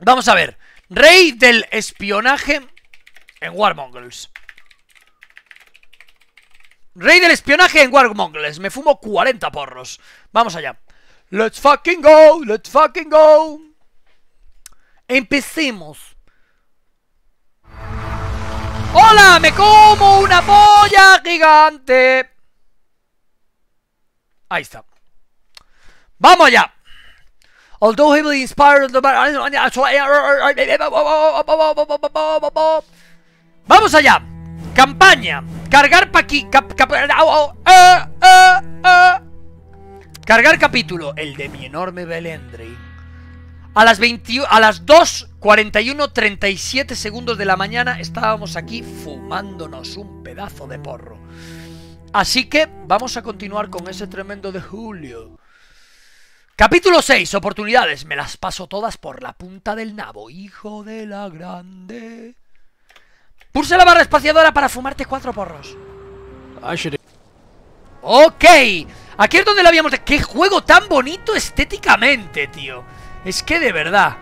Vamos a ver. Rey del espionaje en Warmongers. Rey del espionaje en Warmongers. Me fumo 40 porros. Vamos allá. Let's fucking go. Let's fucking go. Empecemos. ¡Hola! ¡Me como una polla gigante! Ahí está. ¡Vamos allá! Although heavily inspired the... ¡Vamos allá! Campaña. Cargar Cargar capítulo. El de mi enorme Belendrey. A las 2:41:37 segundos de la mañana estábamos aquí fumándonos un pedazo de porro. Así que vamos a continuar con ese tremendo de Julio. Capítulo 6, oportunidades. Me las paso todas por la punta del nabo, hijo de la grande. Pulsa la barra espaciadora para fumarte 4 porros. Ok, aquí es donde lo habíamos... ¡Qué juego tan bonito estéticamente, tío! Es que de verdad.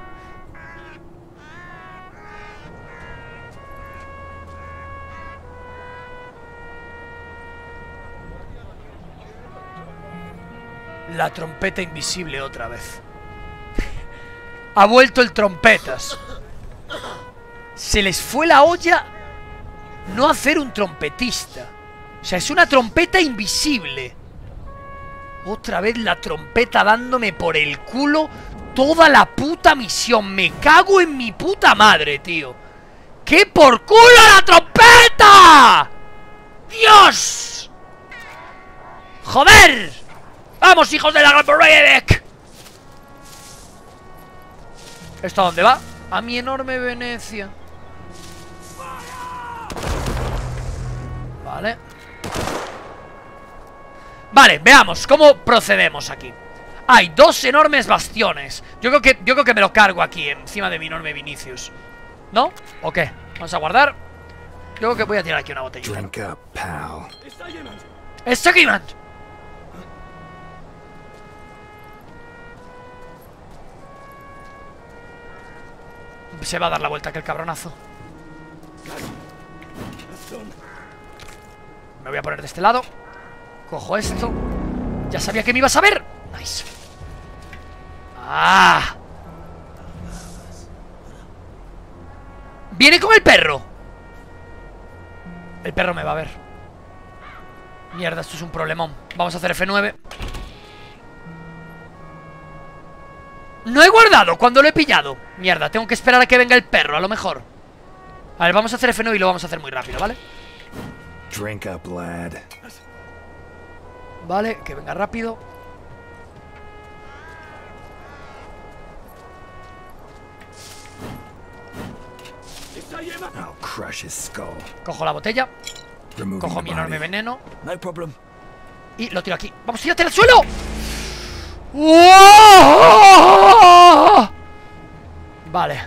La trompeta invisible otra vez. Ha vuelto el trompetas. Se les fue la olla no hacer un trompetista. O sea, es una trompeta invisible. Otra vez la trompeta dándome por el culo toda la puta misión. Me cago en mi puta madre, tío. ¡Qué por culo la trompeta! ¡Dios! ¡Joder! ¡Vamos, hijos de la gran Redek! ¿Esto a dónde va? A mi enorme Venecia. Vale. Vale, veamos cómo procedemos aquí. Hay 2 enormes bastiones. Yo creo que me lo cargo aquí, encima de mi enorme Vinicius. ¿No? ¿O qué? Vamos a guardar. Yo creo que voy a tirar aquí una botella. Drink up, pal. ¡Está aquí, man! Se va a dar la vuelta aquel cabronazo. Me voy a poner de este lado. Cojo esto. Ya sabía que me ibas a ver. Nice. ¡Ah! Viene con el perro. El perro me va a ver. Mierda, esto es un problemón. Vamos a hacer F9. No he guardado cuando lo he pillado. Mierda, tengo que esperar a que venga el perro, a lo mejor. A ver, vamos a hacer F9 y lo vamos a hacer muy rápido, ¿vale? Drink up, lad. Vale, que venga rápido. I'll crush his skull. Cojo la botella. Removing Cojo the mi enorme body. veneno. No problem. Y lo tiro aquí. ¡Vamos, tírate al suelo! ¡Wow! Vale.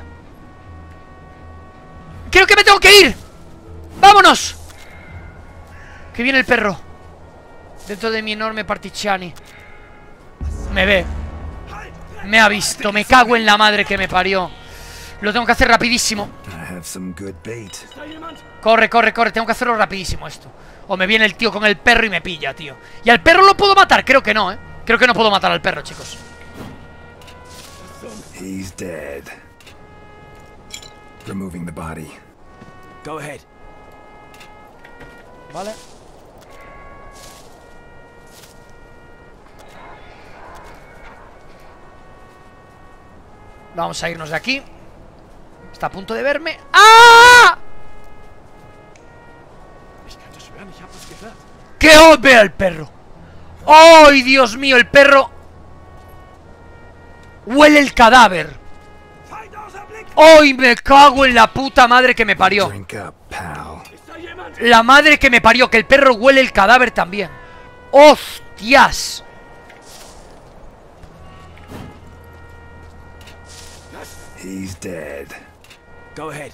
Creo que me tengo que ir. ¡Vámonos! Que viene el perro. Dentro de mi enorme partigiani. Me ve. Me ha visto. Me cago en la madre que me parió. Lo tengo que hacer rapidísimo. I have some good bait. Corre, corre, corre. Tengo que hacerlo rapidísimo esto. O me viene el tío con el perro y me pilla, tío. ¿Y al perro lo puedo matar? Creo que no, ¿eh? Creo que no puedo matar al perro, chicos. He's dead. Removing the body. Go ahead. Vale. Vamos a irnos de aquí. Está a punto de verme. ¡Ah! ¡Qué obvio el perro! ¡Ay, Dios mío! El perro huele el cadáver. ¡Ay, me cago en la puta madre que me parió! Drink up, pal. La madre que me parió, que el perro huele el cadáver también. ¡Hostias! He's dead. Go ahead.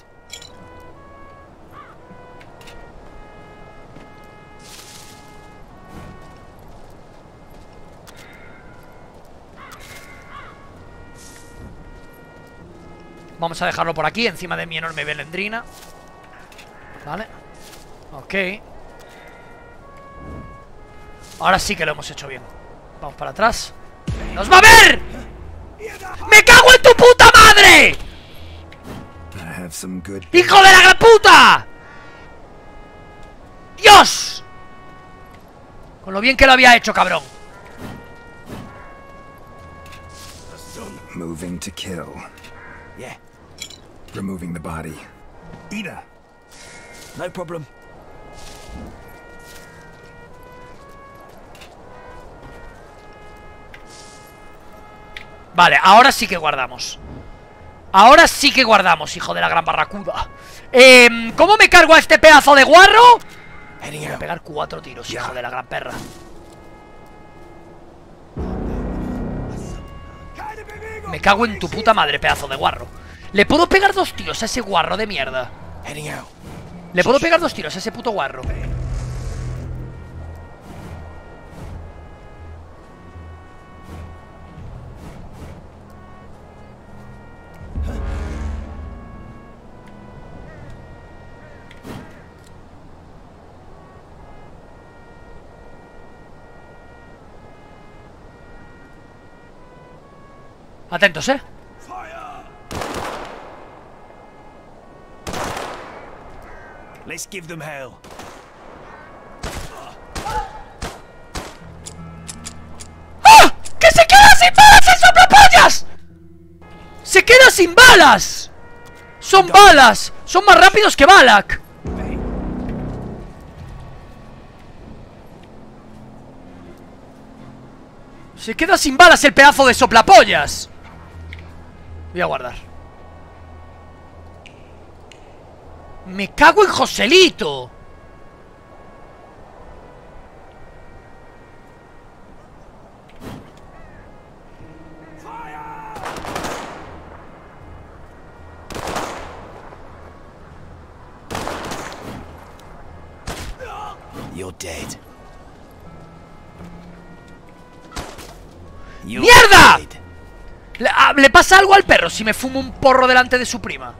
Vamos a dejarlo por aquí, encima de mi enorme belendrina. Vale. Ok. Ahora sí que lo hemos hecho bien. Vamos para atrás. ¡Nos va a ver! ¡Me cago en tu puta madre! I have some good. ¡Hijo de la gran puta! ¡Dios! Con lo bien que lo había hecho, cabrón. Moving to kill. Yeah, Removing the body. Ida. No problem. Vale, ahora sí que guardamos. Ahora sí que guardamos, hijo de la gran barracuda. ¿Cómo me cargo a este pedazo de guarro? Heading Voy a out. pegar 4 tiros, hijo de la gran perra. Me cago en tu puta madre, pedazo de guarro. ¿Le puedo pegar 2 tiros a ese guarro de mierda? Heading out. ¿Le puedo pegar 2 tiros a ese puto guarro? Atentos, Let's give them hell. ¡Ah! ¡Que se queda sin balas el soplapollas! ¡Se queda sin balas! ¡Son balas! ¡Son más rápidos que Balak! Se queda sin balas el pedazo de soplapollas. Voy a guardar. Me cago en Joselito. You're dead. ¡Mierda! ¿Le pasa algo al perro si me fumo un porro delante de su prima?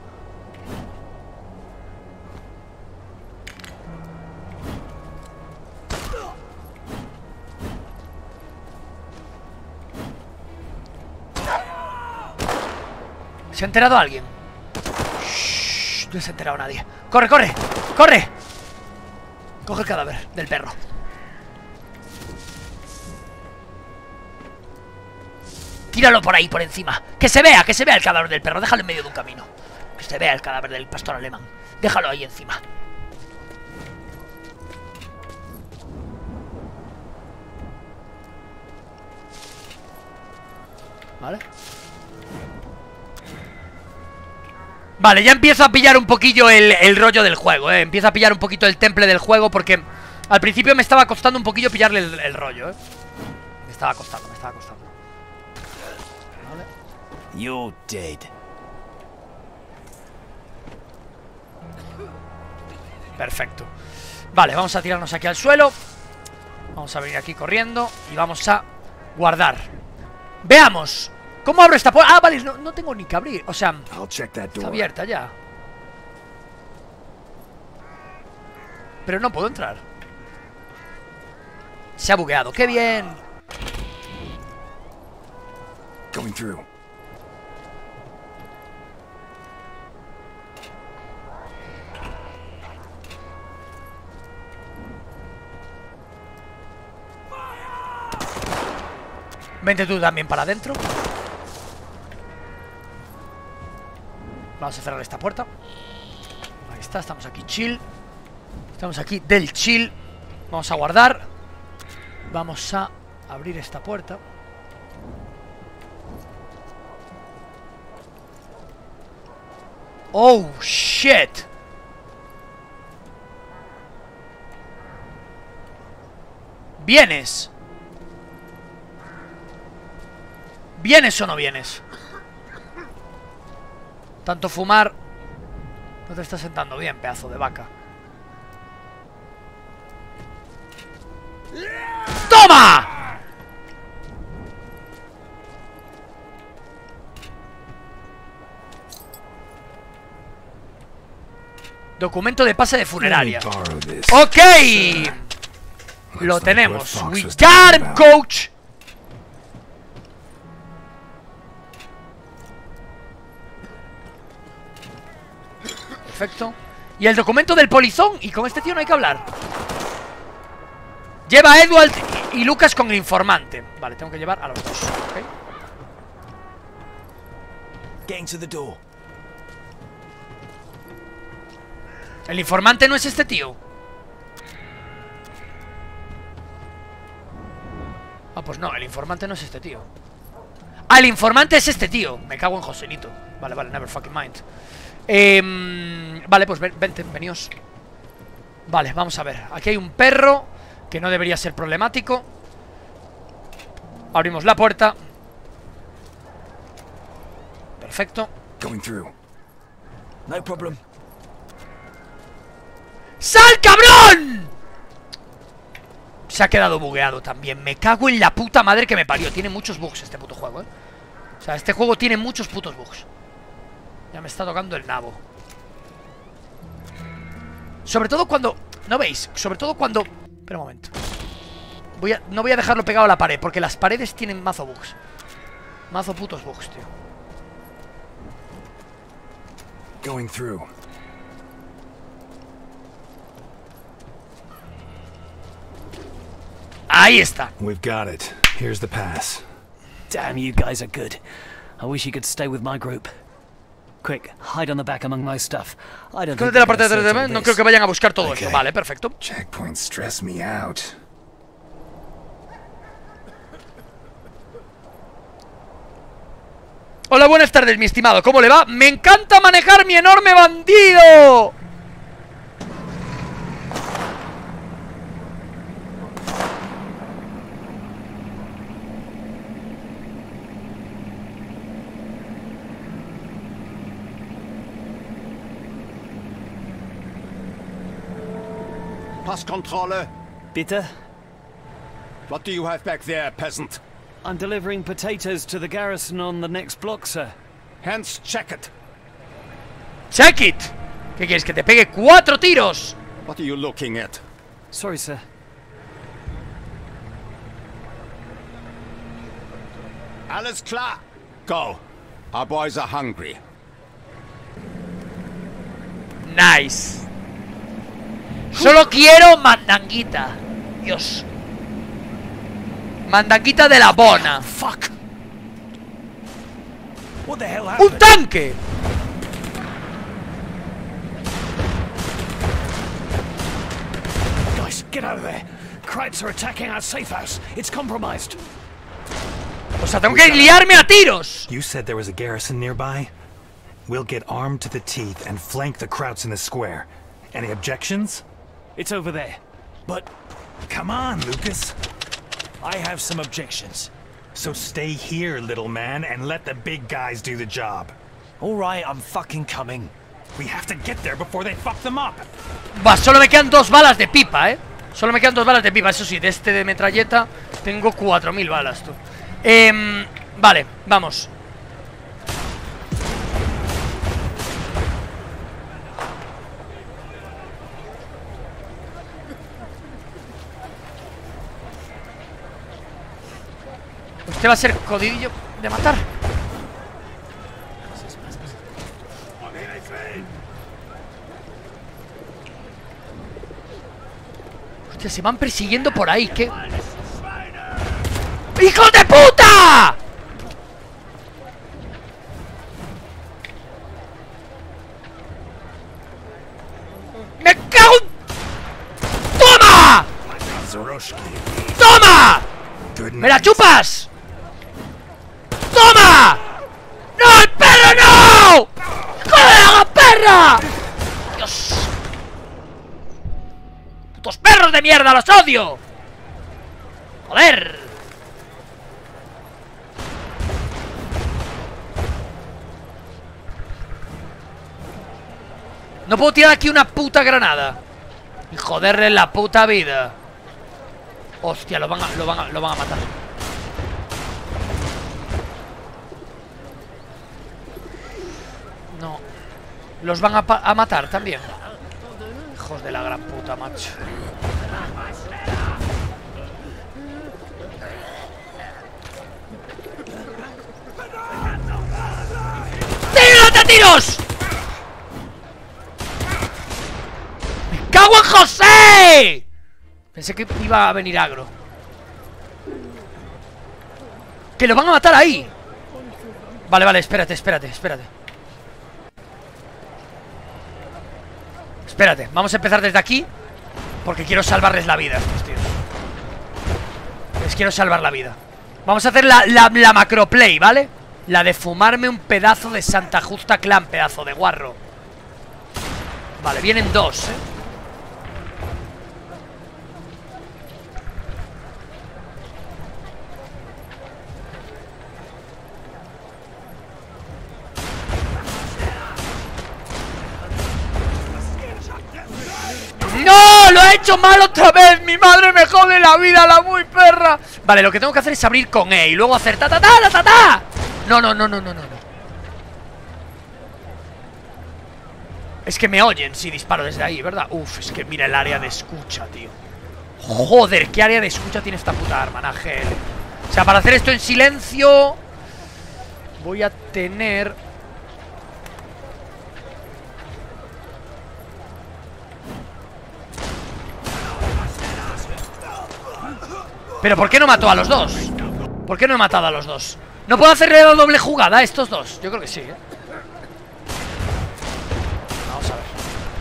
¿Se ha enterado alguien? Shh, no se ha enterado nadie. ¡Corre, corre! ¡Corre! Coge el cadáver del perro. Tíralo por ahí, por encima. Que se vea el cadáver del perro. Déjalo en medio de un camino. Que se vea el cadáver del pastor alemán. Déjalo ahí encima. Vale. Vale, ya empiezo a pillar un poquillo el rollo del juego, Empiezo a pillar un poquito el temple del juego porque al principio me estaba costando un poquillo pillarle el rollo, Me estaba costando. Vale. You're dead. Perfecto. Vale, vamos a tirarnos aquí al suelo. Vamos a venir aquí corriendo y vamos a guardar. Veamos. ¿Cómo abro esta puerta? Ah, vale, no tengo ni que abrir. O sea, I'll check that está door. abierta ya. Pero no puedo entrar. Se ha bugueado. ¡Qué bien! Going through. Vente tú también para adentro. Vamos a cerrar esta puerta. Ahí está, estamos aquí chill. Estamos aquí del chill. Vamos a guardar. Vamos a abrir esta puerta. Oh, shit. ¿Vienes? ¿Vienes o no vienes? Tanto fumar no te está sentando bien, pedazo de vaca. ¡Toma! Documento de pase de funeraria. Let me borrow this. ¡Ok! Looks Lo like tenemos. what Fox We was got talking him, about. coach. Perfecto. Y el documento del polizón. Y con este tío no hay que hablar. Lleva a Edward y Lucas con el informante. Vale, tengo que llevar a los dos. ¿Ok? Getting to the door. El informante no es este tío. Ah, pues no, el informante no es este tío. Ah, el informante es este tío. Me cago en Joselito. Vale, vale, never fucking mind. Vale, pues vente, veníos. Vale, vamos a ver. Aquí hay un perro que no debería ser problemático. Abrimos la puerta. Perfecto. Going through. No problem. ¡Sal, cabrón! Se ha quedado bugueado también. Me cago en la puta madre que me parió. Tiene muchos bugs este puto juego, O sea, este juego tiene muchos putos bugs. Ya me está tocando el nabo. Sobre todo cuando... ¿No veis? Sobre todo cuando... Espera un momento. No voy a dejarlo pegado a la pared, porque las paredes tienen mazo bugs. Mazo putos bugs, tío. Going through. Ahí está. We've got it. Here's the pass. Damn, you guys are good. I wish you could stay with my group. Quick, hide on the back among my stuff. I don't think Escóndete la they're parte de gonna atrás search de... all No this. creo que vayan a buscar todo Okay. esto. Vale, perfecto. Checkpoints stress me out. Hola, buenas tardes, mi estimado. ¿Cómo le va? ¡Me encanta manejar mi enorme bandido! Passkontrolle. Bitte? What do you have back there, peasant? I'm delivering potatoes to the garrison on the next block, sir. Hands check it. ¡Check it! ¿Qué quieres? ¿Que te pegue 4 tiros? What are you looking at? Sorry, sir. Alles klar. Go. Our boys are hungry. Nice. Solo quiero mandanguita. Dios. Mandanguita de la bona. Fuck! What the hell ¡Un happened? tanque! Guys, get out of there. Krites are attacking our safe house. It's compromised. O sea, tengo que liarme a tiros. You said there was a garrison nearby? We'll get armed to the teeth and flank the Krauts in the square. Any objections? It's over there. But Come on, Lucas. I have some objections. So stay here, little man, and let the big guys do the job. All right, I'm fucking coming. We have to get there before they fuck them up. Va, solo me quedan 2 balas de pipa, Solo me quedan 2 balas de pipa. Eso sí, de este de metralleta tengo 4000 balas, tú. Vale, vamos. Usted va a ser jodidillo de matar. Hostia, se van persiguiendo por ahí, ¿qué? ¡Hijos de puta! ¡Me cago en... ¡Toma! ¡Toma! Good ¡Me la night. chupas! ¡Toma! ¡No, el perro no! ¡Joder, la perra! ¡Dios! ¡Putos perros de mierda, los odio! ¡Joder! No puedo tirar aquí una puta granada y joderle la puta vida. Hostia, lo van a matar. No. Los van a matar también. Hijos de la gran puta, macho. ¡Tírate a tiros! ¡Me cago en José! Pensé que iba a venir agro. ¡Que lo van a matar ahí! Vale, vale, espérate. Espérate, vamos a empezar desde aquí. Porque quiero salvarles la vida a estos tíos. Les quiero salvar la vida. Vamos a hacer la macroplay, ¿vale? La de fumarme un pedazo de Santa Justa Clan, pedazo de guarro. Vale, vienen dos, ¿eh? ¡No! ¡Lo he hecho mal otra vez! ¡Mi madre me jode la vida, la muy perra! Vale, lo que tengo que hacer es abrir con E y luego hacer ta ta ta ta ta ta. No. Es que me oyen si disparo desde ahí, ¿verdad? Uf, es que mira el área de escucha, tío. Joder, ¿qué área de escucha tiene esta puta arma, Nagel? O sea, para hacer esto en silencio voy a tener... ¿Pero por qué no mató a los dos? ¿Por qué no he matado a los dos? ¿No puedo hacerle la doble jugada a estos dos? Yo creo que sí, ¿eh? Vamos a ver.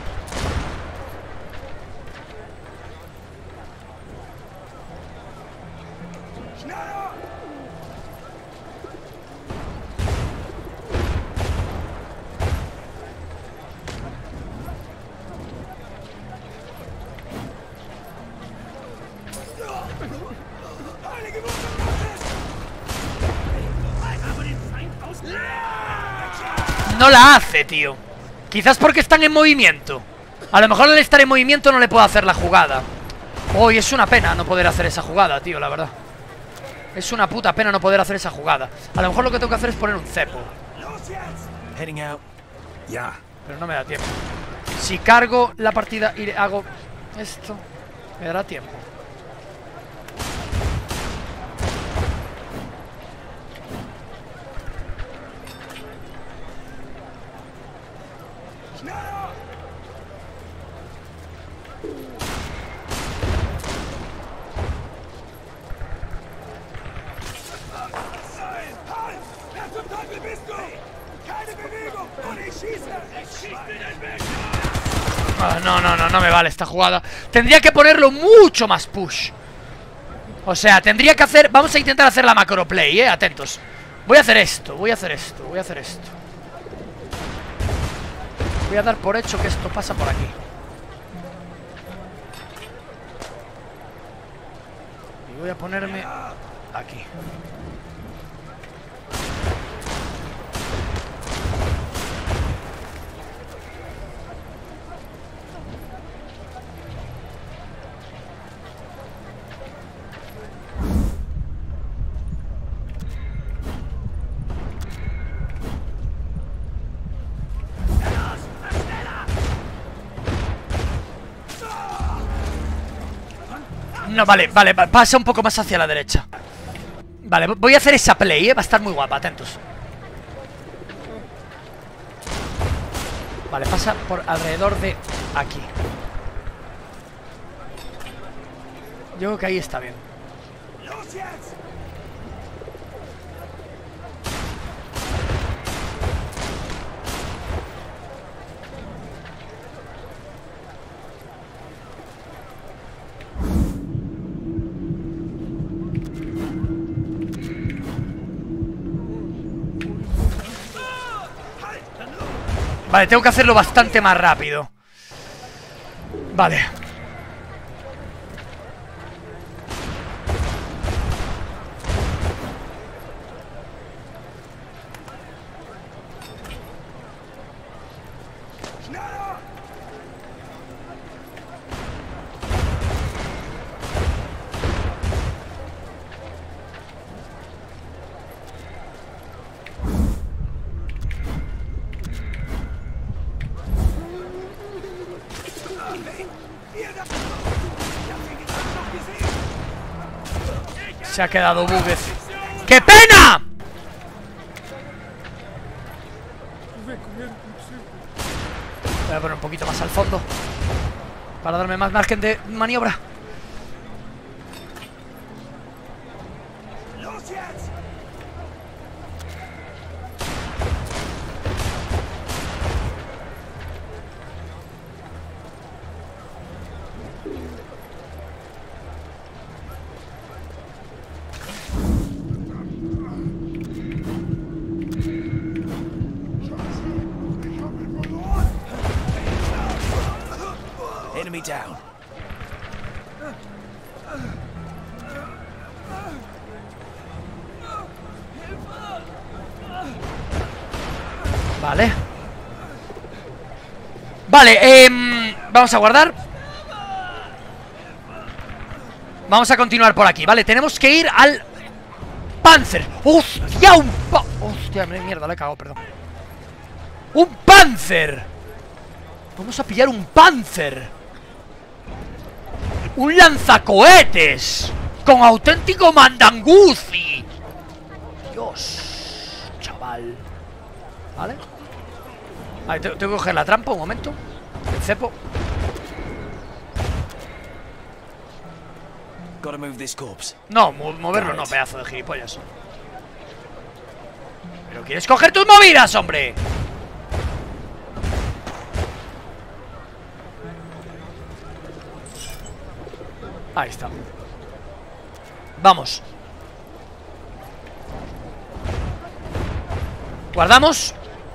No la hace, tío. Quizás porque están en movimiento. A lo mejor al estar en movimiento no le puedo hacer la jugada. Uy, es una pena no poder hacer esa jugada, tío, la verdad. Es una puta pena no poder hacer esa jugada. A lo mejor lo que tengo que hacer es poner un cepo. Heading out. Ya. Pero no me da tiempo. Si cargo la partida y hago esto, me dará tiempo. No me vale esta jugada. Tendría que ponerlo mucho más push. O sea, tendría que hacer... Vamos a intentar hacer la macroplay, atentos. Voy a hacer esto. Voy a dar por hecho que esto pasa por aquí. Y voy a ponerme aquí. No, vale, pasa un poco más hacia la derecha. Vale, voy a hacer esa play, va a estar muy guapa, atentos. Vale, pasa por alrededor de aquí. Yo creo que ahí está bien. Vale, tengo que hacerlo bastante más rápido. Vale. Se ha quedado Búguez. ¡Qué pena! Voy a poner un poquito más al fondo para darme más margen de maniobra. Enemy down. Vale. Vale, vamos a guardar. Vamos a continuar por aquí, vale. Tenemos que ir al Panzer. ¡Hostia! ¡Hostia! Mierda, le he cagado, perdón. ¡Un Panzer! Vamos a pillar un Panzer. ¡Un lanzacohetes! ¡Con auténtico mandanguzi! Dios, chaval. ¿Vale? Vale, tengo que coger la trampa un momento. El cepo. Gotta move this corpse. No, moverlo no, pedazo de gilipollas. ¿Pero quieres coger tus movidas, hombre? Ahí está. Vamos. Guardamos.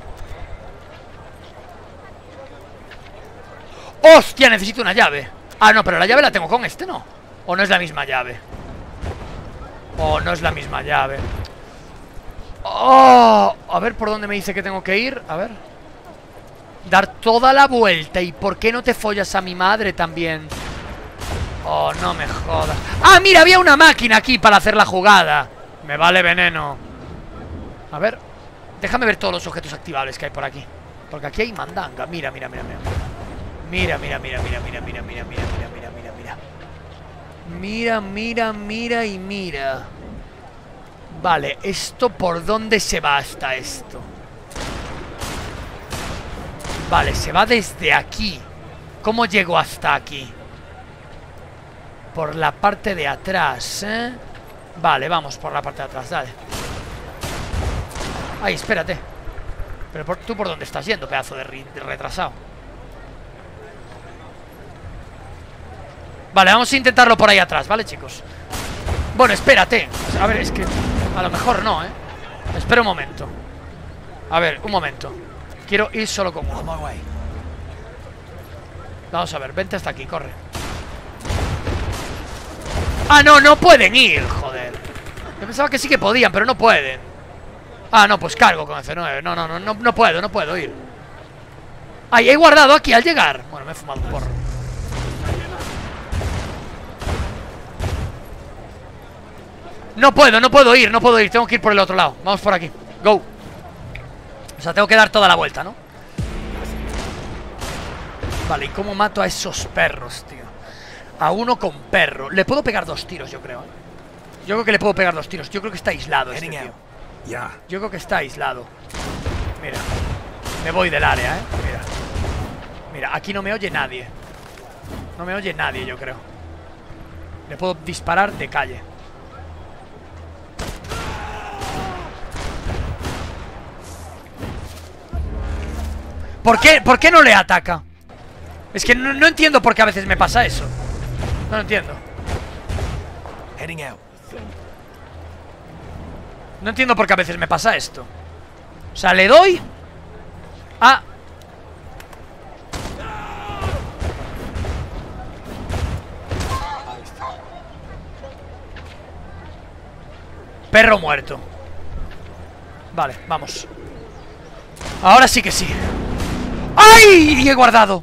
¡Hostia! Necesito una llave. Ah, no, pero la llave la tengo con este, ¿no? ¿O no es la misma llave? Oh, no es la misma llave. Oh, a ver por dónde me dice que tengo que ir. A ver. Dar toda la vuelta. ¿Y por qué no te follas a mi madre también? Oh, no me jodas. ¡Ah, mira! Había una máquina aquí para hacer la jugada. Me vale veneno. A ver. Déjame ver todos los objetos activables que hay por aquí. Porque aquí hay mandanga. Mira, mira, mira, mira. Mira, mira, mira, mira, mira, mira, mira, mira, mira, mira, mira, mira. Mira, mira, mira y mira. Vale, ¿esto por dónde se va hasta esto? Vale, se va desde aquí. ¿Cómo llego hasta aquí? Por la parte de atrás, ¿eh? Vale, vamos por la parte de atrás, dale. Ay, espérate. Pero ¿tú por dónde estás yendo, pedazo de retrasado? Vale, vamos a intentarlo por ahí atrás, ¿vale, chicos? Bueno, espérate. A ver, es que a lo mejor no, ¿eh? Espera un momento. A ver, un momento. Quiero ir solo con uno. Vamos a ver, vente hasta aquí, corre. Ah, no, no pueden ir, joder. Yo pensaba que sí que podían, pero no pueden. Ah, no, pues cargo con F9. No puedo ir. Ay, he guardado aquí al llegar. Bueno, me he fumado un porro. No puedo ir. Tengo que ir por el otro lado. Vamos por aquí. Go. O sea, tengo que dar toda la vuelta, ¿no? Vale, ¿y cómo mato a esos perros, tío? A uno con perro. Le puedo pegar 2 tiros, yo creo, ¿eh? Yo creo que le puedo pegar 2 tiros. Yo creo que está aislado este tío. Yo creo que está aislado. Mira. Me voy del área, ¿eh? Mira. Mira, aquí no me oye nadie. No me oye nadie, yo creo. Le puedo disparar de calle. ¿Por qué no le ataca? Es que no entiendo por qué a veces me pasa eso. No lo entiendo. No entiendo por qué a veces me pasa esto. O sea, le doy a... Perro muerto. Vale, vamos. Ahora sí que sí. ¡Ay! Y he guardado.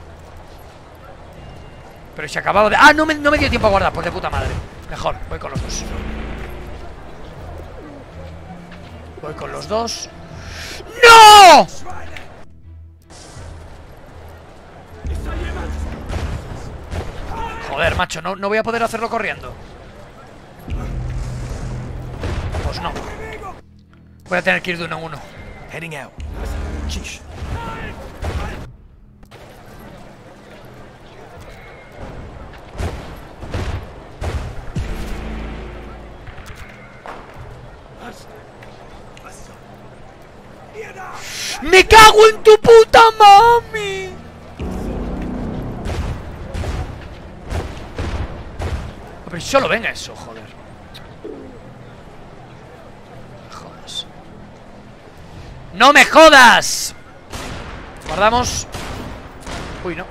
Pero se acababa de... Ah, no me dio tiempo a guardar. Pues de puta madre. Mejor, voy con los dos. Voy con los dos. ¡No! Joder, macho, no voy a poder hacerlo corriendo. Pues no. Voy a tener que ir de uno en uno. Heading out. Sheesh. ¡Me cago en tu puta mami! Pero solo ven eso, joder. Jodas. ¡No me jodas! Guardamos. Uy, no.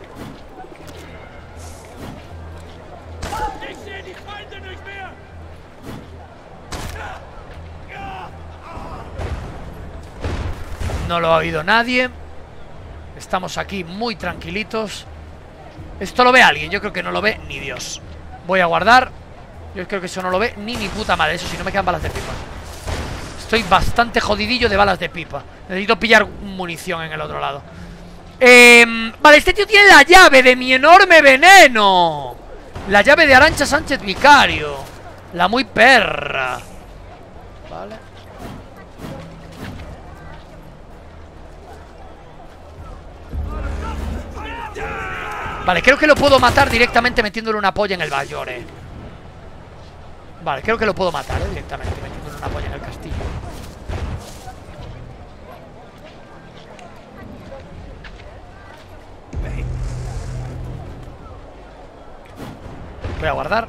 No lo ha oído nadie. Estamos aquí muy tranquilitos. Esto lo ve alguien, yo creo que no lo ve ni Dios. Voy a guardar. Yo creo que eso no lo ve ni mi puta madre. Eso si no me quedan balas de pipa. Estoy bastante jodidillo de balas de pipa. Necesito pillar munición en el otro lado. Vale, este tío tiene la llave de mi enorme veneno. La llave de Arantxa Sánchez Vicario. La muy perra. Vale. Vale, creo que lo puedo matar directamente metiéndole una polla en el Bayore. Vale, creo que lo puedo matar, directamente metiéndole una polla en el castillo. Voy a guardar.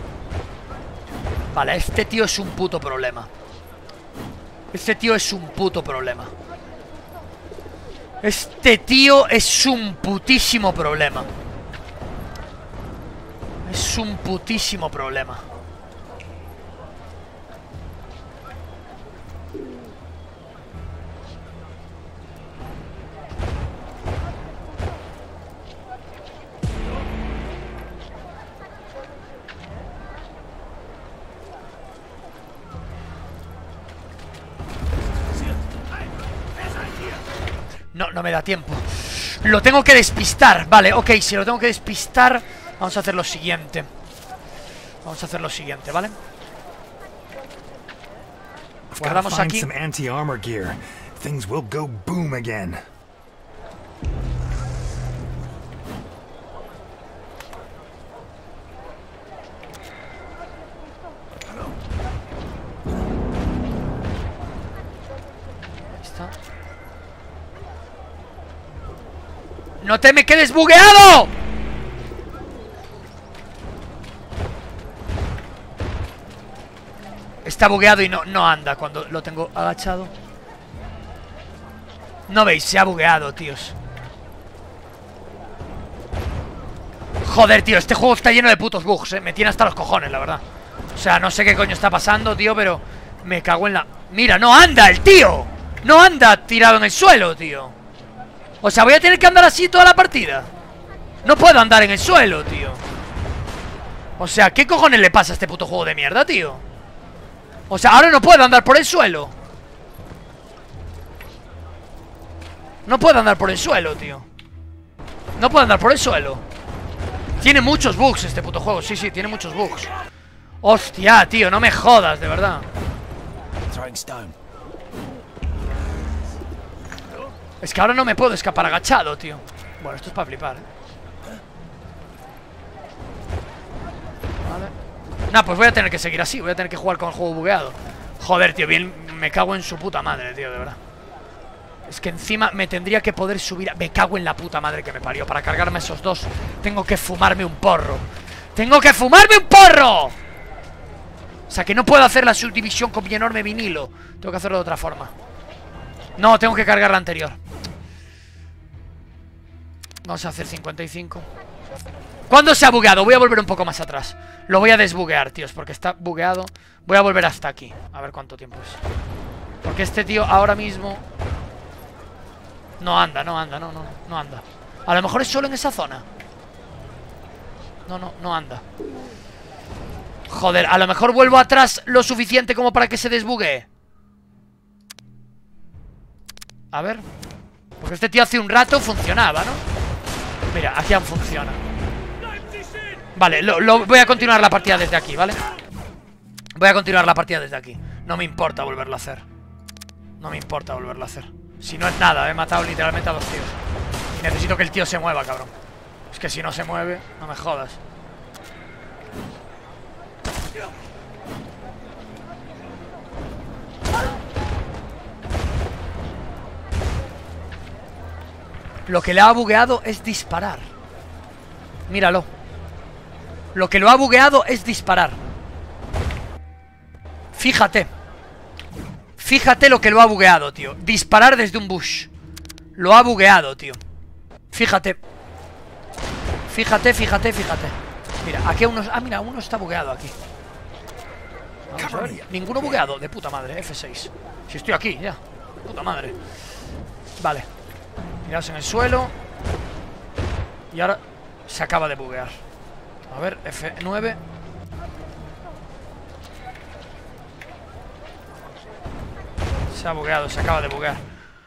Vale, este tío es un puto problema. Este tío es un puto problema. Este tío es un putísimo problema. Es un putísimo problema. No, no me da tiempo. Lo tengo que despistar. Vale, ok, si lo tengo que despistar, vamos a hacer lo siguiente. Vamos a hacer lo siguiente, ¿vale? Guardamos aquí. Some anti-armor gear. Things will go boom again. ¡No te me quedes bugueado! Está bugueado y no anda cuando lo tengo agachado. No veis, se ha bugueado, tíos. Joder, tío, este juego está lleno de putos bugs, me tiene hasta los cojones, la verdad. O sea, no sé qué coño está pasando, tío, pero me cago en la... Mira, no anda el tío. No anda tirado en el suelo, tío. O sea, voy a tener que andar así toda la partida. No puedo andar en el suelo, tío. O sea, ¿qué cojones le pasa a este puto juego de mierda, tío? O sea, ahora no puedo andar por el suelo. No puedo andar por el suelo, tío. No puedo andar por el suelo. Tiene muchos bugs este puto juego. Sí, sí, tiene muchos bugs. Hostia, tío, no me jodas, de verdad. Throwing stone. Es que ahora no me puedo escapar agachado, tío. Bueno, esto es para flipar, Vale. Nah, pues voy a tener que seguir así. Voy a tener que jugar con el juego bugueado. Joder, tío, bien, me cago en su puta madre, tío, de verdad. Es que encima me tendría que poder subir Me cago en la puta madre que me parió. Para cargarme esos dos tengo que fumarme un porro. ¡Tengo que fumarme un porro! O sea, que no puedo hacer la subdivisión con mi enorme vinilo. Tengo que hacerlo de otra forma. No, tengo que cargar la anterior. Vamos a hacer 55. ¿Cuándo se ha bugueado? Voy a volver un poco más atrás. Lo voy a desbuguear, tíos, porque está bugueado. Voy a volver hasta aquí. A ver cuánto tiempo es. Porque este tío ahora mismo no anda, no anda. A lo mejor es solo en esa zona. No anda. Joder, a lo mejor vuelvo atrás lo suficiente como para que se desbuguee. A ver. Porque este tío hace un rato funcionaba, ¿no? Mira, aquí aún funciona. Vale, voy a continuar la partida desde aquí, ¿vale? Voy a continuar la partida desde aquí. No me importa volverlo a hacer. No me importa volverlo a hacer. Si no es nada, he matado literalmente a 2 tíos. Y necesito que el tío se mueva, cabrón. Es que si no se mueve, no me jodas. Lo que le ha bugueado es disparar. Míralo. Lo que lo ha bugueado es disparar. Fíjate. Fíjate lo que lo ha bugueado, tío. Disparar desde un bush. Lo ha bugueado, tío. Fíjate. Fíjate, fíjate, fíjate. Mira, aquí unos... Ah, mira, uno está bugueado aquí. Vamos a ver. Ninguno bugueado. De puta madre, F6. Si estoy aquí, ya. Puta madre. Vale. Miraos en el suelo. Y ahora se acaba de buguear. A ver, F9. Se ha bugueado, se acaba de buguear.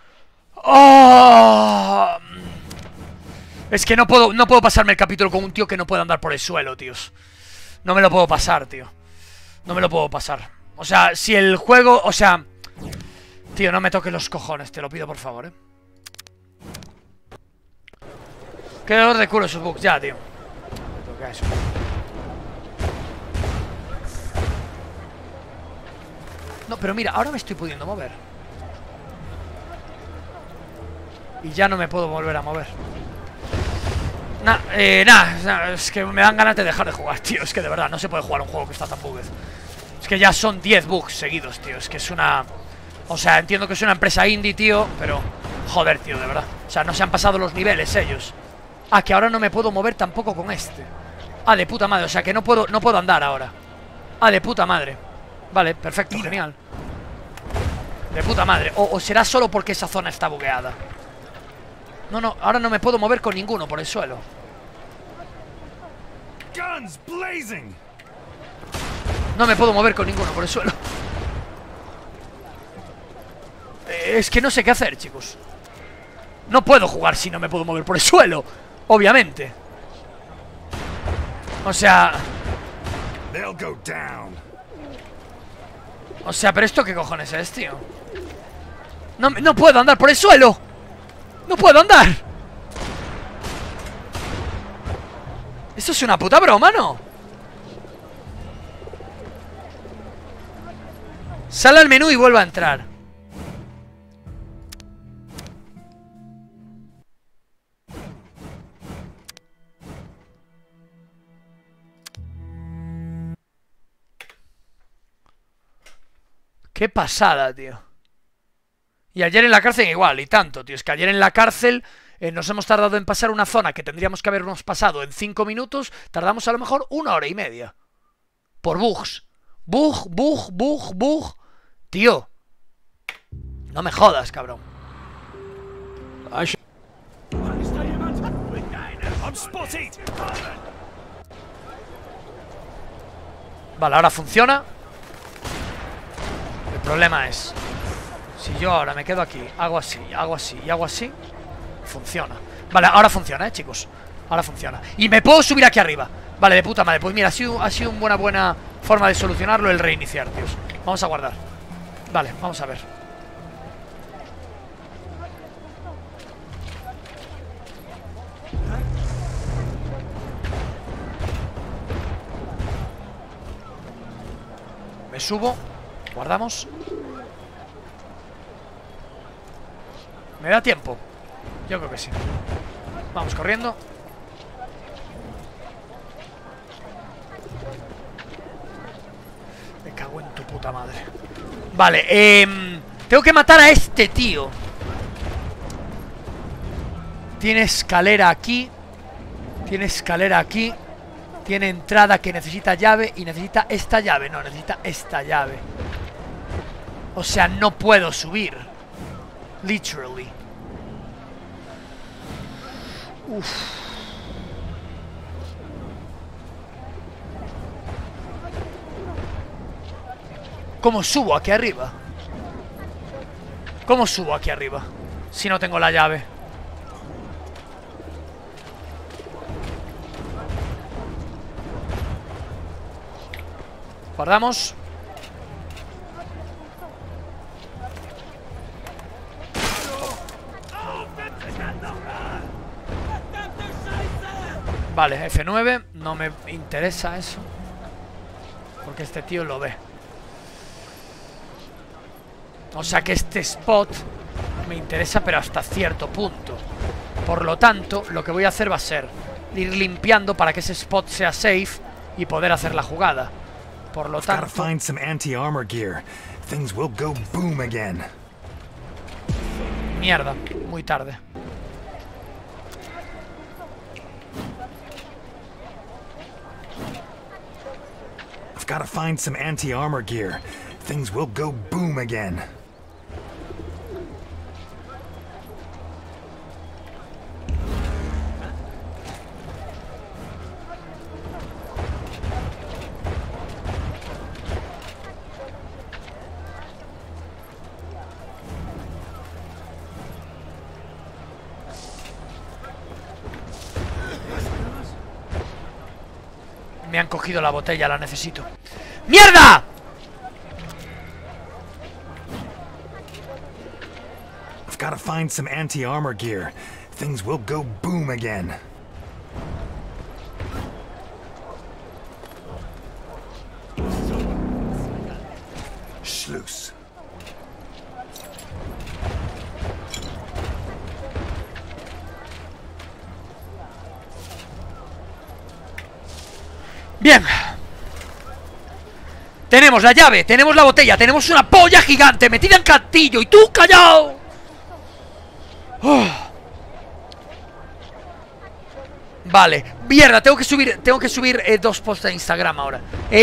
¡Oh! Es que no puedo pasarme el capítulo con un tío que no puede andar por el suelo, tíos. No me lo puedo pasar, tío. No me lo puedo pasar. O sea, si el juego... O sea... Tío, no me toques los cojones, te lo pido por favor, Qué dolor de culo esos bugs, ya, tío. Me toca eso. No, pero mira, ahora me estoy pudiendo mover. Y ya no me puedo volver a mover. Nah, es que me dan ganas de dejar de jugar, tío. Es que de verdad, no se puede jugar un juego que está tan bugged. Es que ya son 10 bugs seguidos, tío. Es que es una... O sea, entiendo que es una empresa indie, tío, pero... Joder, tío, de verdad. O sea, no se han pasado los niveles ellos. Ah, que ahora no me puedo mover tampoco con este. Ah, de puta madre, o sea que no puedo andar ahora. Ah, de puta madre. Vale, perfecto, genial. De puta madre. O será solo porque esa zona está bugueada. No, ahora no me puedo mover con ninguno por el suelo. Guns blazing. No me puedo mover con ninguno por el suelo. Es que no sé qué hacer, chicos. No puedo jugar si no me puedo mover por el suelo. Obviamente. O sea... They'll go down. O sea, pero ¿esto qué cojones es, tío? No puedo andar por el suelo. ¡No puedo andar! Esto es una puta broma, ¿no? Sale al menú y vuelve a entrar. Qué pasada, tío. Y ayer en la cárcel igual, y tanto, tío. Es que ayer en la cárcel nos hemos tardado en pasar una zona que tendríamos que habernos pasado en 5 minutos. Tardamos a lo mejor 1 hora y media. Por bugs. Bug. Tío. No me jodas, cabrón. Vale, ahora funciona. El problema es... Si yo ahora me quedo aquí, hago así, hago así y hago así, funciona. Vale, ahora funciona, chicos. Ahora funciona. Y me puedo subir aquí arriba. Vale, de puta madre. Pues mira, ha sido una buena forma de solucionarlo el reiniciar, tíos. Vamos a guardar. Vale, vamos a ver. Me subo. Guardamos. ¿Me da tiempo? Yo creo que sí. Vamos corriendo. Me cago en tu puta madre. Vale, tengo que matar a este tío. Tiene escalera aquí. Tiene escalera aquí. Tiene entrada que necesita llave. Y necesita esta llave. No, necesita esta llave. O sea, no puedo subir. Literally. Uf. ¿Cómo subo aquí arriba? ¿Cómo subo aquí arriba? Si no tengo la llave. Guardamos. Vale, F9. No me interesa eso, porque este tío lo ve. O sea que este spot me interesa, pero hasta cierto punto. Por lo tanto, lo que voy a hacer va a ser ir limpiando para que ese spot sea safe y poder hacer la jugada. Por lo tanto... find some anti-armor gear. Things will go boom again. Mierda, muy tarde. I've got to find some anti-armor gear. Things will go boom again. Me han cogido la botella, la necesito. ¡Mierda! I've got to find some anti-armor gear. Things will go boom again. Schluss. Bien. Tenemos la llave, tenemos la botella, tenemos una polla gigante metida en castillo. ¡Y tú callado! Vale, mierda, tengo que subir 2 posts de Instagram ahora.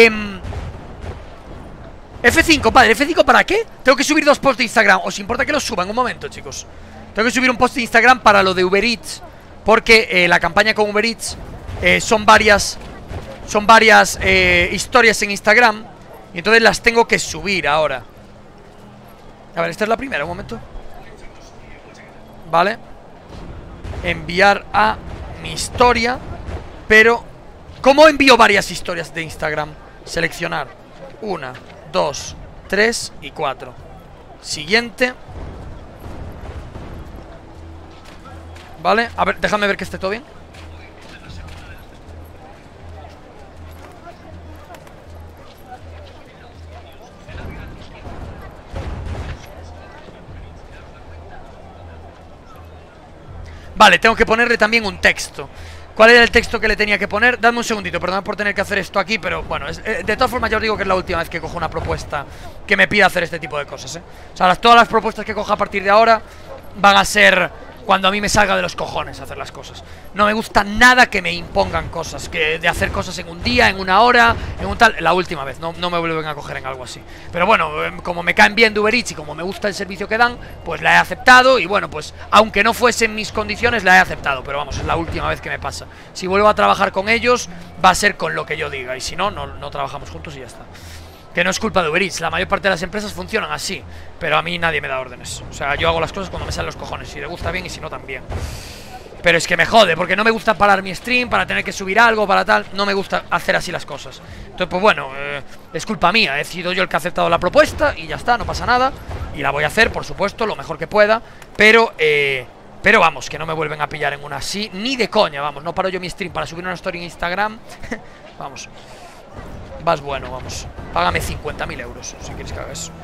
F5, padre, ¿F5 para qué? Tengo que subir 2 posts de Instagram. ¿Os importa que los suba en un momento, chicos? Tengo que subir un post de Instagram para lo de Uber Eats, porque la campaña con Uber Eats son varias historias en Instagram, y entonces las tengo que subir ahora. A ver, esta es la primera, un momento. Vale. Enviar a mi historia. Pero ¿cómo envío varias historias de Instagram? Seleccionar 1, 2, 3 y 4. Siguiente. Vale, a ver, déjame ver que esté todo bien. Vale, tengo que ponerle también un texto. ¿Cuál era el texto que le tenía que poner? Dadme un segundito, perdón por tener que hacer esto aquí, pero bueno, de todas formas ya os digo que es la última vez que cojo una propuesta que me pida hacer este tipo de cosas, O sea, todas las propuestas que coja a partir de ahora van a ser cuando a mí me salga de los cojones hacer las cosas. No me gusta nada que me impongan cosas, que de hacer cosas en un día, en una hora, en un tal... La última vez, no me vuelven a coger en algo así. Pero bueno, como me caen bien de Uber Eats y como me gusta el servicio que dan, pues la he aceptado. Y bueno, pues aunque no fuesen mis condiciones, la he aceptado. Pero vamos, es la última vez que me pasa. Si vuelvo a trabajar con ellos, va a ser con lo que yo diga. Y si no, no trabajamos juntos y ya está. Que no es culpa de Uber Eats, la mayor parte de las empresas funcionan así. Pero a mí nadie me da órdenes. O sea, yo hago las cosas cuando me salen los cojones. Si le gusta bien y si no también. Pero es que me jode, porque no me gusta parar mi stream para tener que subir algo, para tal. No me gusta hacer así las cosas. Entonces, pues bueno, es culpa mía. He sido yo el que ha aceptado la propuesta y ya está, no pasa nada. Y la voy a hacer, por supuesto, lo mejor que pueda. Pero vamos, que no me vuelven a pillar en una así. Ni de coña, vamos. No paro yo mi stream para subir una story en Instagram. Vamos. Vas bueno, vamos. Págame 50.000 euros si quieres que haga eso.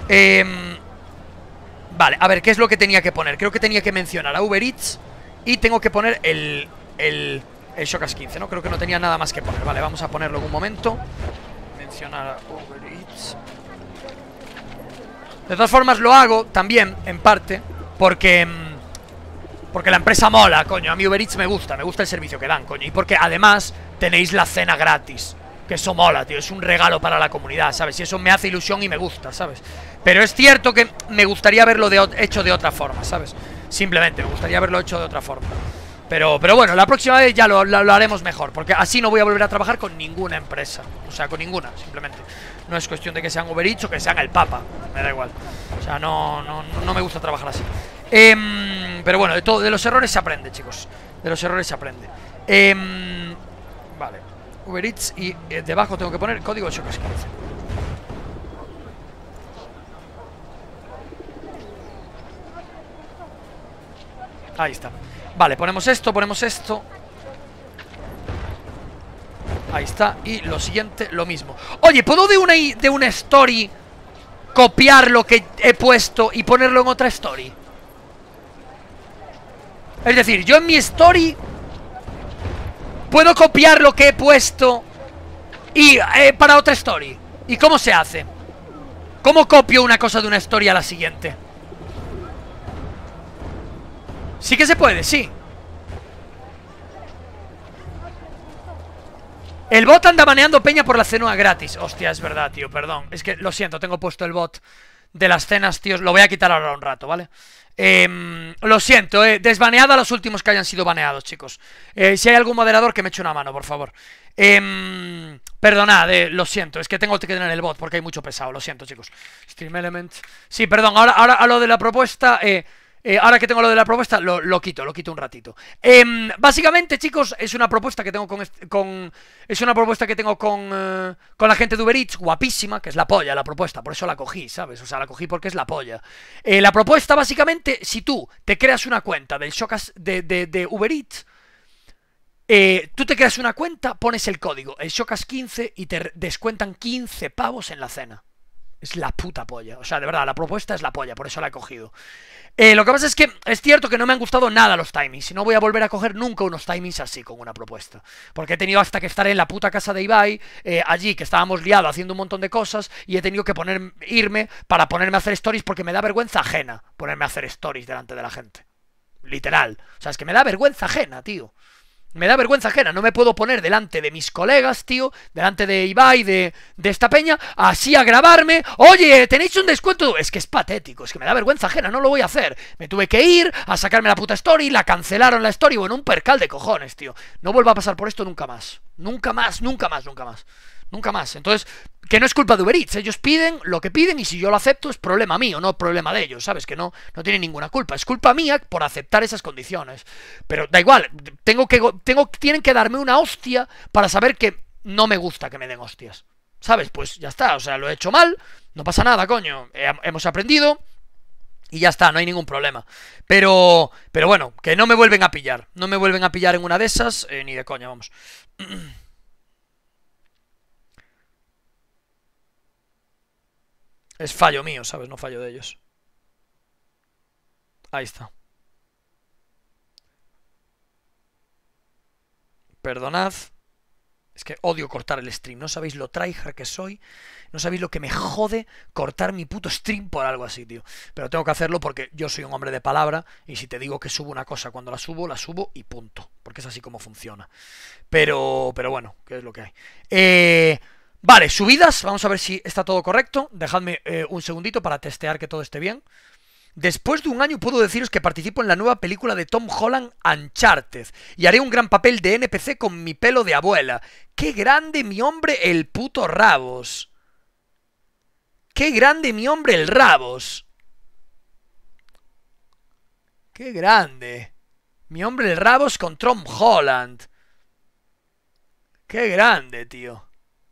Vale, a ver, ¿qué es lo que tenía que poner? Creo que tenía que mencionar a Uber Eats y tengo que poner el Shockas 15, ¿no? Creo que no tenía nada más que poner. Vale, vamos a ponerlo en un momento. Mencionar a Uber Eats. De todas formas lo hago también, en parte, porque la empresa mola, coño. A mí Uber Eats me gusta el servicio que dan, coño. Y porque además tenéis la cena gratis. Que eso mola, tío, es un regalo para la comunidad, ¿sabes? Y eso me hace ilusión y me gusta, ¿sabes? Pero es cierto que me gustaría haberlo hecho de otra forma, ¿sabes? Simplemente, me gustaría haberlo hecho de otra forma. Pero bueno, la próxima vez ya lo haremos mejor. Porque así no voy a volver a trabajar con ninguna empresa. O sea, con ninguna, simplemente. No es cuestión de que sean Uber Eats o que sean el Papa. Me da igual. O sea, no me gusta trabajar así. Pero bueno, de los errores se aprende, chicos. De los errores se aprende. Vale. Uber Eats y debajo tengo que poner el código de Shockas 15. Ahí está. Vale, ponemos esto. Ahí está. Y lo siguiente, lo mismo. Oye, ¿puedo de una story copiar lo que he puesto y ponerlo en otra story? Es decir, yo en mi story puedo copiar lo que he puesto y para otra story. ¿Y cómo se hace? ¿Cómo copio una cosa de una story a la siguiente? Sí que se puede, sí. El bot anda baneando peña por la cena gratis. Hostia, es verdad, tío, perdón. Es que, lo siento, tengo puesto el bot de las cenas, tíos. Lo voy a quitar ahora un rato, ¿vale? Lo siento, desbaneado a los últimos que hayan sido baneados, chicos. Si hay algún moderador que me eche una mano, por favor. Perdonad, lo siento, es que tengo que tener el bot porque hay mucho pesado, lo siento, chicos. Stream Element. Sí, perdón, ahora a lo de la propuesta, ahora que tengo lo de la propuesta, lo quito un ratito. Básicamente, chicos, es una propuesta que tengo con la gente de Uber Eats, guapísima, que es la polla la propuesta, por eso la cogí, ¿sabes? O sea, la cogí porque es la polla. La propuesta, básicamente, si tú te creas una cuenta del Showcase de Uber Eats, tú te creas una cuenta, pones el código, el Showcase15 y te descuentan 15 pavos en la cena. Es la puta polla, o sea, de verdad, la propuesta es la polla, por eso la he cogido. Lo que pasa es que es cierto que no me han gustado nada los timings, y no voy a volver a coger nunca unos timings así con una propuesta. Porque he tenido hasta que estar en la puta casa de Ibai, allí que estábamos liados haciendo un montón de cosas, y he tenido que irme para ponerme a hacer stories porque me da vergüenza ajena ponerme a hacer stories delante de la gente. Literal, o sea, es que me da vergüenza ajena, tío. Me da vergüenza ajena, no me puedo poner delante de mis colegas, tío, delante de Ibai, de esta peña, así a grabarme. Oye, ¿tenéis un descuento? Es que es patético, es que me da vergüenza ajena, no lo voy a hacer. Me tuve que ir a sacarme la puta story, la cancelaron la story, bueno, un percal de cojones, tío. No vuelvo a pasar por esto nunca más. Nunca más, nunca más, nunca más. Nunca más. Entonces, que no es culpa de Uber Eats, ellos piden lo que piden y si yo lo acepto es problema mío, no problema de ellos, ¿sabes? Que no tienen ninguna culpa, es culpa mía por aceptar esas condiciones. Pero da igual, tienen que darme una hostia para saber que no me gusta que me den hostias, ¿sabes? Pues ya está, o sea, lo he hecho mal, no pasa nada, coño, hemos aprendido y ya está, no hay ningún problema. Pero bueno, que no me vuelven a pillar, no me vuelven a pillar en una de esas, ni de coña, vamos. Es fallo mío, ¿sabes? No fallo de ellos. Ahí está. Perdonad. Es que odio cortar el stream. No sabéis lo tryhard que soy. No sabéis lo que me jode cortar mi puto stream por algo así, tío. Pero tengo que hacerlo porque yo soy un hombre de palabra. Y si te digo que subo una cosa cuando la subo y punto. Porque es así como funciona. Pero bueno, ¿qué es lo que hay? Vale, subidas, vamos a ver si está todo correcto. Dejadme un segundito para testear que todo esté bien. Después de un año puedo deciros que participo en la nueva película de Tom Holland, Uncharted, y haré un gran papel de NPC con mi pelo de abuela. ¡Qué grande mi hombre el puto Rabos! ¡Qué grande mi hombre el Rabos! ¡Qué grande! Mi hombre el Rabos con Tom Holland. ¡Qué grande, tío!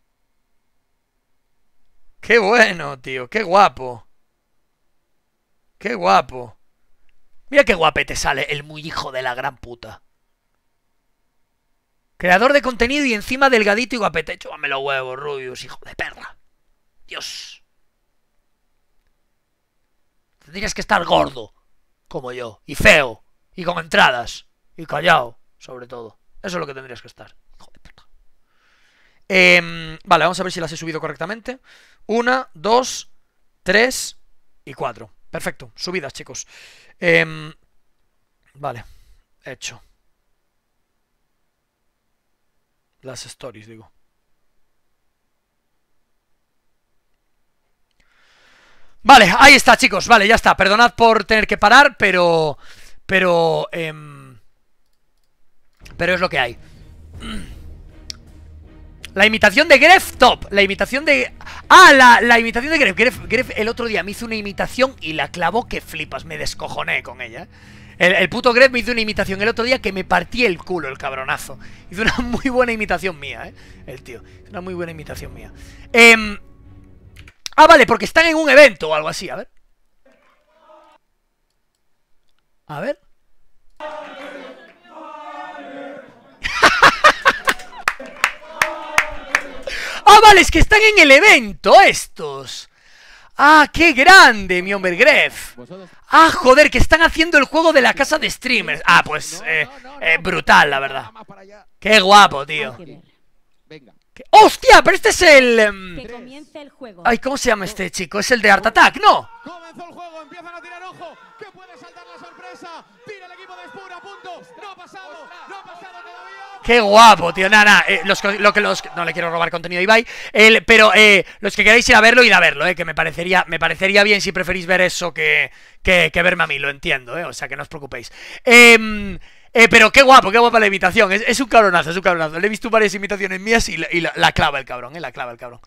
¡Qué bueno, tío! ¡Qué guapo! ¡Qué guapo! Mira qué guapete sale el muy hijo de la gran puta. Creador de contenido y encima delgadito y guapete. Chúpame los huevos, Rubius, hijo de perra. Dios. Tendrías que estar gordo, como yo. Y feo. Y con entradas. Y callado, sobre todo. Eso es lo que tendrías que estar. Hijo de puta. Vale, vamos a ver si las he subido correctamente. 1, 2, 3 y 4. Perfecto, subidas, chicos. Vale, hecho. Las stories, digo. Vale, ahí está, chicos. Vale, ya está. Perdonad por tener que parar, pero es lo que hay. La imitación de Gref, top. La imitación de... Ah, la imitación de Gref. Gref el otro día me hizo una imitación y la clavó que flipas. Me descojoné con ella. El puto Gref me hizo una imitación el otro día que me partí el culo, el cabronazo. Hizo una muy buena imitación mía, el tío. Una muy buena imitación mía. Ah, vale, porque están en un evento o algo así. A ver. A ver. vale, es que están en el evento estos. Ah, qué grande, mi hombre Gref. Ah, joder, que están haciendo el juego de la casa de streamers. Ah, pues, brutal, la verdad. Qué guapo, tío. ¡Hostia! Pero este es el... Que comience el juego. Ay, ¿cómo se llama este chico? Es el de Art Attack, ¿no? Comenzó el juego, empiezan a tirar ojo. Que puede saltar la sorpresa. Tira el equipo de Spur a punto. No ha pasado todavía. Qué guapo, tío. Nada, no le quiero robar contenido a Ibai. Pero los que queráis ir a verlo, que me parecería bien si preferís ver eso que verme a mí, lo entiendo, o sea que no os preocupéis. Pero qué guapa la imitación. Es un cabronazo, Le he visto varias imitaciones mías y la clava el cabrón, la clava el cabrón.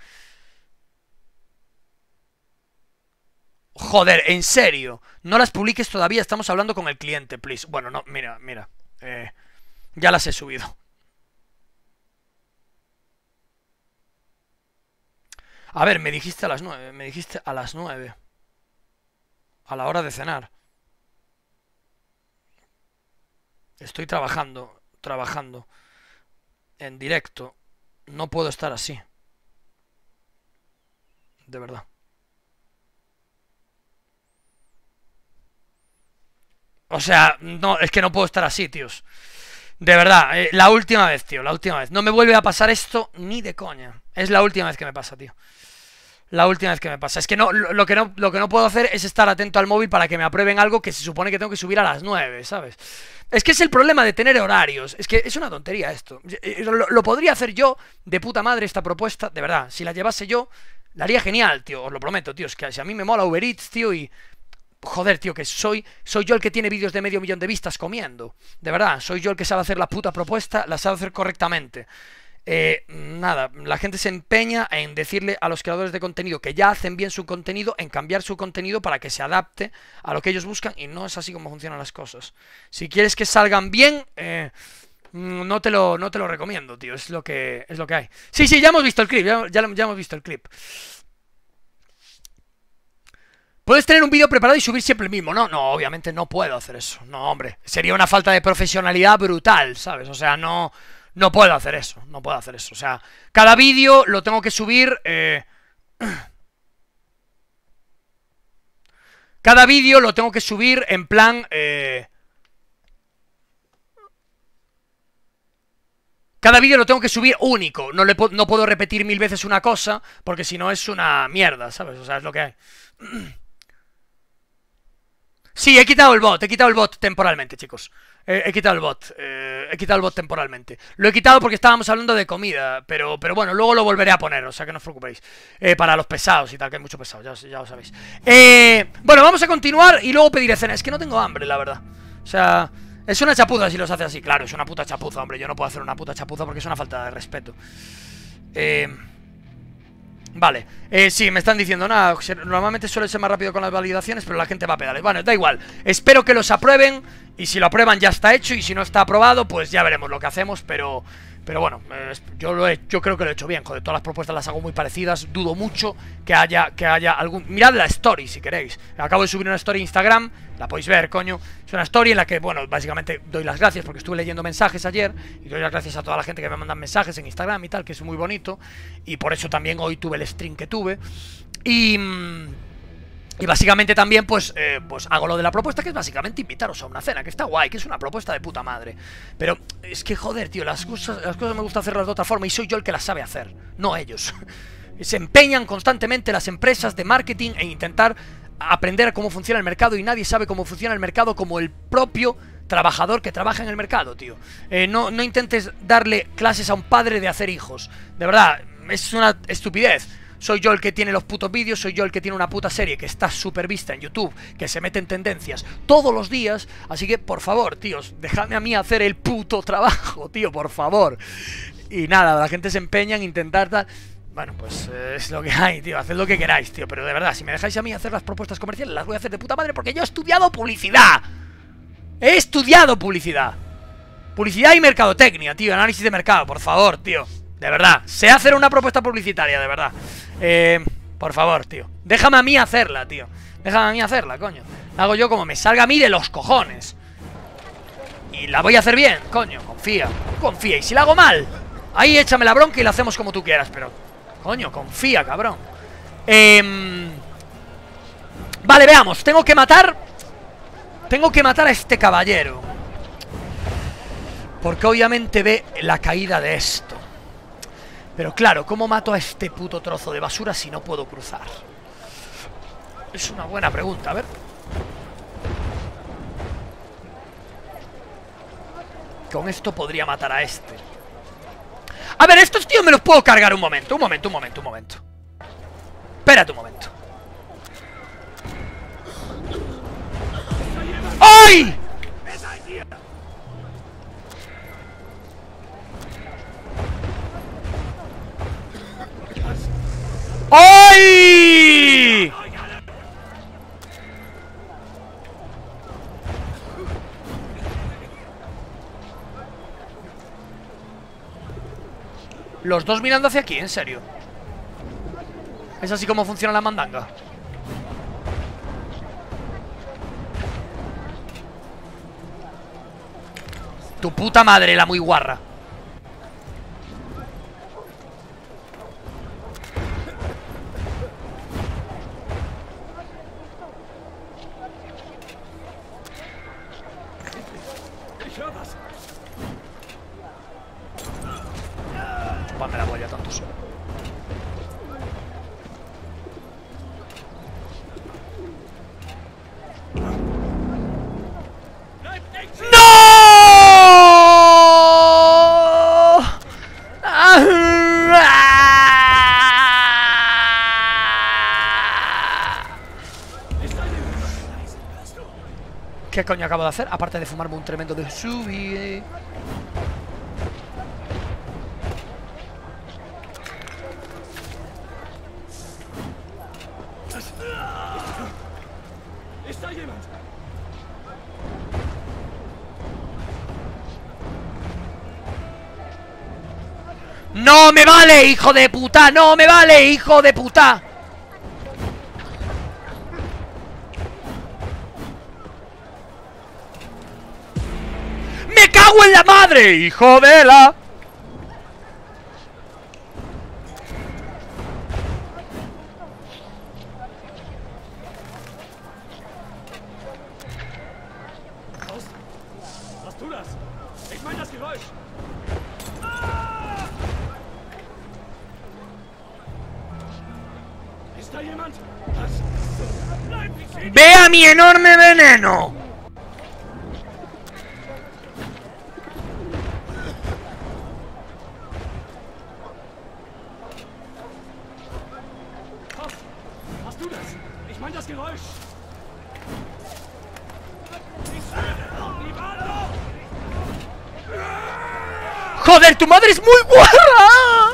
Joder, en serio. No las publiques todavía, estamos hablando con el cliente, please. Bueno, no, mira. Ya las he subido. A ver, me dijiste a las 9. A la hora de cenar. Estoy trabajando en directo. No puedo estar así. De verdad. O sea, no, es que no puedo estar así, tíos. De verdad, la última vez, tío, la última vez. No me vuelve a pasar esto ni de coña. Es la última vez que me pasa, tío. La última vez que me pasa. Es que lo que no puedo hacer es estar atento al móvil para que me aprueben algo que se supone que tengo que subir a las 9, ¿sabes? Es que es el problema de tener horarios. Es que es una tontería esto. Lo podría hacer yo de puta madre esta propuesta, de verdad. Si la llevase yo, la haría genial, tío. Os lo prometo, tío. Es que si a mí me mola Uber Eats, tío, y... Joder, tío, que soy yo el que tiene vídeos de 500.000 de vistas comiendo. De verdad, soy yo el que sabe hacer la puta propuesta, la sabe hacer correctamente. Nada, la gente se empeña en decirle a los creadores de contenido que ya hacen bien su contenido, en cambiar su contenido para que se adapte a lo que ellos buscan, y no es así como funcionan las cosas. Si quieres que salgan bien, no te lo recomiendo, tío, es lo que hay. Sí, ya hemos visto el clip, ya hemos visto el clip. ¿Puedes tener un vídeo preparado y subir siempre el mismo? No, obviamente no puedo hacer eso. No, hombre, sería una falta de profesionalidad brutal, ¿sabes? O sea, no puedo hacer eso, O sea, cada vídeo lo tengo que subir... Cada vídeo lo tengo que subir en plan... Cada vídeo lo tengo que subir único. No puedo repetir 1000 veces una cosa, porque si no es una mierda, ¿sabes? O sea, es lo que hay. Sí, he quitado el bot temporalmente, chicos. He quitado el bot temporalmente. Lo he quitado porque estábamos hablando de comida, pero bueno, luego lo volveré a poner, o sea que no os preocupéis. Para los pesados y tal, que hay muchos pesados, ya lo sabéis. Bueno, vamos a continuar y luego pediré cena. Es que no tengo hambre, la verdad. O sea, es una chapuza si los hace así. Claro, es una puta chapuza, hombre. Yo no puedo hacer una puta chapuza porque es una falta de respeto. Vale, sí, me están diciendo nada. Normalmente suele ser más rápido con las validaciones, pero la gente va a pedales. Bueno, da igual, espero que los aprueben. Y si lo aprueban ya está hecho. Y si no está aprobado, pues ya veremos lo que hacemos. Pero bueno, yo creo que lo he hecho bien. Joder, todas las propuestas las hago muy parecidas. Dudo mucho que haya algún... Mirad la story si queréis. Acabo de subir una story en Instagram. La podéis ver, coño. Es una story en la que, bueno, básicamente doy las gracias porque estuve leyendo mensajes ayer. Y doy las gracias a toda la gente que me mandan mensajes en Instagram y tal, que es muy bonito. Y por eso también hoy tuve el stream que tuve. Y básicamente también, pues hago lo de la propuesta, que es básicamente invitaros a una cena, que está guay, que es una propuesta de puta madre. Pero es que, joder, tío, las cosas me gusta hacerlas de otra forma y soy yo el que las sabe hacer, no ellos. Se empeñan constantemente las empresas de marketing en intentar aprender cómo funciona el mercado y nadie sabe cómo funciona el mercado como el propio trabajador que trabaja en el mercado, tío. No intentes darle clases a un padre de hacer hijos. De verdad, es una estupidez. Soy yo el que tiene los putos vídeos, soy yo el que tiene una puta serie que está súper vista en YouTube, que se mete en tendencias todos los días. Así que, por favor, tíos, dejadme a mí hacer el puto trabajo, tío, por favor. Y nada, la gente se empeña en intentar tal... Bueno, pues es lo que hay, tío, haced lo que queráis, tío. Pero de verdad, si me dejáis a mí hacer las propuestas comerciales, las voy a hacer de puta madre porque yo he estudiado publicidad. He estudiado publicidad. Publicidad y mercadotecnia, tío, análisis de mercado, por favor, tío. De verdad, sé hacer una propuesta publicitaria, de verdad. Por favor, tío, déjame a mí hacerla, tío. Déjame a mí hacerla, coño. La hago yo como me salga a mí de los cojones. Y la voy a hacer bien, coño, confía. Y si la hago mal, ahí échame la bronca y la hacemos como tú quieras. Pero Coño, confía, cabrón. Vale, veamos. Tengo que matar a este caballero, porque obviamente ve la caída de esto. Pero claro, ¿cómo mato a este puto trozo de basura si no puedo cruzar? Es una buena pregunta, a ver. Con esto podría matar a este. A ver, estos tíos me los puedo cargar un momento. Un momento. Espérate un momento. ¡Ay! ¡Ay! Los dos mirando hacia aquí, en serio. ¿Es así como funciona la mandanga? Tu puta madre, la muy guarra. Chúpame la polla, tontos. ¿Qué coño acabo de hacer? Aparte de fumarme un tremendo de subi. ¡No me vale, hijo de puta! ¡No me vale, hijo de puta! ¡Me cago en la madre, hijo de la! Was tu das? Ich meine das Geräusch. ¿Está jemand? ¡Ve a mi enorme veneno! Was tu das? Ich meine das Geräusch. ¡Joder, tu madre es muy guarra!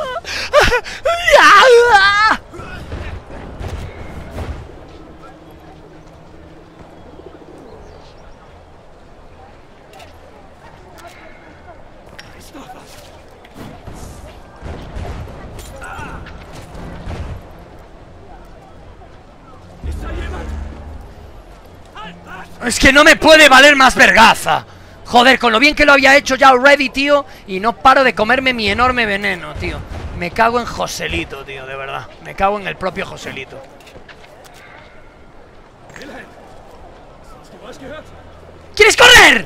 Es que no me puede valer más vergaza. Joder, con lo bien que lo había hecho ya already, tío. Y no paro de comerme mi enorme veneno, tío. Me cago en Joselito, tío, de verdad. Me cago en el propio Joselito. ¿Quieres correr?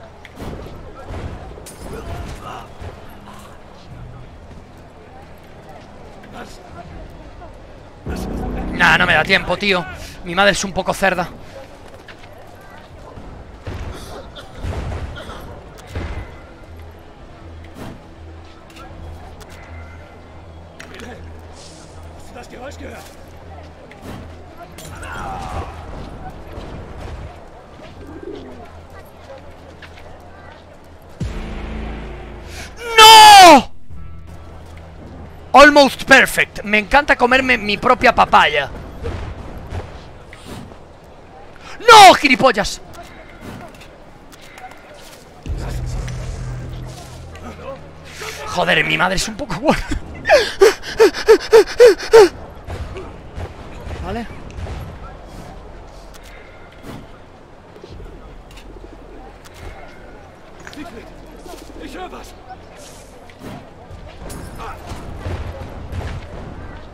Nah, no me da tiempo, tío. Mi madre es un poco cerda. Das Geräusch gehört. ¡No! Almost perfect. Me encanta comerme mi propia papaya. ¡No, gilipollas! Joder, mi madre es un poco buena. Vale. Ich höre was.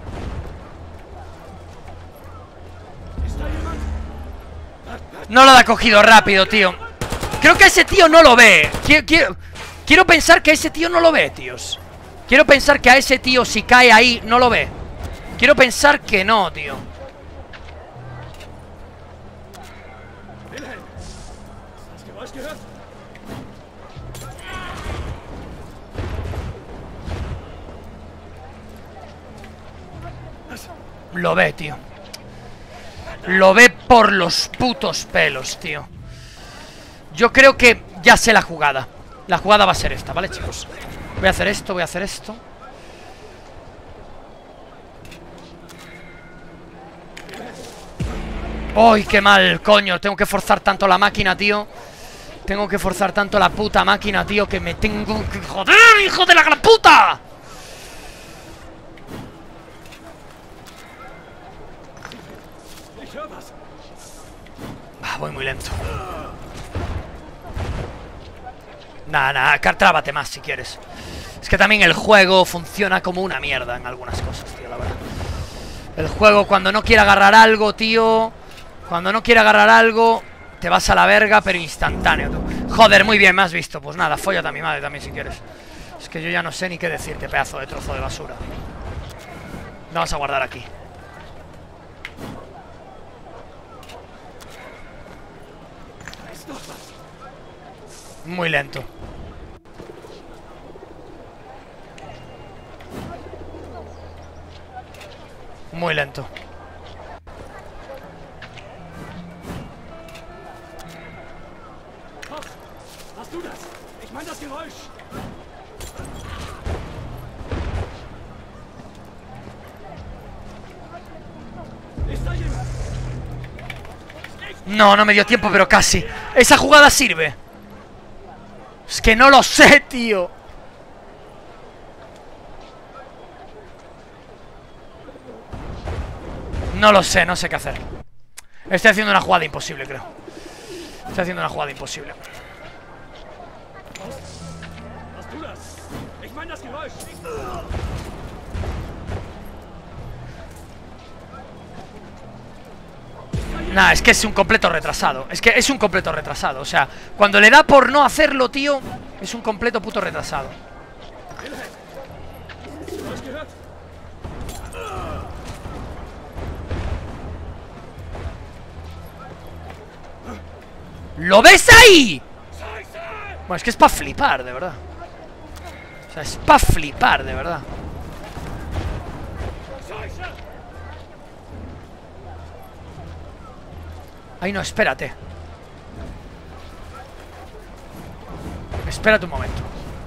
No lo ha cogido rápido, tío. Creo que ese tío no lo ve. Quiero pensar que ese tío no lo ve, tíos. Quiero pensar que a ese tío, si cae ahí, no lo ve. Quiero pensar que no, tío. Lo ve, tío. Lo ve por los putos pelos, tío. Yo creo que ya sé la jugada. La jugada va a ser esta, ¿vale, chicos? Voy a hacer esto, voy a hacer esto. ¡Ay, qué mal, coño! Tengo que forzar tanto la máquina, tío. Tengo que forzar tanto la puta máquina, tío, que me tengo que joder, hijo de la gran puta. Voy muy lento. Nada, trábate más si quieres. Es que también el juego funciona como una mierda en algunas cosas, tío, la verdad. El juego cuando no quiere agarrar algo, tío, cuando no quiere agarrar algo, te vas a la verga, pero instantáneo, tú. Joder, muy bien, me has visto. Pues nada, fóllate a mi madre también si quieres. Es que yo ya no sé ni qué decirte, pedazo de trozo de basura. Vamos a guardar aquí. Muy lento. Muy lento. Hast du das? Ich meine das Geräusch. Ist da jemand? No, no me dio tiempo, pero casi. Esa jugada sirve. Es que no lo sé, tío. No lo sé, no sé qué hacer. Estoy haciendo una jugada imposible, creo. Estoy haciendo una jugada imposible. Hast du das? Ich meine das Geräusch. Nah, es que es un completo retrasado. Es que es un completo retrasado. O sea, cuando le da por no hacerlo, tío, es un completo puto retrasado. ¿Lo ves ahí? Bueno, es que es para flipar, de verdad. O sea, es para flipar, de verdad. Ay, no, espérate. Espérate un momento.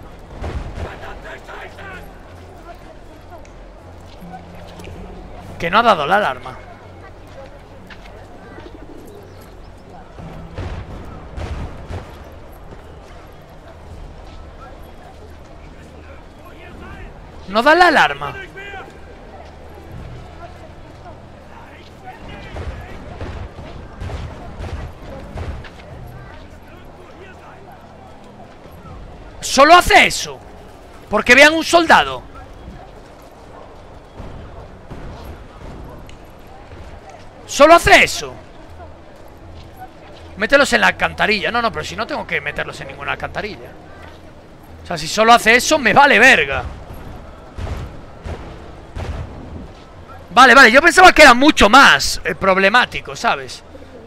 Que no ha dado la alarma. No da la alarma. Solo hace eso. Porque vean un soldado. Solo hace eso. Mételos en la alcantarilla. No, no, pero si no tengo que meterlos en ninguna alcantarilla. O sea, si solo hace eso, me vale verga. Vale, vale, yo pensaba que era mucho más problemático, ¿sabes?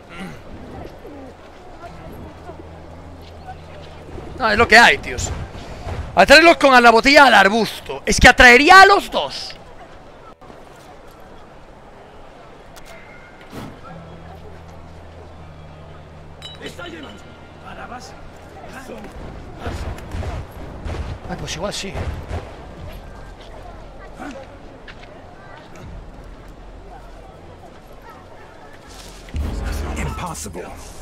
No, es lo que hay, tíos. Atraerlos con la botella al arbusto. Es que atraería a los dos. Ay, pues igual sí. Impossible.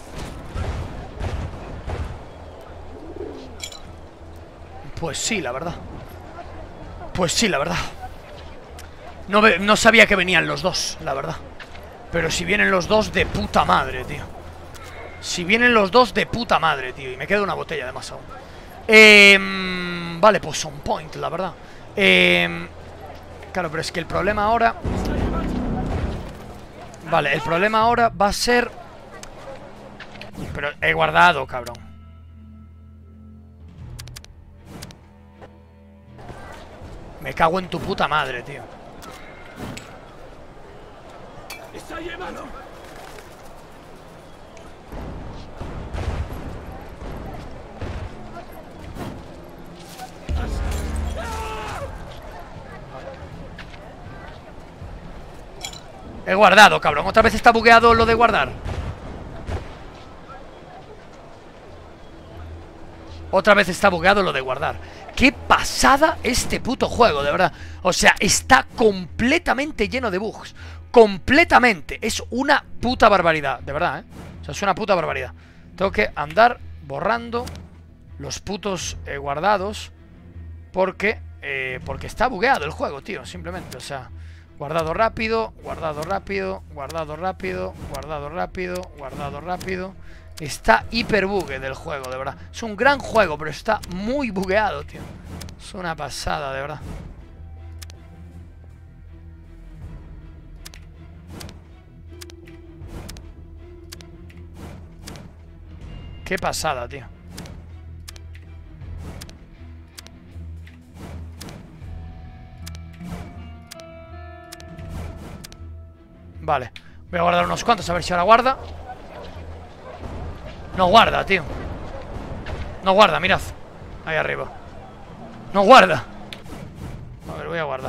Pues sí, la verdad. Pues sí, la verdad. No sabía que venían los dos, la verdad. Pero si vienen los dos, de puta madre, tío. Si vienen los dos, de puta madre, tío. Y me queda una botella de más aún. Vale, pues on point, la verdad. Claro, pero es que el problema ahora... Vale, el problema ahora va a ser... Pero he guardado, cabrón. Me cago en tu puta madre, tío. Está jemand? He guardado, cabrón. Otra vez está bugueado lo de guardar. Otra vez está bugueado lo de guardar. ¡Qué pasada este puto juego, de verdad! O sea, está completamente lleno de bugs. Completamente. Es una puta barbaridad, de verdad, ¿eh? O sea, es una puta barbaridad. Tengo que andar borrando los putos guardados porque está bugueado el juego, tío. Simplemente, o sea... Guardado rápido, guardado rápido, guardado rápido, guardado rápido, guardado rápido. Está hiper bugue del juego, de verdad. Es un gran juego, pero está muy bugueado, tío. Es una pasada, de verdad. Qué pasada, tío. Vale, voy a guardar unos cuantos a ver si ahora guarda. No guarda, tío. No guarda, mirad. Ahí arriba. No guarda. A ver, voy a guardar.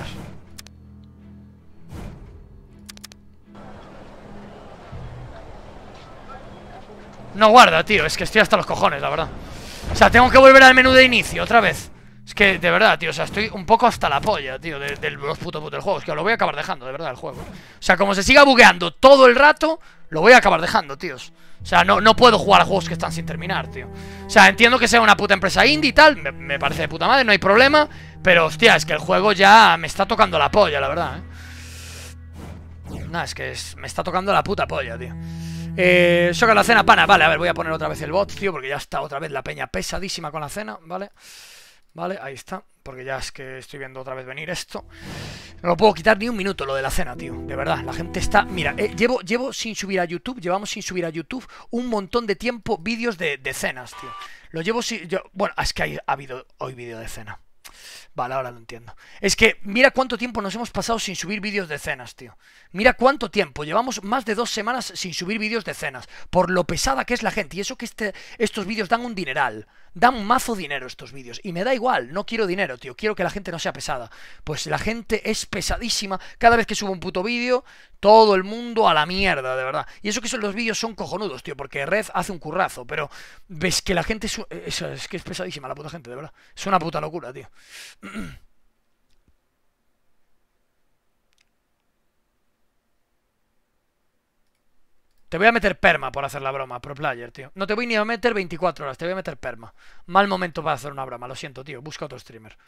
No guarda, tío. Es que estoy hasta los cojones, la verdad. O sea, tengo que volver al menú de inicio otra vez. Es que, de verdad, tío, o sea, estoy un poco hasta la polla, tío, de los putos del juego. Es que lo voy a acabar dejando, de verdad, el juego. O sea, como se siga bugueando todo el rato, lo voy a acabar dejando, tíos. O sea, no puedo jugar a juegos que están sin terminar, tío. O sea, entiendo que sea una puta empresa indie y tal, me parece de puta madre, no hay problema. Pero, hostia, es que el juego ya me está tocando la polla, la verdad, Nah, es que me está tocando la puta polla, tío. Soca la cena, pana, vale, a ver, voy a poner otra vez el bot, tío, porque ya está otra vez la peña pesadísima con la cena, ¿vale? Vale, ahí está, porque ya es que estoy viendo otra vez venir esto. No lo puedo quitar ni un minuto lo de la cena, tío. De verdad, la gente está... Mira, llevo sin subir a YouTube, llevamos sin subir a YouTube un montón de tiempo vídeos de cenas, tío. Lo llevo sin... Bueno, es que ha habido hoy vídeo de cena. Vale, ahora lo entiendo. Es que mira cuánto tiempo nos hemos pasado sin subir vídeos de cenas, tío. Mira cuánto tiempo. Llevamos más de 2 semanas sin subir vídeos de cenas. Por lo pesada que es la gente. Y eso que estos vídeos dan un dineral. Dan un mazo dinero estos vídeos. Y me da igual. No quiero dinero, tío. Quiero que la gente no sea pesada. Pues la gente es pesadísima. Cada vez que subo un puto vídeo, todo el mundo a la mierda, de verdad. Y eso que los vídeos son cojonudos, tío. Porque Red hace un currazo. Pero ves que la gente es que es pesadísima la puta gente, de verdad. Es una puta locura, tío. Te voy a meter perma por hacer la broma, pro player, tío. No te voy ni a meter 24 horas, te voy a meter perma. Mal momento para hacer una broma, lo siento, tío. Busca otro streamer.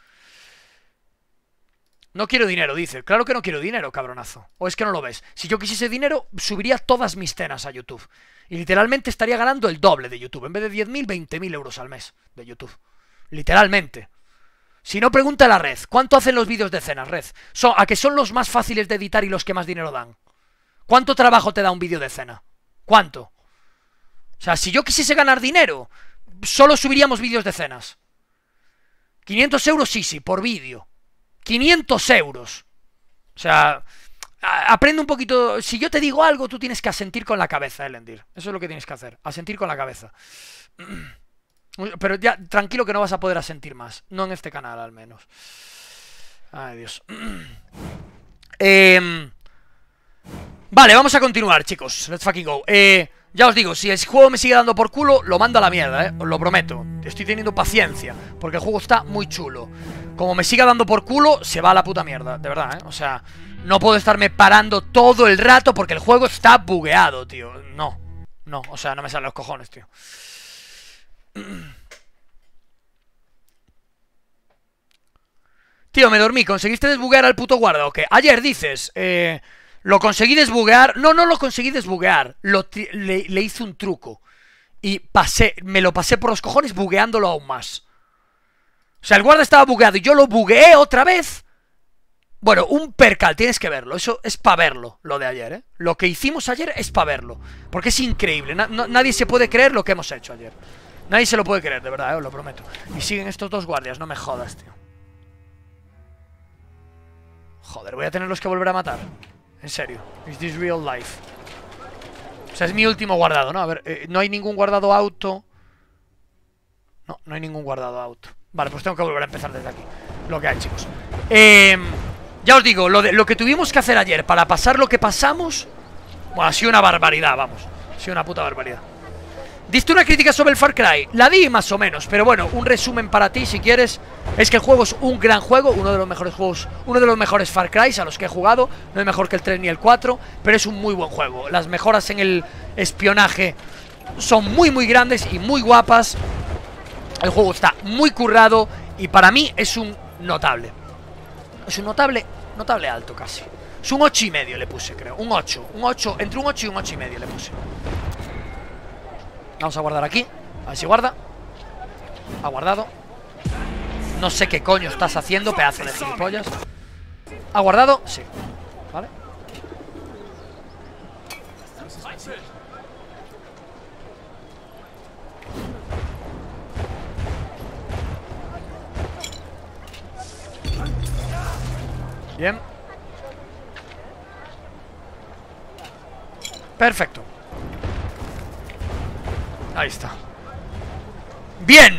No quiero dinero, dice. Claro que no quiero dinero, cabronazo. O es que no lo ves. Si yo quisiese dinero, subiría todas mis cenas a YouTube. Y literalmente estaría ganando el doble de YouTube. En vez de 10.000, 20.000 euros al mes de YouTube. Literalmente. Si no, pregunta a la Red. ¿Cuánto hacen los vídeos de cenas, Red? ¿A que son los más fáciles de editar y los que más dinero dan? ¿Cuánto trabajo te da un vídeo de cena? ¿Cuánto? O sea, si yo quisiese ganar dinero, solo subiríamos vídeos de cenas. 500 euros, sí, por vídeo. 500 euros. O sea, aprende un poquito. Si yo te digo algo, tú tienes que asentir con la cabeza, Elendir. Eso es lo que tienes que hacer, asentir con la cabeza. Pero ya, tranquilo que no vas a poder asentir más. No en este canal, al menos. Ay, Dios. Vale, vamos a continuar, chicos. Let's fucking go. Ya os digo, si el juego me sigue dando por culo, lo mando a la mierda, os lo prometo. Estoy teniendo paciencia, porque el juego está muy chulo. Como me siga dando por culo, se va a la puta mierda, de verdad, O sea, no puedo estarme parando todo el rato porque el juego está bugueado, tío. No, o sea, no me salen los cojones, tío. Tío, me dormí. ¿Conseguiste desbuguear al puto guarda o qué? Ayer dices, lo conseguí desbuguear. No lo conseguí desbuguear. Le hice un truco. Y me lo pasé por los cojones bugueándolo aún más. O sea, el guarda estaba bugueado y yo lo bugueé otra vez. Bueno, un percal, tienes que verlo. Eso es para verlo, lo de ayer, ¿eh? Lo que hicimos ayer es para verlo. Porque es increíble. Nadie se puede creer lo que hemos hecho ayer. Nadie se lo puede creer, de verdad, os lo prometo. Y siguen estos dos guardias, no me jodas, tío. Joder, voy a tenerlos que volver a matar. En serio. Is this real life? O sea, es mi último guardado, ¿no? A ver, no hay ningún guardado auto. No hay ningún guardado auto. Vale, pues tengo que volver a empezar desde aquí. Lo que hay, chicos. Ya os digo, lo que tuvimos que hacer ayer para pasar lo que pasamos, bueno, ha sido una barbaridad, vamos. Ha sido una puta barbaridad. ¿Diste una crítica sobre el Far Cry? La di más o menos, pero bueno, un resumen para ti si quieres. Es que el juego es un gran juego, uno de los mejores juegos, uno de los mejores Far Cry a los que he jugado. No es mejor que el 3 ni el 4, pero es un muy buen juego. Las mejoras en el espionaje son muy grandes y muy guapas. El juego está muy currado y para mí es un notable. Es un notable alto casi. Es un 8,5 le puse, creo. Un 8, entre un 8 y un 8,5 le puse. Vamos a guardar aquí. A ver si guarda. Ha guardado. No sé qué coño estás haciendo, pedazo de gilipollas. ¿Ha guardado? Sí. Vale. Bien. Perfecto. Ahí está. Bien.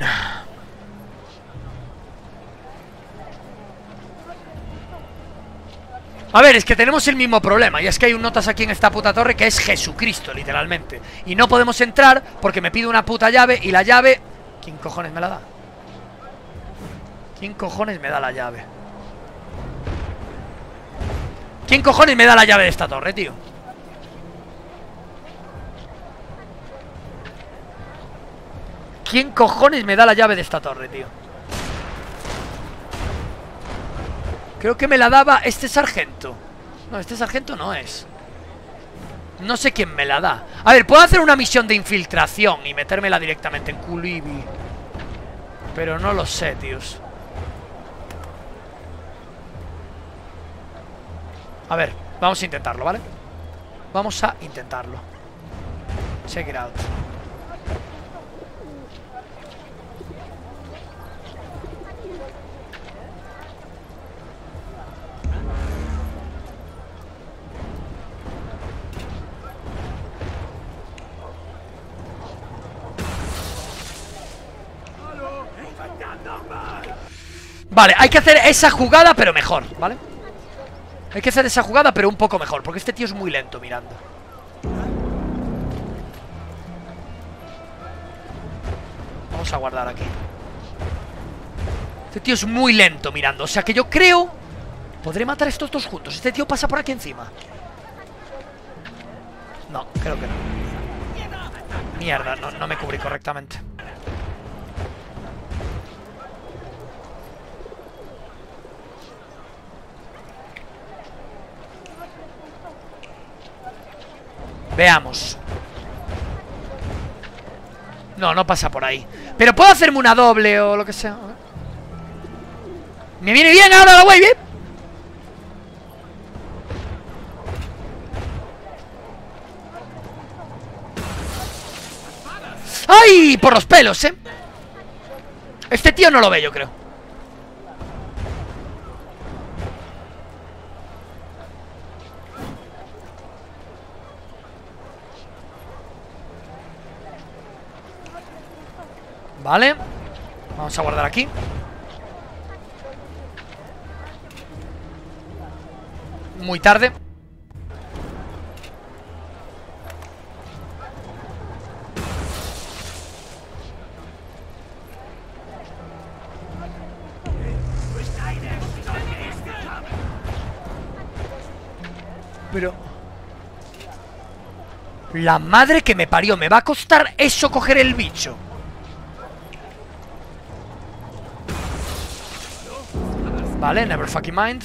A ver, es que tenemos el mismo problema. Y es que hay un notas aquí en esta puta torre que es Jesucristo, literalmente. Y no podemos entrar porque me pide una puta llave. Y la llave... ¿Quién cojones me la da? ¿Quién cojones me da la llave? ¿Quién cojones me da la llave de esta torre, tío? ¿Quién cojones me da la llave de esta torre, tío? Creo que me la daba este sargento. No, este sargento no es. No sé quién me la da. A ver, puedo hacer una misión de infiltración y metérmela directamente en Kulibi, pero no lo sé, tíos. A ver, vamos a intentarlo, ¿vale? Vamos a intentarlo. Check it out. Vale, hay que hacer esa jugada, pero mejor, ¿vale? Hay que hacer esa jugada, pero un poco mejor, porque este tío es muy lento mirando. Vamos a guardar aquí. Este tío es muy lento mirando, o sea que yo creo... Podré matar a estos dos juntos. Este tío pasa por aquí encima. No, creo que no. Mierda, no me cubrí correctamente. Veamos. No pasa por ahí. Pero puedo hacerme una doble o lo que sea. Me viene bien ahora la wave, ¿eh? ¡Ay! Por los pelos, ¿eh? Este tío no lo ve, yo creo. Vale. Vamos a guardar aquí. Muy tarde. Pero... la madre que me parió. Me va a costar eso coger el bicho. Vale, never fucking mind.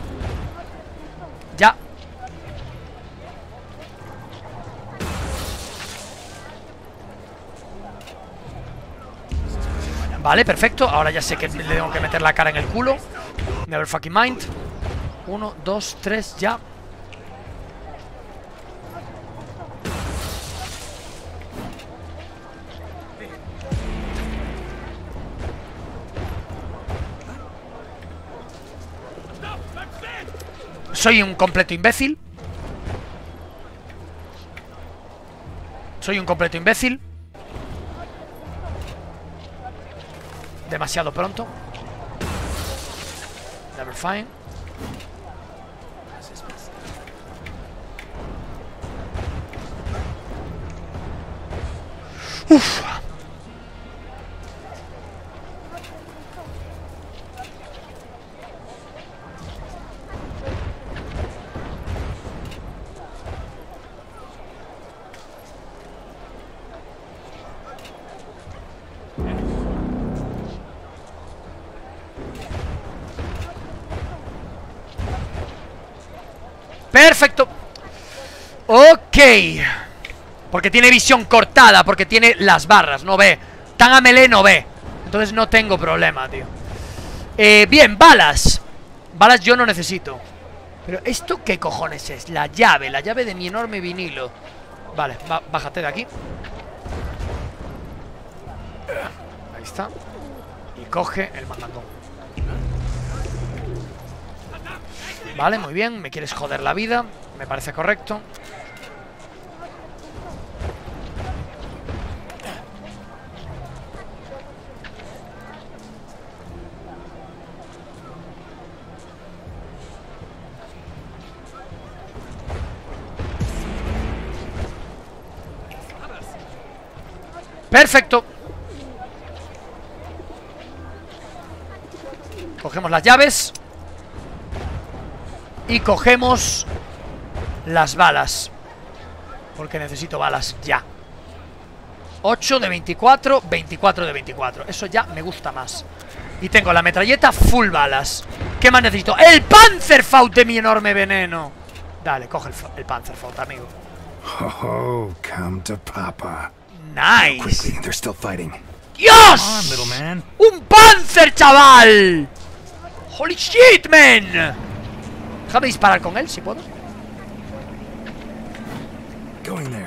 Ya. Vale, perfecto. Ahora ya sé que le tengo que meter la cara en el culo. Never fucking mind. 1, 2, 3, ya. Soy un completo imbécil. Soy un completo imbécil. Demasiado pronto. Never fine. Uf. Perfecto. Ok. Porque tiene visión cortada, porque tiene las barras, no ve. Tan a melee no ve. Entonces no tengo problema, tío. Bien, balas. Balas yo no necesito. Pero ¿esto qué cojones es? La llave de mi enorme vinilo. Vale, bájate de aquí. Ahí está. Y coge el mandangón. Vale, muy bien, me quieres joder la vida. Me parece correcto. Perfecto. Cogemos las llaves. Y cogemos las balas. Porque necesito balas ya. 8 de 24, 24 de 24. Eso ya me gusta más. Y tengo la metralleta full balas. ¿Qué más necesito? ¡El Panzerfaust de mi enorme veneno! Dale, coge el Panzerfaust, amigo. Oh, come to Papa. Nice. Quickly, they're still fighting. ¡Dios! Come on, little man. ¡Un Panzer, chaval! ¡Holy shit, man! Déjame disparar con él, si puedo. Going there.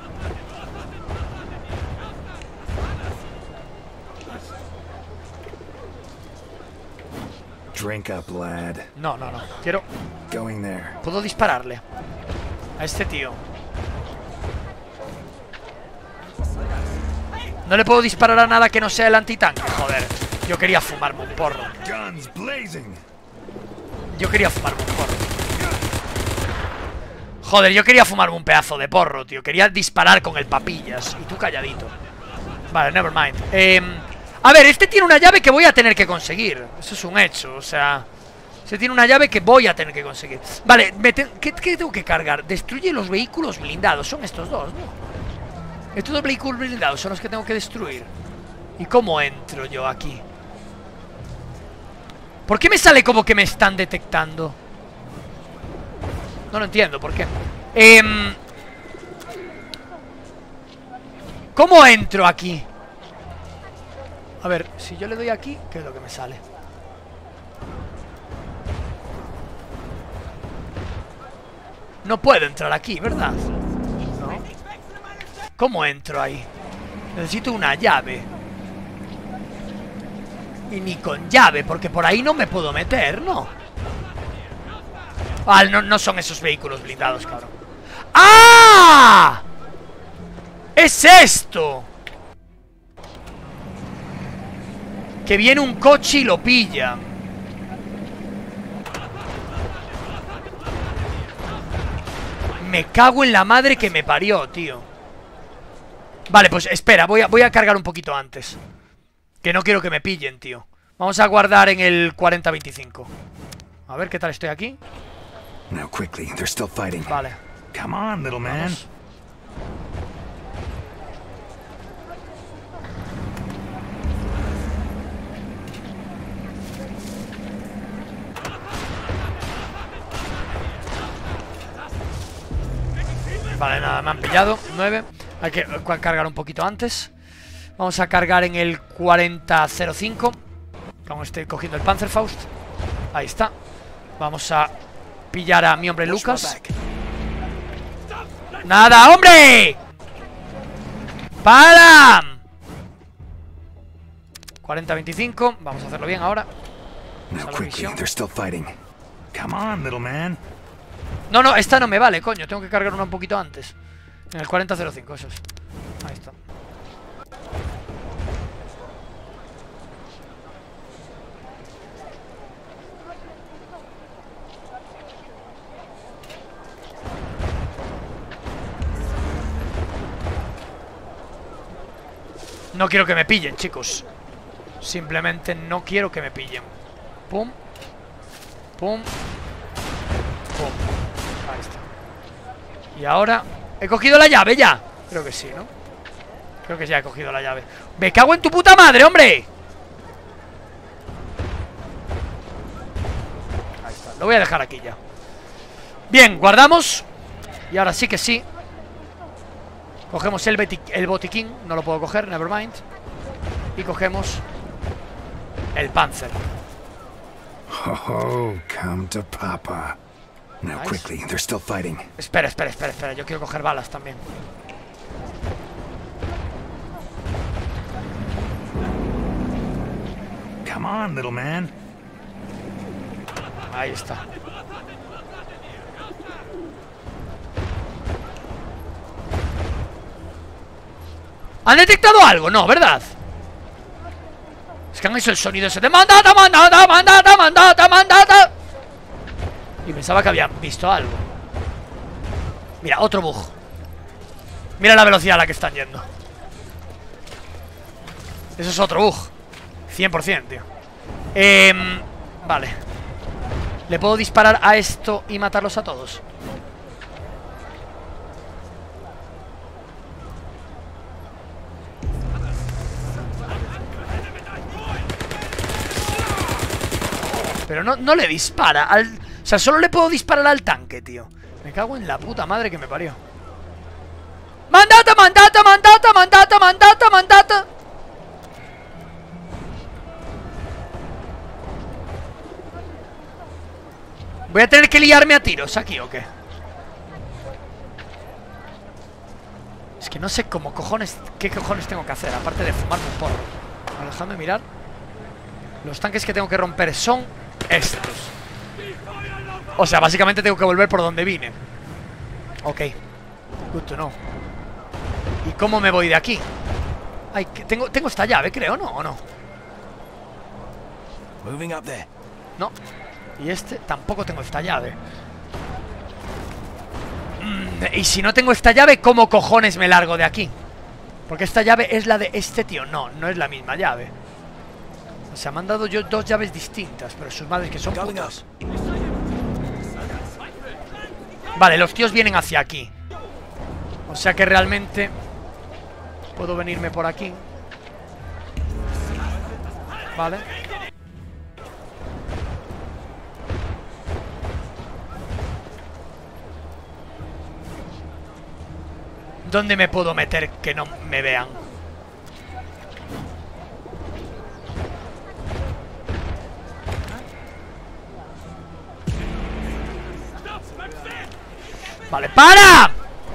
Drink up, lad. No, no, no. Quiero... Going there. Puedo dispararle a este tío. No le puedo disparar a nada que no sea el antitanque. Joder, yo quería fumarme un porro. Guns blazing. Yo quería fumarme un porro. Joder, yo quería fumarme un pedazo de porro, tío. Quería disparar con el papillas. Y tú calladito. Vale, never mind. A ver, este tiene una llave que voy a tener que conseguir. Eso es un hecho, o sea... Este tiene una llave que voy a tener que conseguir. Vale, ¿qué tengo que cargar? Destruye los vehículos blindados. Son estos dos, ¿no? Estos dos vehículos blindados son los que tengo que destruir. ¿Y cómo entro yo aquí? ¿Por qué me sale como que me están detectando? No lo entiendo, ¿por qué? ¿Cómo entro aquí? A ver, si yo le doy aquí, ¿qué es lo que me sale? No puedo entrar aquí, ¿verdad? No. ¿Cómo entro ahí? Necesito una llave. Y ni con llave, porque por ahí no me puedo meter, ¿no? Ah, no son esos vehículos blindados, cabrón. ¡Ah! ¡Es esto! Que viene un coche y lo pilla. Me cago en la madre que me parió, tío. Vale, pues espera, voy a cargar un poquito antes. Que no quiero que me pillen, tío. Vamos a guardar en el 40-25. A ver qué tal estoy aquí. Now quickly, they're still fighting. Vale. Come on, little man. Vamos. Vale, nada, me han pillado. 9. Hay que cargar un poquito antes. Vamos a cargar en el 40-05. Aún estoy cogiendo el Panzerfaust. Ahí está. Vamos a pillar a mi hombre Lucas. ¡Nada, hombre! ¡Para! 40-25. Vamos a hacerlo bien ahora. Now quickly, they're still fighting. Come on, little man. No, no, esta no me vale, coño. Tengo que cargar una un poquito antes. En el 40-05, eso es. Ahí está. No quiero que me pillen, chicos. Simplemente no quiero que me pillen. Pum. Pum. Pum. Ahí está. Y ahora... ¿He cogido la llave ya? Creo que sí, ¿no? Creo que ya he cogido la llave. ¡Me cago en tu puta madre, hombre! Ahí está. Lo voy a dejar aquí ya. Bien, guardamos. Y ahora sí que sí. Cogemos el botiquín. No lo puedo coger, nevermind. Y cogemos el Panzer. Oh, come to Papa. Now Nice. quickly, they're still fighting. Espera, espera, espera, espera. Yo quiero coger balas también. Come on, little man. Ahí está. ¿Han detectado algo? No, ¿verdad? Es que han hecho el sonido ese de mandata, mandata, mandata, mandata, mandata. Y pensaba que habían visto algo. Mira, otro bug. Mira la velocidad a la que están yendo. Eso es otro bug. 100%, tío. Vale. ¿Le puedo disparar a esto y matarlos a todos? Pero no le dispara al... O sea, solo le puedo disparar al tanque, tío. Me cago en la puta madre que me parió. ¡Mandata, mandata, mandata, mandata, mandata, mandata! ¿Voy a tener que liarme a tiros aquí o qué? Es que no sé cómo cojones... ¿Qué cojones tengo que hacer? Aparte de fumarme un porro. Vale, déjame mirar. Los tanques que tengo que romper son estos. O sea, básicamente tengo que volver por donde vine. Ok. Good to know. ¿Y cómo me voy de aquí? Ay, tengo esta llave, creo, ¿no? ¿O no? Moving up there. No. Y este tampoco tengo esta llave. Y si no tengo esta llave, ¿cómo cojones me largo de aquí? Porque esta llave es la de este tío. No, no es la misma llave. O sea, me han dado yo dos llaves distintas. Pero sus madres que son putas. Vale, los tíos vienen hacia aquí. O sea que realmente puedo venirme por aquí. Vale. ¿Dónde me puedo meter que no me vean? Vale, ¡para!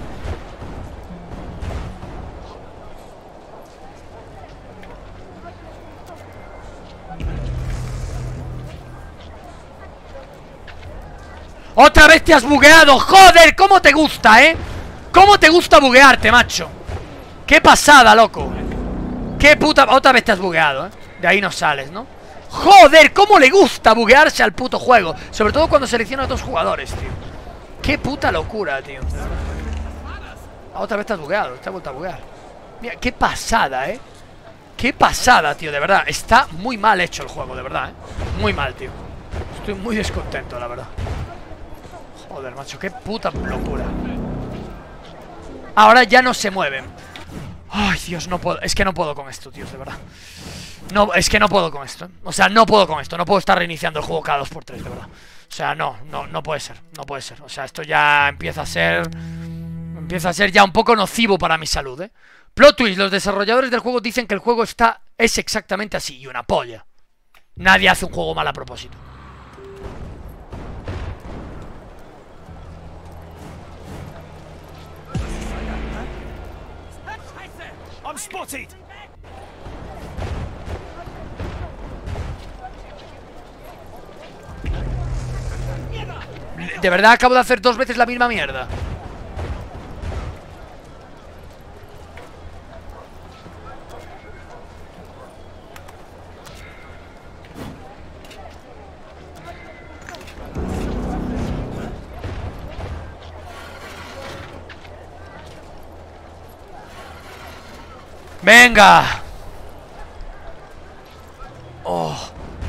¡Otra vez te has bugueado! ¡Joder! ¿Cómo te gusta, eh? ¿Cómo te gusta buguearte, macho? ¡Qué pasada, loco! ¡Qué puta... Otra vez te has bugueado, eh! De ahí no sales, ¿no? ¡Joder! ¿Cómo le gusta buguearse al puto juego? Sobre todo cuando selecciona a otros jugadores, tío. ¡Qué puta locura, tío! Otra vez te has bugueado, te has vuelto a buguear. Mira, qué pasada, ¿eh? Qué pasada, tío, de verdad. Está muy mal hecho el juego, de verdad, ¿eh? Muy mal, tío. Estoy muy descontento, la verdad. Joder, macho, qué puta locura. Ahora ya no se mueven. Ay, Dios, no puedo. Es que no puedo con esto, tío, de verdad. No, es que no puedo con esto. O sea, no puedo con esto. No puedo estar reiniciando el juego cada 2x3, de verdad. O sea, no puede ser. No puede ser. O sea, esto ya empieza a ser... Empieza a ser ya un poco nocivo para mi salud, ¿eh? Plot twist, los desarrolladores del juego dicen que el juego es exactamente así. Y una polla. Nadie hace un juego mal a propósito. I'm spotted. De verdad acabo de hacer 2 veces la misma mierda. ¡Venga! ¡Oh!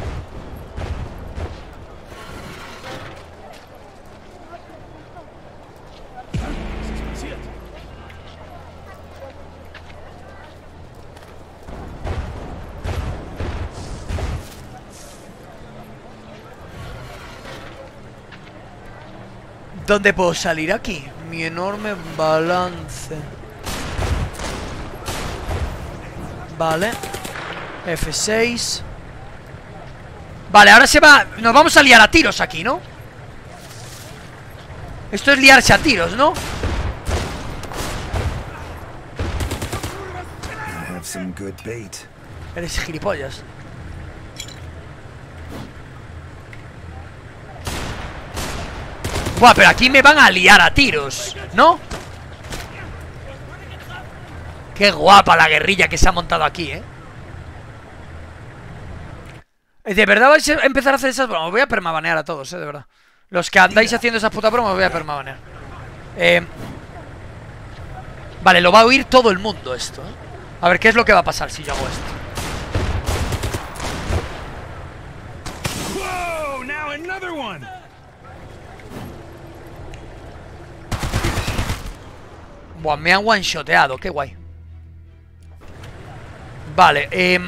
¿Dónde puedo salir aquí? Mi enorme balance. Vale. F6. Vale, ahora se va... Nos vamos a liar a tiros aquí, ¿no? Esto es liarse a tiros, ¿no? Have some good bait. Eres gilipollas. Buah, pero aquí me van a liar a tiros, ¿no? Qué guapa la guerrilla que se ha montado aquí, ¿eh? ¿De verdad vais a empezar a hacer esas bromas? Os voy a permabanear a todos, de verdad. Los que andáis haciendo esas putas bromas os voy a permabanear. Vale, lo va a oír todo el mundo esto, ¿eh? A ver, ¿qué es lo que va a pasar si yo hago esto? Whoa! Now another one. Buah, me han one-shoteado, qué guay. Vale,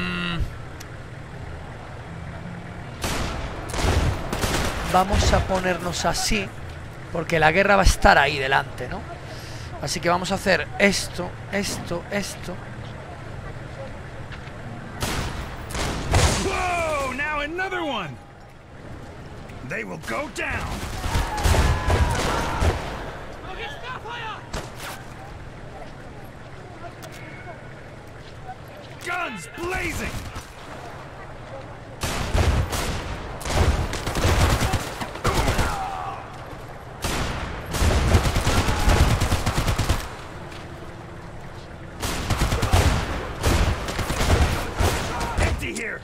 vamos a ponernos así, porque la guerra va a estar ahí delante, ¿no? Así que vamos a hacer esto, esto, esto. Whoa! Now another one. They will go down. Guns blazing. Empty here.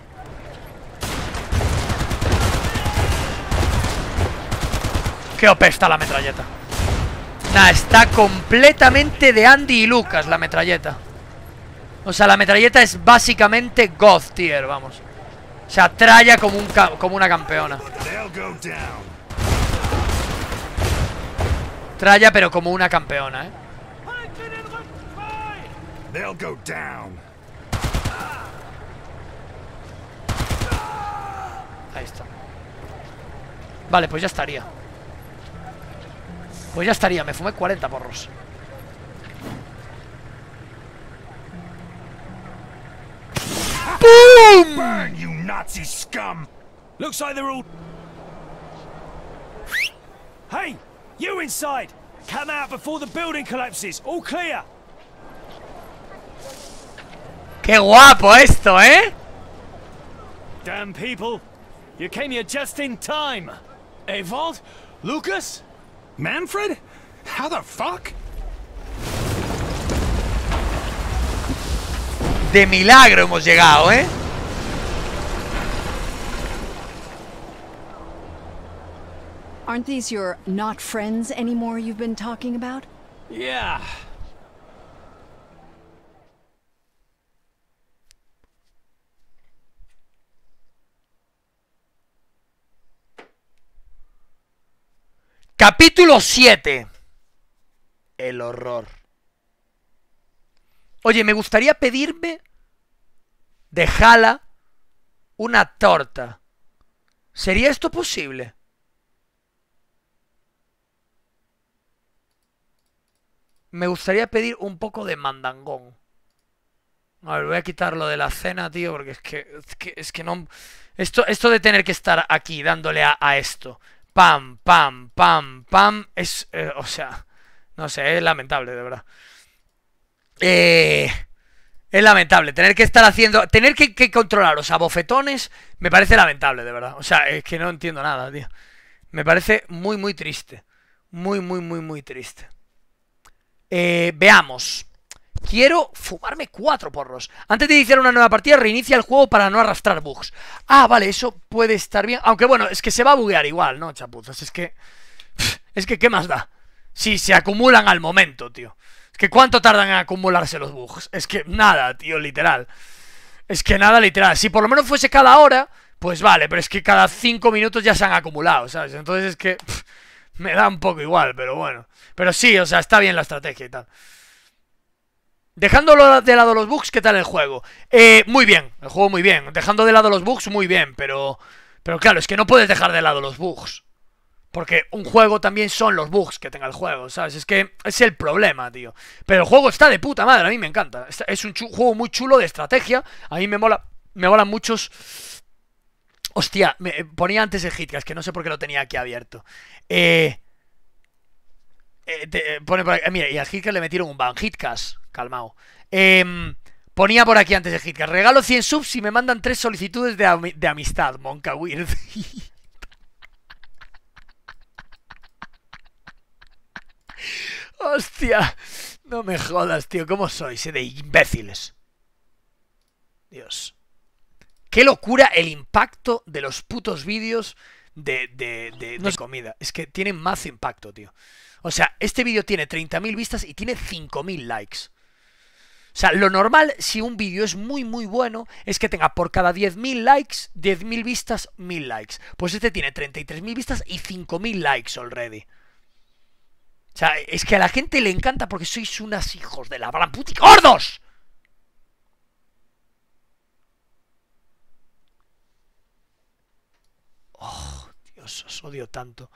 Qué OP está la metralleta. Nah, está completamente de Andy y Lucas la metralleta. O sea, la metralleta es básicamente God tier, vamos. O sea, tralla como, como una campeona. Tralla pero como una campeona, ¿eh? Ahí está. Vale, pues ya estaría. Pues ya estaría, me fumé 40 porros. ¡Boom! Burn, you Nazi scum! Looks like they're all... Hey! You inside! Come out before the building collapses! All clear! ¡Qué guapo esto, eh! Damn people! You came here just in time! Evald? Lucas? Manfred? How the fuck? De milagro hemos llegado, ¿eh? Aren't these your not friends anymore you've been talking about? Yeah. Capítulo 7. El horror. Oye, me gustaría pedirme de Hala una torta. ¿Sería esto posible? Me gustaría pedir un poco de mandangón. A ver, voy a quitar lo de la cena, tío, porque es que no... Esto de tener que estar aquí dándole a esto. Pam, pam, pam, pam. Es... o sea... No sé, es lamentable, de verdad. Es lamentable, tener que estar haciendo... Tener que controlaros a bofetones me parece lamentable, de verdad. O sea, es que no entiendo nada, tío. Me parece muy, muy triste. Muy, muy, muy, muy triste. Veamos. Quiero fumarme 4 porros. Antes de iniciar una nueva partida, reinicia el juego para no arrastrar bugs. Ah, vale, eso puede estar bien. Aunque bueno, es que se va a buguear igual, ¿no, chapuzas? Es que, ¿qué más da? Si se acumulan al momento, tío. Es que ¿cuánto tardan en acumularse los bugs? Es que nada, tío, literal. Es que nada, literal. Si por lo menos fuese cada hora, pues vale, pero es que cada 5 minutos ya se han acumulado, ¿sabes? Entonces es que me da un poco igual, pero bueno. Pero sí, o sea, está bien la estrategia y tal. Dejando de lado los bugs, ¿qué tal el juego? Muy bien, el juego muy bien. Dejando de lado los bugs, muy bien, pero claro, es que no puedes dejar de lado los bugs. Porque un juego también son los bugs que tenga el juego, ¿sabes? Es que es el problema, tío. Pero el juego está de puta madre, a mí me encanta. Es un juego muy chulo de estrategia. A mí me molan muchos... Hostia, me ponía antes el Hitcast, que no sé por qué lo tenía aquí abierto. Pone por aquí, mira, y al Hitcast le metieron un ban. Hitcast, calmao. Ponía por aquí antes el Hitcast. Regalo 100 subs y me mandan 3 solicitudes de amistad, Monka Weird. Hostia, no me jodas, tío. ¿Cómo sois, de imbéciles? Dios. Qué locura el impacto de los putos vídeos de comida. Es que tienen más impacto, tío. O sea, este vídeo tiene 30.000 vistas y tiene 5.000 likes. O sea, lo normal, si un vídeo es muy, muy bueno, es que tenga por cada 10.000 likes, 10.000 vistas, 1.000 likes. Pues este tiene 33.000 vistas y 5.000 likes already. O sea, es que a la gente le encanta porque sois unas hijos de la gran puta... ¡Gordos! Oh, Dios, os odio tanto.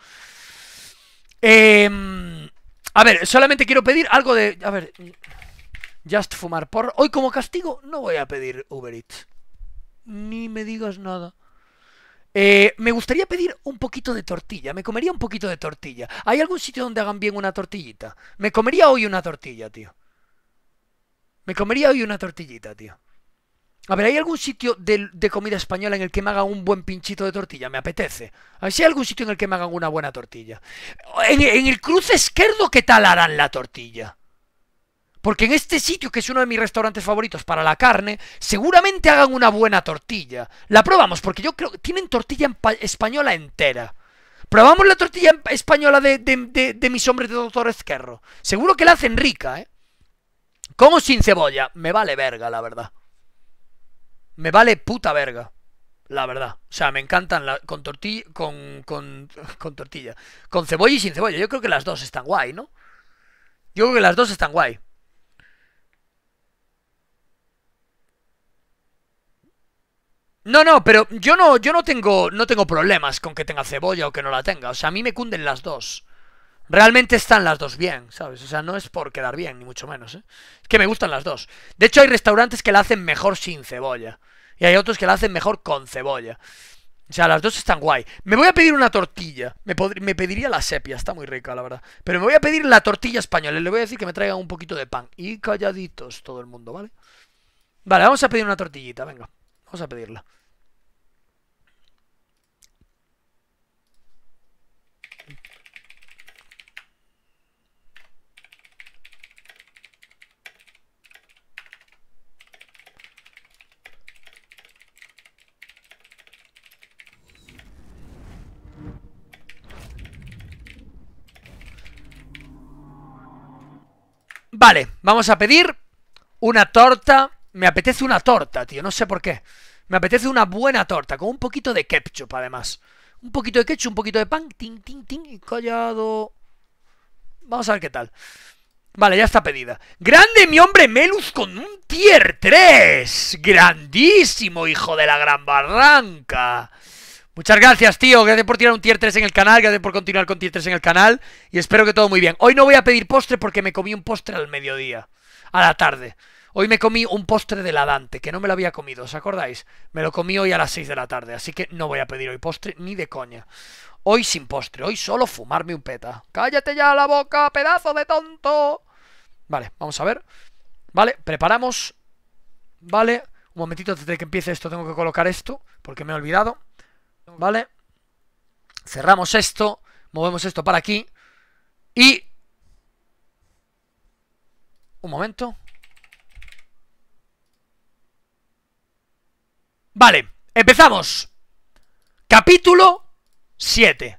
A ver, solamente quiero pedir algo de... A ver... Just fumar porro. Hoy como castigo no voy a pedir Uber Eats. Ni me digas nada. Me gustaría pedir un poquito de tortilla. Me comería un poquito de tortilla. ¿Hay algún sitio donde hagan bien una tortillita? Me comería hoy una tortilla, tío. Me comería hoy una tortillita, tío. A ver, ¿hay algún sitio de comida española en el que me hagan un buen pinchito de tortilla? Me apetece. A ver si hay algún sitio en el que me hagan una buena tortilla. En el cruce izquierdo, ¿qué tal harán la tortilla? Porque en este sitio, que es uno de mis restaurantes favoritos para la carne, seguramente hagan una buena tortilla. La probamos, porque yo creo que tienen tortilla española entera. Probamos la tortilla española de mis hombres de Doctor Ezquerro. Seguro que la hacen rica, ¿eh? Con o sin cebolla. Me vale verga, la verdad. Me vale puta verga, la verdad. O sea, me encantan con tortilla, con tortilla. Con cebolla y sin cebolla. Yo creo que las dos están guay, ¿no? Yo creo que las dos están guay. No, pero yo no tengo problemas con que tenga cebolla o que no la tenga. O sea, a mí me cunden las dos. Realmente están las dos bien, ¿sabes? O sea, no es por quedar bien, ni mucho menos, ¿eh? Es que me gustan las dos. De hecho, hay restaurantes que la hacen mejor sin cebolla. Y hay otros que la hacen mejor con cebolla. O sea, las dos están guay. Me voy a pedir una tortilla. Me pediría la sepia, está muy rica, la verdad. Pero me voy a pedir la tortilla española. Le voy a decir que me traigan un poquito de pan. Y calladitos todo el mundo, ¿vale? Vale, vamos a pedir una tortillita, venga. Vamos a pedirla. Vale, vamos a pedir una torta. Me apetece una torta, tío, no sé por qué. Me apetece una buena torta, con un poquito de ketchup, además. Un poquito de ketchup, un poquito de pan. Tin, tin, tin, y callado. Vamos a ver qué tal. Vale, ya está pedida. ¡Grande mi hombre Melus con un tier 3! ¡Grandísimo, hijo de la gran barranca! Muchas gracias, tío. Gracias por tirar un tier 3 en el canal. Gracias por continuar con tier 3 en el canal. Y espero que todo muy bien. Hoy no voy a pedir postre porque me comí un postre al mediodía. A la tarde. Hoy me comí un postre de la Dante, que no me lo había comido, ¿os acordáis? Me lo comí hoy a las 6 de la tarde. Así que no voy a pedir hoy postre ni de coña. Hoy sin postre. Hoy solo fumarme un peta. ¡Cállate ya la boca, pedazo de tonto! Vale, vamos a ver. Vale, preparamos Vale, un momentito antes de que empiece esto tengo que colocar esto, porque me he olvidado. Vale. Cerramos esto, movemos esto para aquí. Y... un momento. Vale, empezamos. Capítulo 7.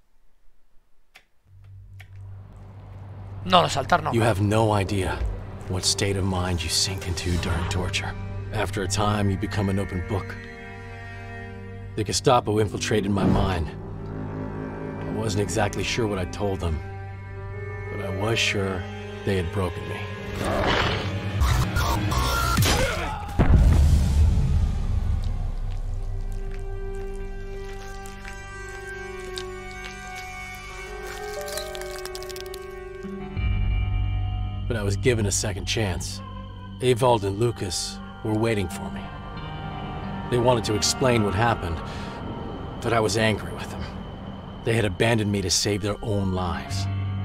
No, saltar no. You have no idea what state of mind you sink into during torture. After a time, you become an open book. The Gestapo infiltrated my mind. I wasn't exactly sure what I told them, but I was sure they had broken me. But I was given a second chance. Evald and Lucas were waiting for me. They wanted to explain what happened, but I was angry with them. They had abandoned me to save their own lives.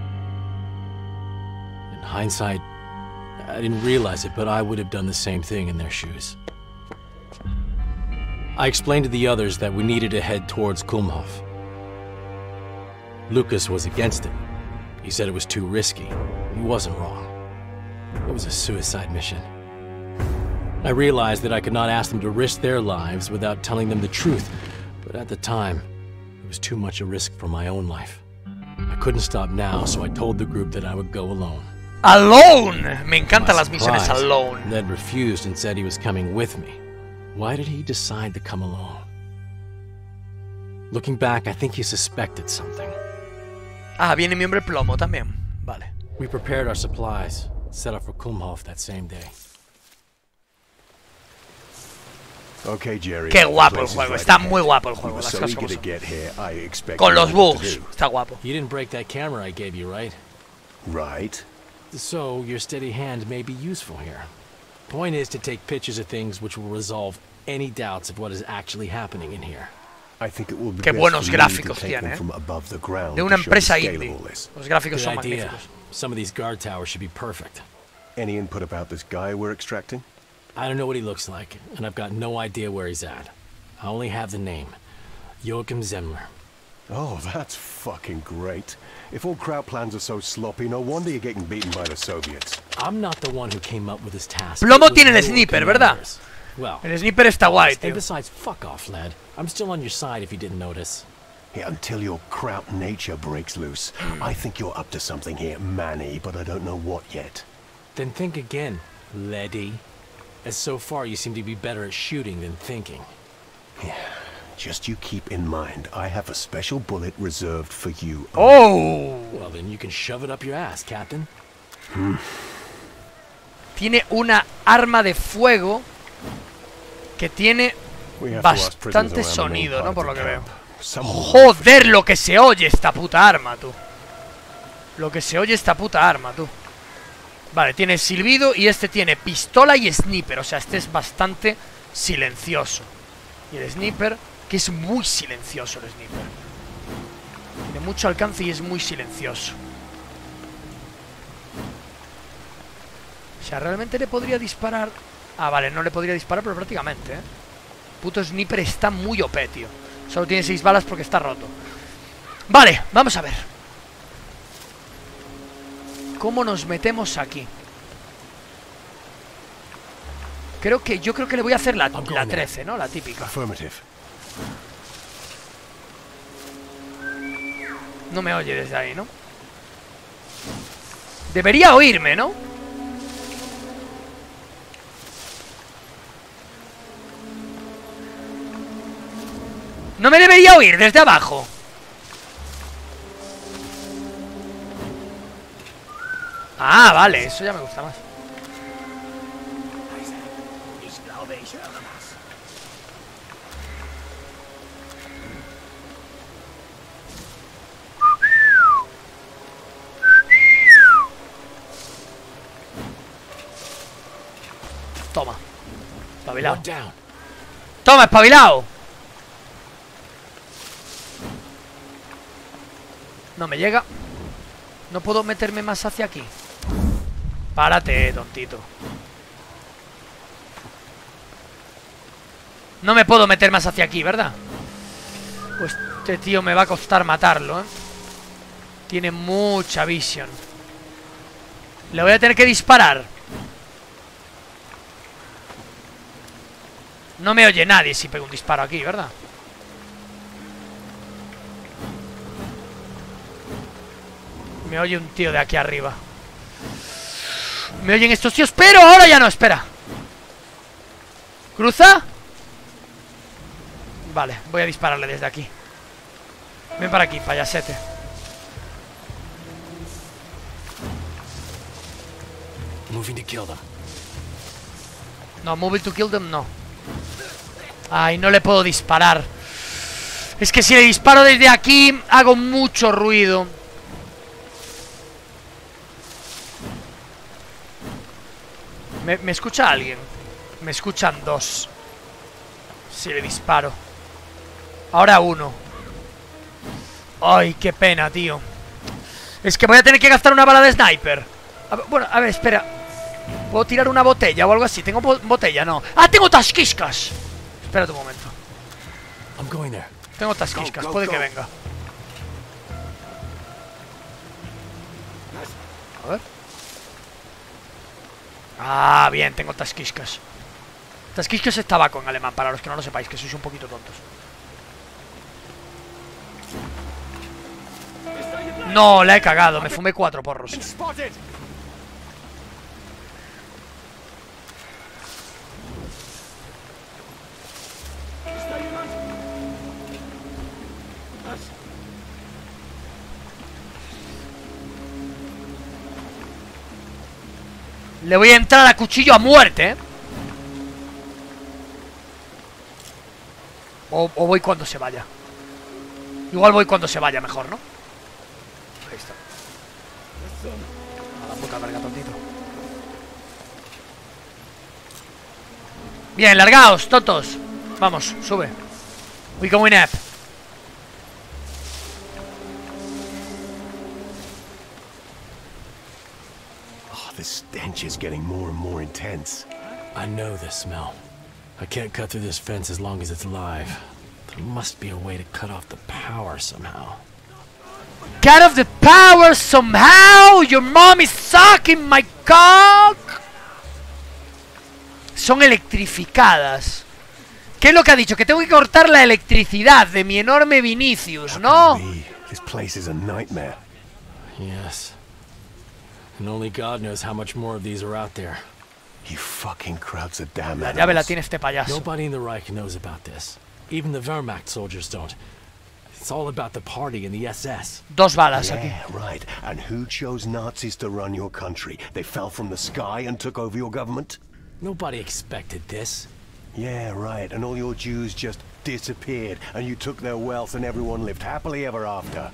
In hindsight, I didn't realize it, but I would have done the same thing in their shoes. I explained to the others that we needed to head towards Kulmhof. Lucas was against it. He said it was too risky. He wasn't wrong. It was a suicide mission. I realized that I could not ask them to risk their lives without telling them the truth, but at the time, it was too much a risk for my own life. I couldn't stop now, so I told the group that I would go alone. ¡Alone! Me encantan las misiones alone. Ned refused and said he was coming with me. Why did he decide to come alone? Looking back, I think he suspected something. Ah, viene mi hombre plomo también. Vale. We prepared our supplies, set up for Kulmhof that same day. Okay, Jerry. Qué guapo el juego, está muy guapo el juego, las cosas como son. Con los bugs, está guapo. You didn't break that camera I gave you, right? Right. So your steady hand may be useful here. Point is to take pictures of things which will resolve any doubts of what is actually happening in here. I think it will be Qué buenos gráficos tiene, ¿eh? De una empresa indie. Los gráficos son magníficos. Some of these guard towers should be perfect. Any input about this guy we're extracting? I don't know what he looks like, and I've got no idea where he's at. I only have the name. Joachim Zemmler. Oh, that's fucking great. If all Kraut plans are so sloppy, no wonder you're getting beaten by the Soviets. I'm not the one who came up with this task. Plomo tiene el sniper, ¿verdad? Well, el sniper está guay, tío. And besides, fuck off, lad. I'm still on your side if you didn't notice. Yeah, until your Kraut nature breaks loose. I think you're up to something here, Manny, but I don't know what yet. Then think again, Letty. As so far, you seem to be better at shooting than thinking. Yeah, just you keep in mind, I have a special bullet reserved for you. Oh! Well, then you can shove it up your ass, Captain. Tiene una arma de fuego que tiene bastante sonido, ¿no? Por lo que veo. Joder, lo que se oye esta puta arma, tú. Lo que se oye esta puta arma, tú. Vale, tiene silbido y este tiene pistola y sniper. O sea, este es bastante silencioso. Y el sniper, que es muy silencioso el sniper. Tiene mucho alcance y es muy silencioso. O sea, realmente le podría disparar. Ah, vale, no le podría disparar, pero prácticamente, ¿eh? Puto sniper está muy OP, tío. Solo tiene 6 balas porque está roto. Vale, vamos a ver. ¿Cómo nos metemos aquí? Yo creo que le voy a hacer la 13, ¿no? La típica. No me oye desde ahí, ¿no? Debería oírme, ¿no? No me debería oír desde abajo. Ah, vale, eso ya me gusta más. Toma. Espabilado. Toma, espabilado. No me llega. No puedo meterme más hacia aquí. Párate, tontito. No me puedo meter más hacia aquí, ¿verdad? Pues este tío me va a costar matarlo, ¿eh? Tiene mucha visión. Le voy a tener que disparar. No me oye nadie si pego un disparo aquí, ¿verdad? Me oye un tío de aquí arriba. Me oyen estos tíos, pero ahora ya no, espera. ¿Cruza? Vale, voy a dispararle desde aquí. Ven para aquí, payasete. Moving to kill them. No, moving to kill them, no. Ay, no le puedo disparar. Es que si le disparo desde aquí hago mucho ruido. ¿Me escucha alguien? Me escuchan dos. Si le disparo. Ahora uno. Ay, qué pena, tío. Es que voy a tener que gastar una bala de sniper. Bueno, a ver, espera. ¿Puedo tirar una botella o algo así? ¿Tengo botella? No. ¡Ah, tengo tasquiscas! Espérate un momento. I'm going there. Tengo tasquiscas, puede que venga. A ver. Ah, bien, tengo tasquiscas. Tasquiscas es tabaco en alemán, para los que no lo sepáis, que sois un poquito tontos. No, la he cagado, me fumé 4 porros. Le voy a entrar a cuchillo a muerte, ¿eh? O voy cuando se vaya. Igual voy cuando se vaya mejor, ¿no? Ahí está. A la puta verga, tontito. Bien, largaos, tontos. Vamos, sube. We going up. The stench is getting more and more intense. I know this smell. I can't cut through this fence as long as it's live. There must be a way to cut off the power somehow. Cut off the power somehow? Your mom is sucking my cock. Son electrificadas. ¿Qué es lo que ha dicho? Que tengo que cortar la electricidad de mi enorme Vinicius, ¿no? This place is a nightmare. Yes. And only God knows how much more of these are out there. You fucking crowds of damn La animals. llave la tiene este payaso. Nobody in the Reich knows about this. Even the Wehrmacht soldiers don't. It's all about the party and the SS. 2 balas aquí. Yeah, right. And who chose Nazis to run your country? They fell from the sky and took over your government? Nobody expected this. Yeah, right. And all your Jews just disappeared, and you took their wealth and everyone lived happily ever after.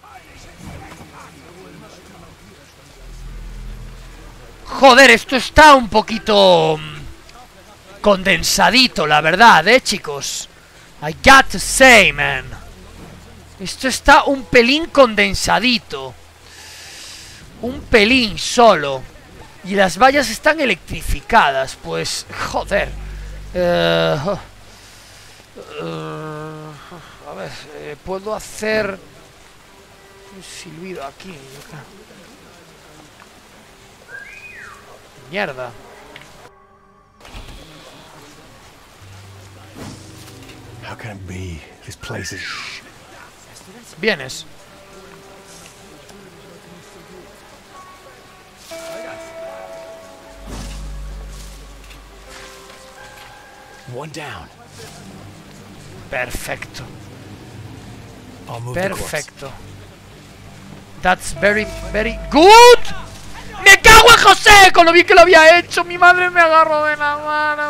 Joder, esto está un poquito condensadito, la verdad, chicos. I got to say, man. Esto está un pelín condensadito. Un pelín solo. Y las vallas están electrificadas, pues, joder. A ver, puedo hacer un silbido aquí, yo creo. Mierda. How can it be? This place is... Vienes. One down. Perfecto. I'll move the corpse. Perfecto. That's very, very good. ¡Me cago en José! Con lo bien que lo había hecho, mi madre me agarró de la mano.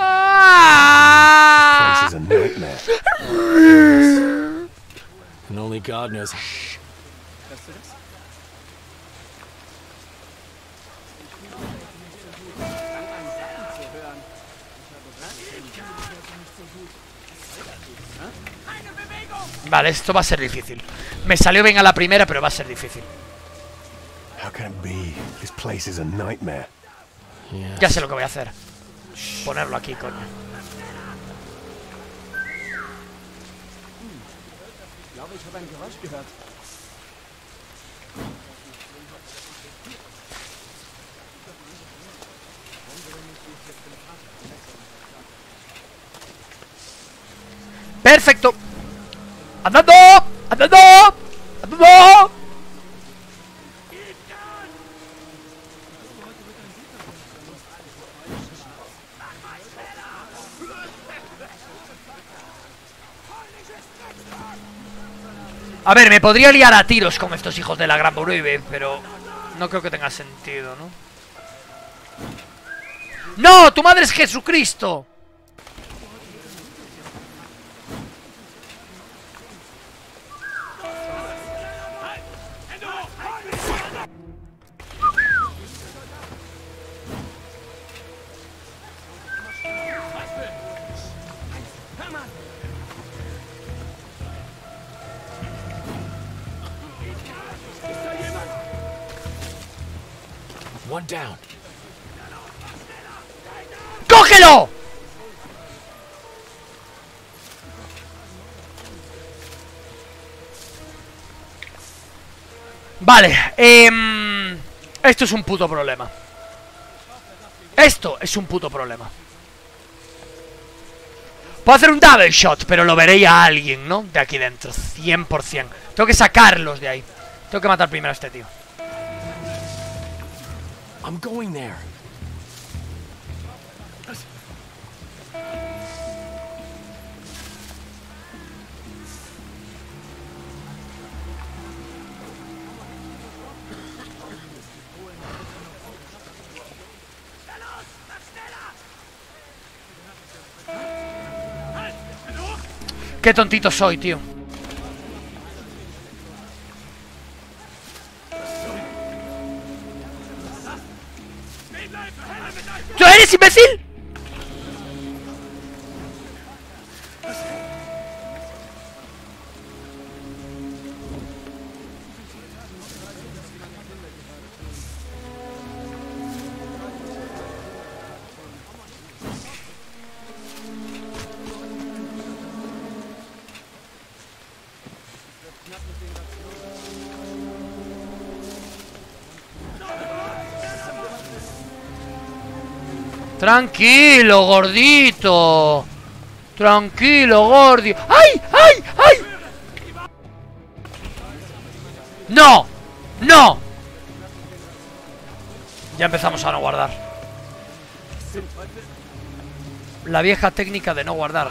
This is a nightmare. And only God knows. Vale, esto va a ser difícil. Me salió bien a la primera, pero va a ser difícil. How can it be? This place is a nightmare. Yes. Ya sé lo que voy a hacer. Ponerlo aquí, coño. Perfecto. ¡Andando! ¡Andando! ¡Andando! A ver, me podría liar a tiros con estos hijos de la gran Bruive, pero no creo que tenga sentido, ¿no? ¡No! ¡Tu madre es Jesucristo! One down. ¡Cógelo! Vale, esto es un puto problema. Esto es un puto problema. Puedo hacer un double shot, pero lo veré a alguien, ¿no? De aquí dentro, 100%. Tengo que sacarlos de ahí. Tengo que matar primero a este tío. I'm going there. Qué tontito soy, tío. ¿Tú eres imbécil? Tranquilo, gordito. Tranquilo, gordi. ¡Ay! ¡Ay! ¡Ay! ¡No! ¡No! Ya empezamos a no guardar. La vieja técnica de no guardar.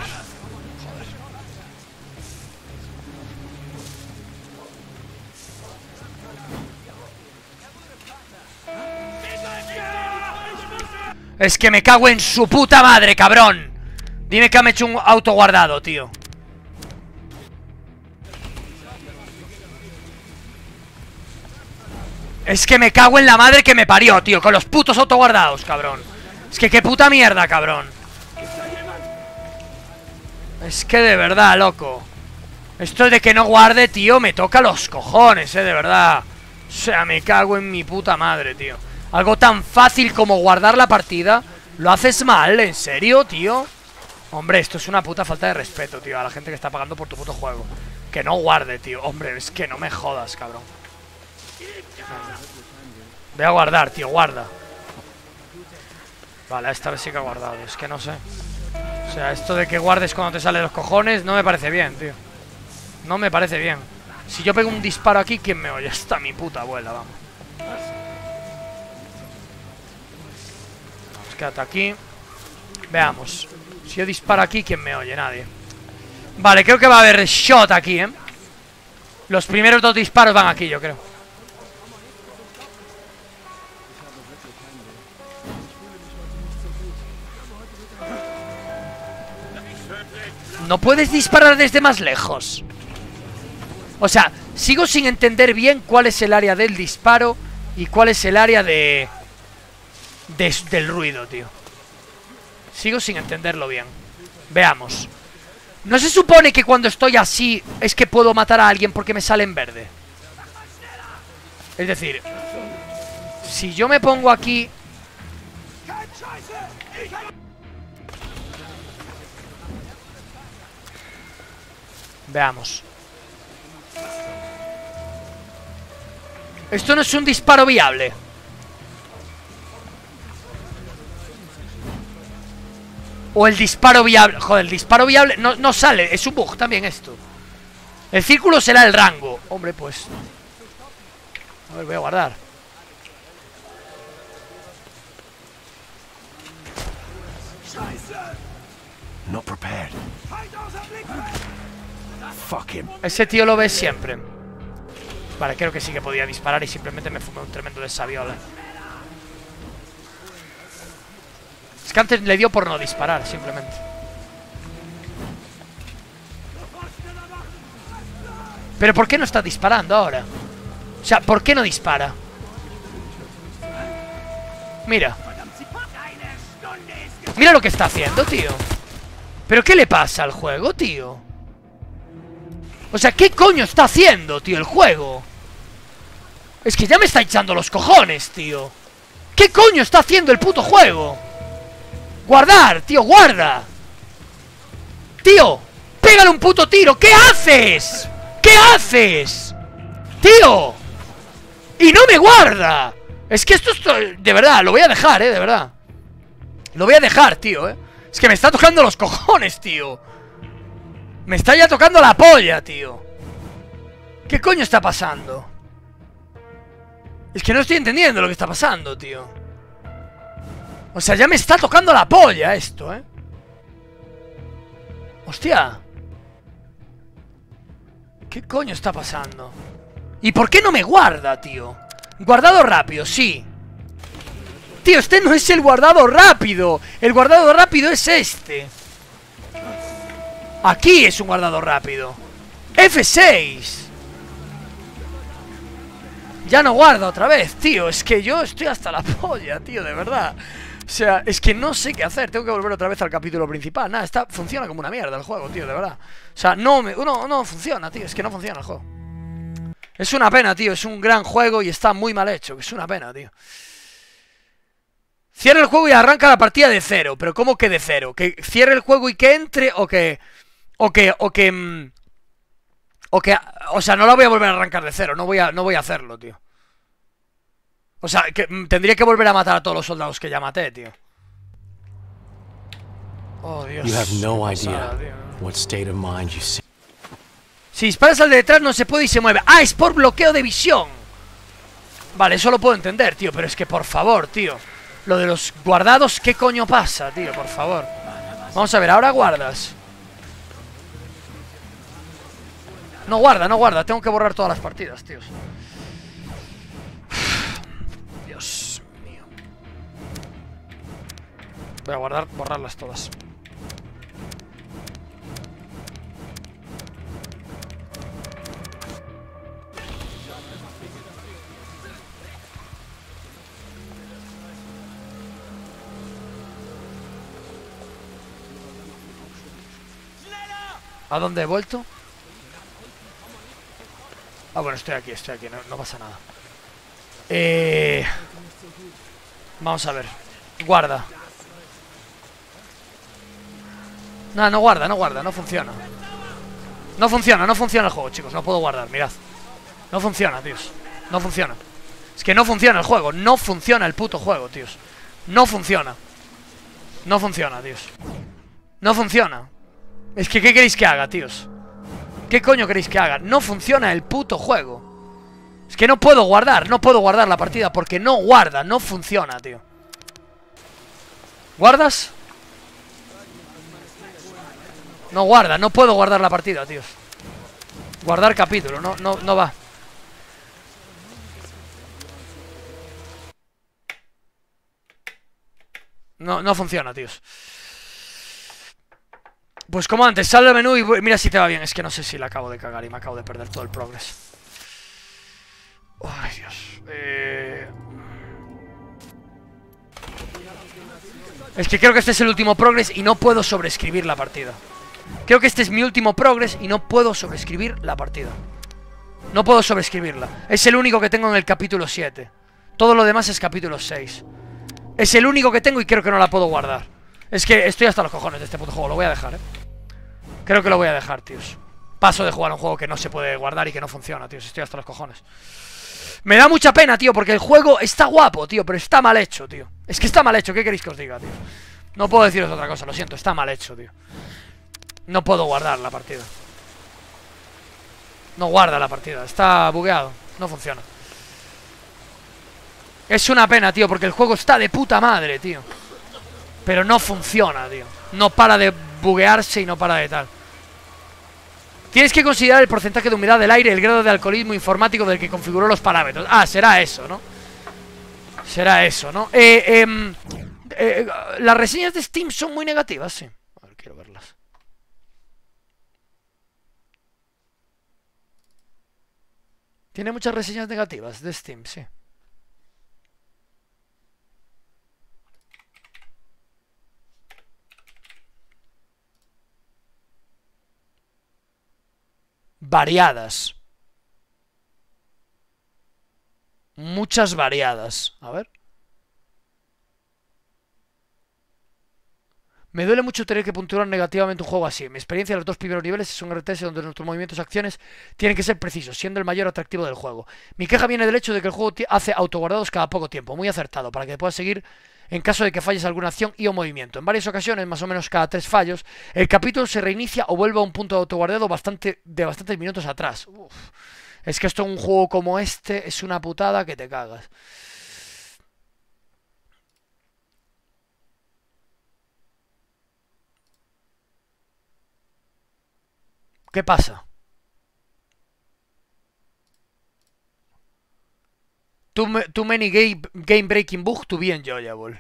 Es que me cago en su puta madre, cabrón. Dime que me he hecho un autoguardado, tío. Es que me cago en la madre que me parió, tío. Con los putos autoguardados, cabrón. Es que qué puta mierda, cabrón. Es que de verdad, loco. Esto de que no guarde, tío, me toca los cojones, de verdad. O sea, me cago en mi puta madre, tío. Algo tan fácil como guardar la partida, lo haces mal, ¿en serio, tío? Hombre, esto es una puta falta de respeto, tío, a la gente que está pagando por tu puto juego. Que no guarde, tío. Hombre, es que no me jodas, cabrón. Voy a guardar, tío, guarda. Vale, esta vez sí que ha guardado. Es que no sé. O sea, esto de que guardes cuando te sale de los cojones no me parece bien, tío. No me parece bien. Si yo pego un disparo aquí, ¿quién me oye? Está mi puta abuela, vamos. Quédate aquí. Veamos. Si yo disparo aquí, ¿quién me oye? Nadie. Vale, creo que va a haber shot aquí, ¿eh? Los primeros dos disparos van aquí, yo creo. No puedes disparar desde más lejos. O sea, sigo sin entender bien cuál es el área del disparo y cuál es el área del ruido, tío. Sigo sin entenderlo bien. Veamos. ¿No se supone que cuando estoy así es que puedo matar a alguien porque me sale en verde? Es decir, si yo me pongo aquí... Veamos. Esto no es un disparo viable. O el disparo viable. Joder, el disparo viable no sale. Es un bug también esto. El círculo será el rango. Hombre, pues. A ver, voy a guardar. Not prepared. Fuck him. Ese tío lo ves siempre. Vale, creo que sí que podía disparar y simplemente me fumé un tremendo desaviola. Es que antes le dio por no disparar, simplemente. Pero ¿por qué no está disparando ahora? O sea, ¿por qué no dispara? Mira. Mira lo que está haciendo, tío. ¿Pero qué le pasa al juego, tío? O sea, ¿qué coño está haciendo, tío, el juego? Es que ya me está echando los cojones, tío. ¿Qué coño está haciendo el puto juego? Guardar, tío, guarda. Tío, pégale un puto tiro. ¿Qué haces? ¿Qué haces? Tío. Y no me guarda. Es que esto es... De verdad, lo voy a dejar, de verdad. Lo voy a dejar, tío, Es que me está tocando los cojones, tío. Me está ya tocando la polla, tío. ¿Qué coño está pasando? Es que no estoy entendiendo lo que está pasando, tío. O sea, ya me está tocando la polla esto, Hostia. ¿Qué coño está pasando? ¿Y por qué no me guarda, tío? Guardado rápido, sí. Tío, este no es el guardado rápido. El guardado rápido es este. Aquí es un guardado rápido. F6. Ya no guarda otra vez, tío. Es que yo estoy hasta la polla, tío, de verdad. O sea, es que no sé qué hacer. Tengo que volver otra vez al capítulo principal. Nada, funciona como una mierda el juego, tío, de verdad. O sea, no funciona, tío. Es que no funciona el juego. Es una pena, tío. Es un gran juego y está muy mal hecho. Es una pena, tío. Cierra el juego y arranca la partida de cero. Pero ¿cómo que de cero? ¿Que cierre el juego y que entre? O sea, no la voy a volver a arrancar de cero. No voy a hacerlo, tío. O sea, que tendría que volver a matar a todos los soldados que ya maté, tío. Oh, Dios. You have no idea what state of mind you see. Si disparas al de detrás no se puede y se mueve. ¡Ah, es por bloqueo de visión! Vale, eso lo puedo entender, tío. Pero es que, por favor, tío. Lo de los guardados, ¿qué coño pasa, tío? Por favor. Vamos a ver, ahora guardas. No guarda. Tengo que borrar todas las partidas, tíos. Dios mío. Voy a borrarlas todas. ¿A dónde he vuelto? Ah, bueno, estoy aquí, no pasa nada. Vamos a ver. Guarda. No guarda, no funciona. No funciona el juego, chicos. No puedo guardar, mirad. No funciona, tíos. No funciona. Es que no funciona el juego. No funciona el puto juego, tíos. No funciona. No funciona, tíos. No funciona. Es que, ¿qué queréis que haga, tíos? ¿Qué coño queréis que haga? No funciona el puto juego. Es que no puedo guardar la partida porque no guarda, no funciona, tío. ¿Guardas? No guarda, no puedo guardar la partida, tíos. Guardar capítulo, no va. No funciona, tíos. Pues como antes, sal del menú y mira si te va bien. Es que no sé si la acabo de cagar y me acabo de perder todo el progress. Ay, Dios. Es que creo que este es el último progress y no puedo sobreescribir la partida. Creo que este es mi último progress y no puedo sobreescribir la partida. No puedo sobreescribirla. Es el único que tengo en el capítulo 7. Todo lo demás es capítulo 6. Es el único que tengo y creo que no la puedo guardar. Es que estoy hasta los cojones de este puto juego. Lo voy a dejar, Creo que lo voy a dejar, tíos. Paso de jugar a un juego que no se puede guardar y que no funciona, tío. Si estoy hasta los cojones. Me da mucha pena, tío, porque el juego está guapo, tío, pero está mal hecho, tío. Es que está mal hecho, ¿qué queréis que os diga, tío? No puedo deciros otra cosa, lo siento, está mal hecho, tío. No puedo guardar la partida. No guarda la partida, está bugueado. No funciona. Es una pena, tío, porque el juego está de puta madre, tío. Pero no funciona, tío. No para de buguearse y no para de tal. Tienes que considerar el porcentaje de humedad del aire y el grado de alcoholismo informático del que configuró los parámetros. Ah, será eso, ¿no? Será eso, ¿no? Las reseñas de Steam son muy negativas, sí. A ver, quiero verlas. Tiene muchas reseñas negativas de Steam, sí. Variadas. Muchas variadas. A ver. Me duele mucho tener que puntuar negativamente un juego así. Mi experiencia en los 2 primeros niveles es un RTS donde nuestros movimientos y acciones tienen que ser precisos, siendo el mayor atractivo del juego. Mi queja viene del hecho de que el juego hace autoguardados cada poco tiempo, muy acertado, para que puedas seguir en caso de que falles alguna acción y o movimiento. En varias ocasiones, más o menos cada 3 fallos, el capítulo se reinicia o vuelve a un punto de autoguardado de bastantes minutos atrás. Uf. Es que esto en un juego como este es una putada que te cagas. ¿Qué pasa? Too many game breaking bug to be enjoyable.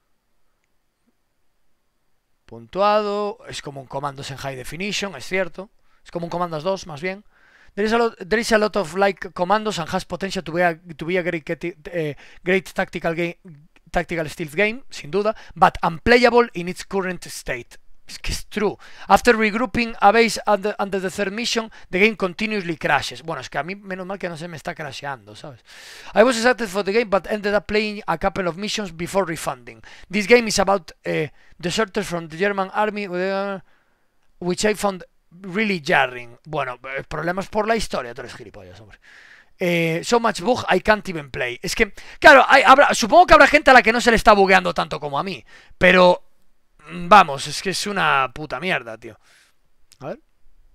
Puntuado. Es como un Commandos en high definition, es cierto. Es como un Commandos 2, más bien. There is a lot of like Commandos and has potential to be a great tactical stealth game, sin duda, but unplayable in its current state. Es que es true. After regrouping a base under the third mission, the game continuously crashes. Bueno, es que a mí menos mal que no se me está crasheando, ¿sabes? I was excited for the game, but ended up playing a couple of missions before refunding. This game is about deserters from the German army, which I found really jarring. Bueno, problemas por la historia, tú eres gilipollas, hombre. So much bug, I can't even play. Es que, claro, supongo que habrá gente a la que no se le está bugueando tanto como a mí, pero... Vamos, es que es una puta mierda, tío. A ver.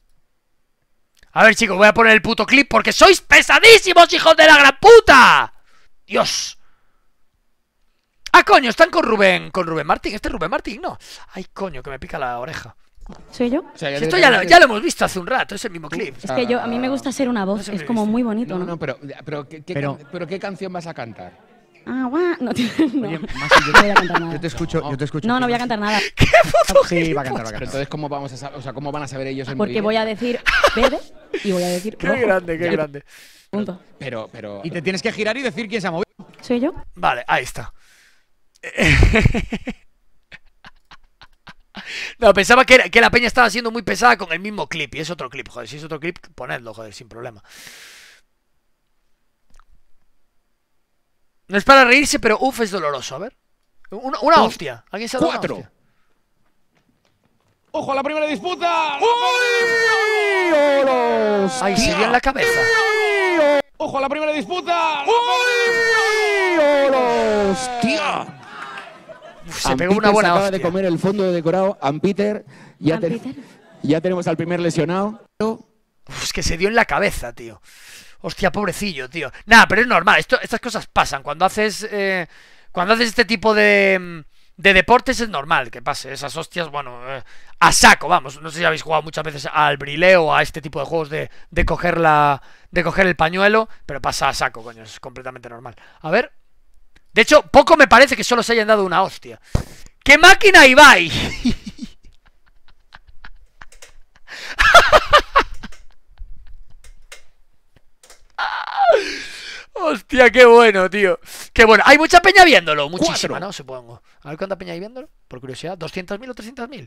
A ver, chicos, voy a poner el puto clip porque sois pesadísimos, hijos de la gran puta. Dios. Ah, coño, están con Rubén Martín. Este es Rubén Martín, no. Ay, coño, que me pica la oreja. ¿Soy yo? O sea, esto ya lo hemos visto hace un rato, es el mismo clip. Es que a mí me gusta ser una voz, es como muy bonito, ¿no? No, pero ¿qué canción vas a cantar? Ah, guau. No, Oye, Masi, no voy a cantar nada. Yo te escucho. No, no voy a cantar nada. ¿Qué puto Sí, va a cantar. Pero entonces, ¿cómo vamos a saber? O sea, ¿cómo van a saber ellos el Porque voy a decir verde y voy a decir rojo. Qué grande. Punto. Pero... Y te tienes que girar y decir quién se ha movido. ¿Soy yo? Vale, ahí está. No, pensaba que la peña estaba siendo muy pesada con el mismo clip. Y es otro clip, joder. Si es otro clip, ponedlo, joder, sin problema. No es para reírse, pero uff, es doloroso. A ver. Una hostia. ¿Alguien se ha dado 4. una hostia? ¡Ojo a la primera disputa! Ay, se dio en la cabeza. ¡Ojo a la primera disputa! ¡Hostia! Se pegó una buena acaba hostia. de comer el fondo de decorado. Peter, ya tenemos al primer lesionado. Uf, es que se dio en la cabeza, tío. Hostia, pobrecillo, tío. Nada, pero es normal. Estas cosas pasan. Cuando haces este tipo de deportes es normal que pase. Esas hostias, bueno, a saco, vamos. No sé si habéis jugado muchas veces al brileo o a este tipo de juegos de coger el pañuelo, pero pasa a saco, coño. Es completamente normal. A ver. De hecho, poco me parece que solo se hayan dado una hostia. ¡Qué máquina, Ibai! Hostia, qué bueno, tío. Qué bueno. Hay mucha peña viéndolo. Muchísima, 4. ¿no? Supongo. A ver cuánta peña hay viéndolo. Por curiosidad. ¿200.000 o 300.000?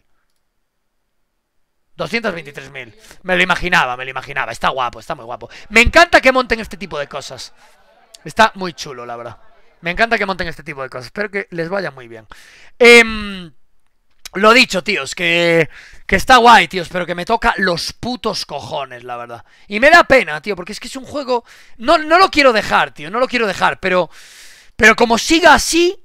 223.000. Me lo imaginaba. Está guapo, está muy guapo. Me encanta que monten este tipo de cosas. Está muy chulo, la verdad. Me encanta que monten este tipo de cosas. Espero que les vaya muy bien. Lo dicho, tíos, que está guay, tíos, pero que me toca los putos cojones, la verdad. Y me da pena, tío, porque es que es un juego... No lo quiero dejar, tío, no lo quiero dejar, pero como siga así...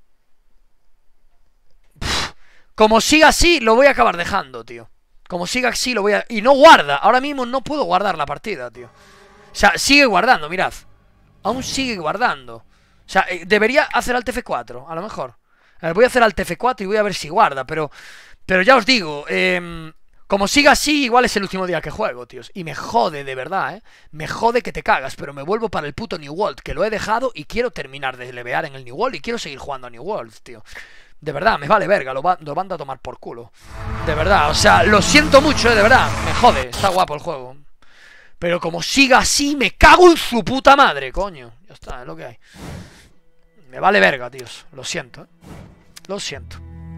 Como siga así, lo voy a acabar dejando, tío. Como siga así, lo voy a... Y no guarda, ahora mismo no puedo guardar la partida, tío. O sea, sigue guardando, mirad. Aún sigue guardando. O sea, debería hacer Alt F4, a lo mejor. A ver, voy a hacer Alt F4 y voy a ver si guarda, pero ya os digo, como siga así, igual es el último día que juego, tíos. Y me jode, de verdad, me jode que te cagas, pero me vuelvo para el puto New World, que lo he dejado y quiero terminar de levear en el New World y quiero seguir jugando a New World, tío. De verdad, me vale verga, lo van a tomar por culo. De verdad, o sea, lo siento mucho, de verdad. Me jode, está guapo el juego. Pero como siga así, me cago en su puta madre, coño. Ya está, es lo que hay. Me vale verga, tíos. Lo siento, Lo siento.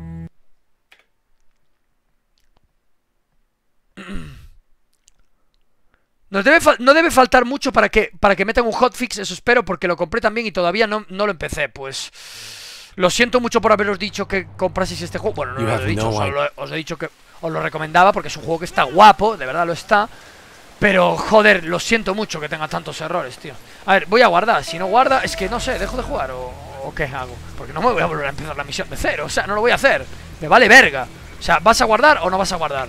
No debe faltar mucho para que metan un hotfix, eso espero, porque lo compré también y todavía no lo empecé, pues... Lo siento mucho por haberos dicho que compraseis este juego. Bueno, no lo he dicho, os he dicho que os lo recomendaba porque es un juego que está guapo, de verdad lo está. Pero, joder, lo siento mucho que tenga tantos errores, tío. A ver, voy a guardar, si no guarda, es que no sé, dejo de jugar o qué hago. Porque no me voy a volver a empezar la misión de cero, o sea, no lo voy a hacer. Me vale verga. O sea, ¿vas a guardar o no vas a guardar?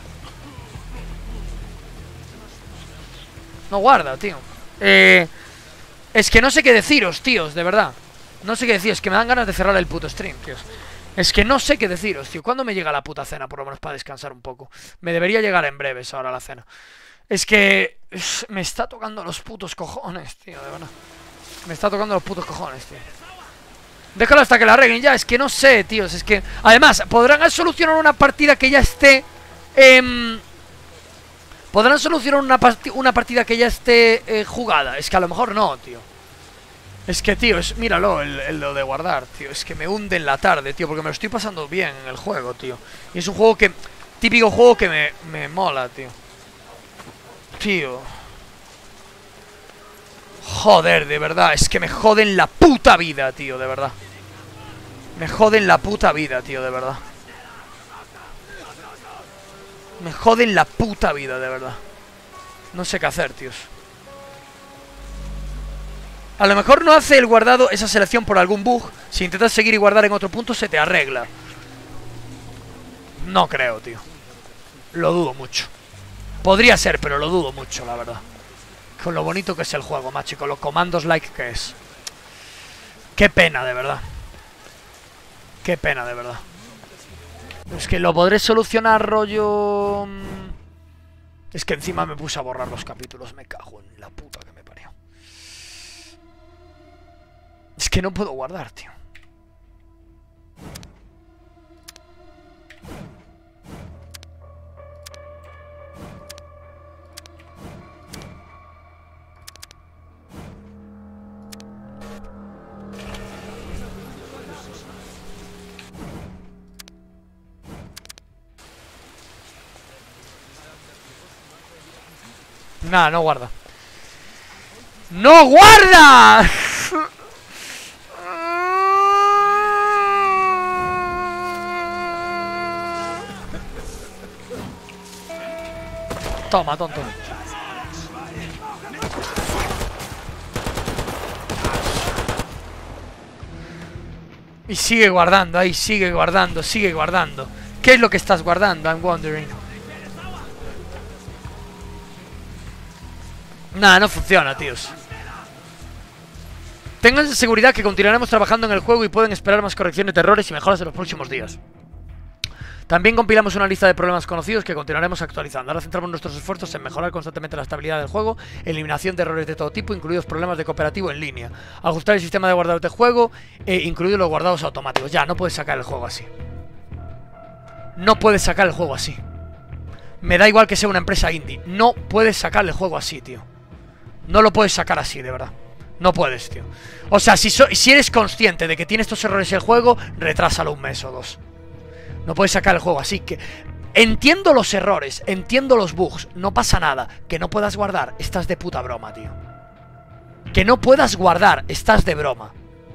No guarda, tío. Es que no sé qué deciros, tíos, de verdad. No sé qué deciros, es que me dan ganas de cerrar el puto stream, tíos. Es que no sé qué deciros, tío. ¿Cuándo me llega la puta cena, por lo menos para descansar un poco? Me debería llegar en breves ahora la cena. Es que... me está tocando los putos cojones, tío, de verdad. Me está tocando los putos cojones, tío. Déjalo hasta que la arreglen ya, es que no sé, tíos. Es que... Además, ¿podrán solucionar una partida que ya esté... ¿Podrán solucionar una partida que ya esté jugada? Es que a lo mejor no, tío. Es que, tío, míralo, lo de guardar, tío. Es que me hunde en la tarde, tío, porque me lo estoy pasando bien en el juego, tío. Y es un juego que... Típico juego que me mola, tío. Tío. Joder, de verdad, es que me joden la puta vida, tío, de verdad. Me joden la puta vida, tío, de verdad. Me joden la puta vida, de verdad. No sé qué hacer, tíos. A lo mejor no hace el guardado esa selección por algún bug. Si intentas seguir y guardar en otro punto se te arregla. No creo, tío. Lo dudo mucho. Podría ser, pero lo dudo mucho, la verdad. Con lo bonito que es el juego, macho. Y con los comandos like que es. Qué pena, de verdad. Qué pena, de verdad. Es que lo podré solucionar, rollo... Es que encima me puse a borrar los capítulos. Me cago en la puta que me parió. Es que no puedo guardar, tío. Nada, no guarda. ¡No guarda! Toma, tonto. Y sigue guardando, ahí sigue guardando, sigue guardando. ¿Qué es lo que estás guardando? I'm wondering. Nada, no funciona, tíos. Tengan seguridad que continuaremos trabajando en el juego y pueden esperar más correcciones de errores y mejoras en los próximos días. También compilamos una lista de problemas conocidos que continuaremos actualizando. Ahora centramos nuestros esfuerzos en mejorar constantemente la estabilidad del juego, eliminación de errores de todo tipo, incluidos problemas de cooperativo en línea, ajustar el sistema de guardados de juego, incluidos los guardados automáticos. Ya, no puedes sacar el juego así. No puedes sacar el juego así. Me da igual que sea una empresa indie. No puedes sacar el juego así, tío. No lo puedes sacar así, de verdad. No puedes, tío. O sea, si eres consciente de que tiene estos errores el juego, retrásalo un mes o dos. No puedes sacar el juego así que... Entiendo los errores, entiendo los bugs, no pasa nada. Que no puedas guardar, estás de puta broma, tío. Que no puedas guardar, estás de broma.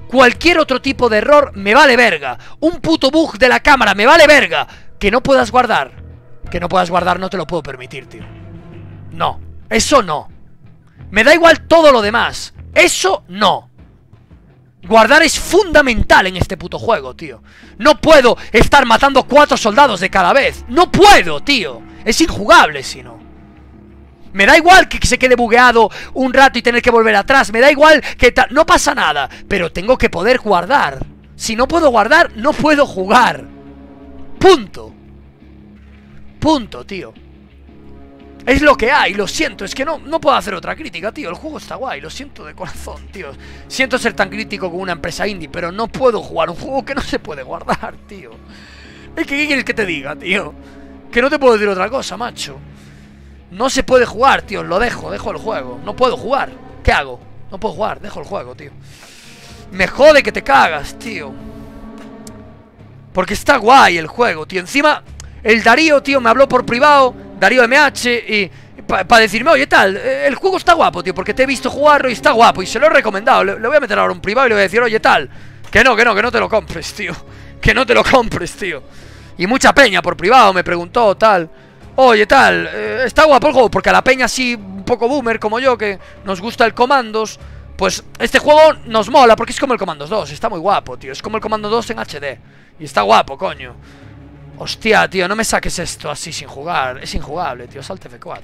Cualquier otro tipo de error me vale verga. Un puto bug de la cámara me vale verga. Que no puedas guardar. Que no puedas guardar no te lo puedo permitir, tío. No, eso no. Me da igual todo lo demás. Eso no. Guardar es fundamental en este puto juego, tío. No puedo estar matando 4 soldados de cada vez. No puedo, tío. Es injugable si no. Me da igual que se quede bugueado un rato y tener que volver atrás. Me da igual que no pasa nada. Pero tengo que poder guardar. Si no puedo guardar, no puedo jugar. Punto. Punto, tío. Es lo que hay, lo siento, es que no puedo hacer otra crítica, tío. El juego está guay, lo siento de corazón, tío. Siento ser tan crítico con una empresa indie, pero no puedo jugar un juego que no se puede guardar, tío. Es que, ¿qué quieres que te diga, tío? Que no te puedo decir otra cosa, macho. No se puede jugar, tío, lo dejo el juego. No puedo jugar, ¿qué hago? No puedo jugar, dejo el juego, tío. Me jode que te cagas, tío. Porque está guay el juego, tío. Encima, el Darío, tío, me habló por privado, Darío MH, y para decirme, oye, tal, el juego está guapo, tío, porque te he visto jugarlo y está guapo. Y se lo he recomendado, le voy a meter ahora un privado y le voy a decir, oye, tal, que no te lo compres, tío. Que no te lo compres, tío. Y mucha peña por privado me preguntó, tal, oye, tal, está guapo el juego, porque a la peña así, un poco boomer como yo, que nos gusta el Commandos, pues este juego nos mola, porque es como el Commandos 2, está muy guapo, tío. Es como el Commandos 2 en HD. Y está guapo, coño. Hostia, tío, no me saques esto así sin jugar. Es injugable, tío, Alt F4.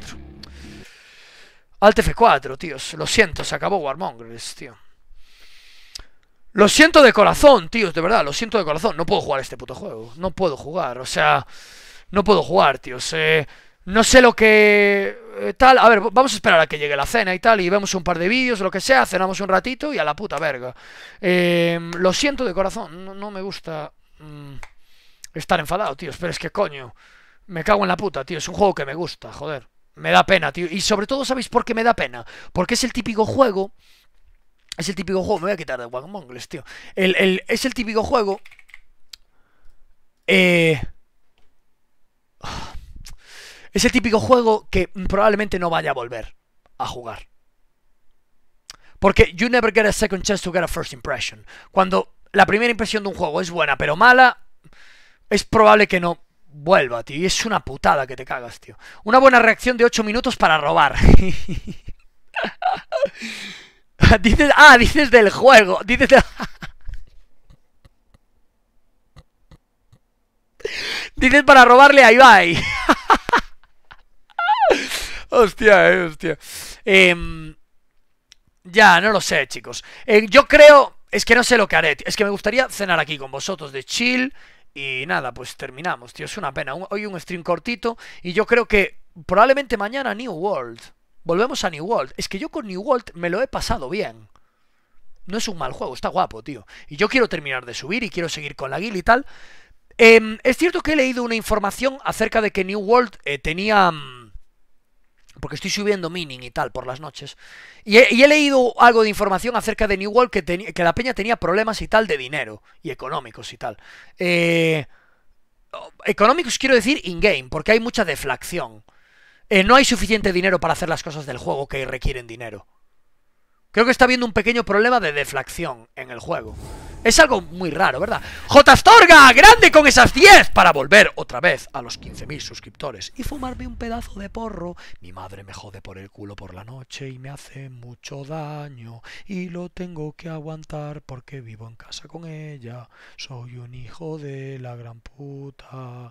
Alt F4, tíos. Lo siento, se acabó Warmongers, tío. Lo siento de corazón, tíos, de verdad, lo siento de corazón. No puedo jugar este puto juego. No puedo jugar, o sea, no puedo jugar, tíos. No sé lo que... tal, a ver, vamos a esperar a que llegue la cena y tal. Y vemos un par de vídeos, lo que sea, cenamos un ratito y a la puta verga. Lo siento de corazón, no me gusta... estar enfadado, tío, pero es que coño, me cago en la puta, tío, es un juego que me gusta, joder, me da pena, tío, y sobre todo, ¿sabéis por qué me da pena? Porque es el típico juego, me voy a quitar de Warmongers, tío, es el típico juego, es el típico juego que probablemente no vaya a volver a jugar, porque you never get a second chance to get a first impression. Cuando la primera impresión de un juego es buena pero mala, es probable que no vuelva, tío. Y es una putada que te cagas, tío. Una buena reacción de 8 minutos para robar. Dices del juego. Dices para robarle a Ibai. Hostia, hostia. Ya, no lo sé, chicos. Yo creo... Es que no sé lo que haré, tío. Es que me gustaría cenar aquí con vosotros de chill. Y nada, pues terminamos, tío. Es una pena. Hoy un stream cortito. Y yo creo que probablemente mañana New World. Volvemos a New World. Es que yo con New World me lo he pasado bien. No es un mal juego, está guapo, tío. Y yo quiero terminar de subir y quiero seguir con la guild y tal. Es cierto que he leído una información acerca de que New World tenía... porque estoy subiendo mining y tal por las noches. Y he leído algo de información acerca de New World que la peña tenía problemas y tal de dinero. Y económicos y tal. Económicos quiero decir in-game, porque hay mucha deflación. No hay suficiente dinero para hacer las cosas del juego que requieren dinero. Creo que está habiendo un pequeño problema de deflación en el juego. Es algo muy raro, ¿verdad? J. Astorga, grande con esas 10 para volver otra vez a los 15.000 suscriptores y fumarme un pedazo de porro. Mi madre me jode por el culo por la noche y me hace mucho daño y lo tengo que aguantar porque vivo en casa con ella. Soy un hijo de la gran puta.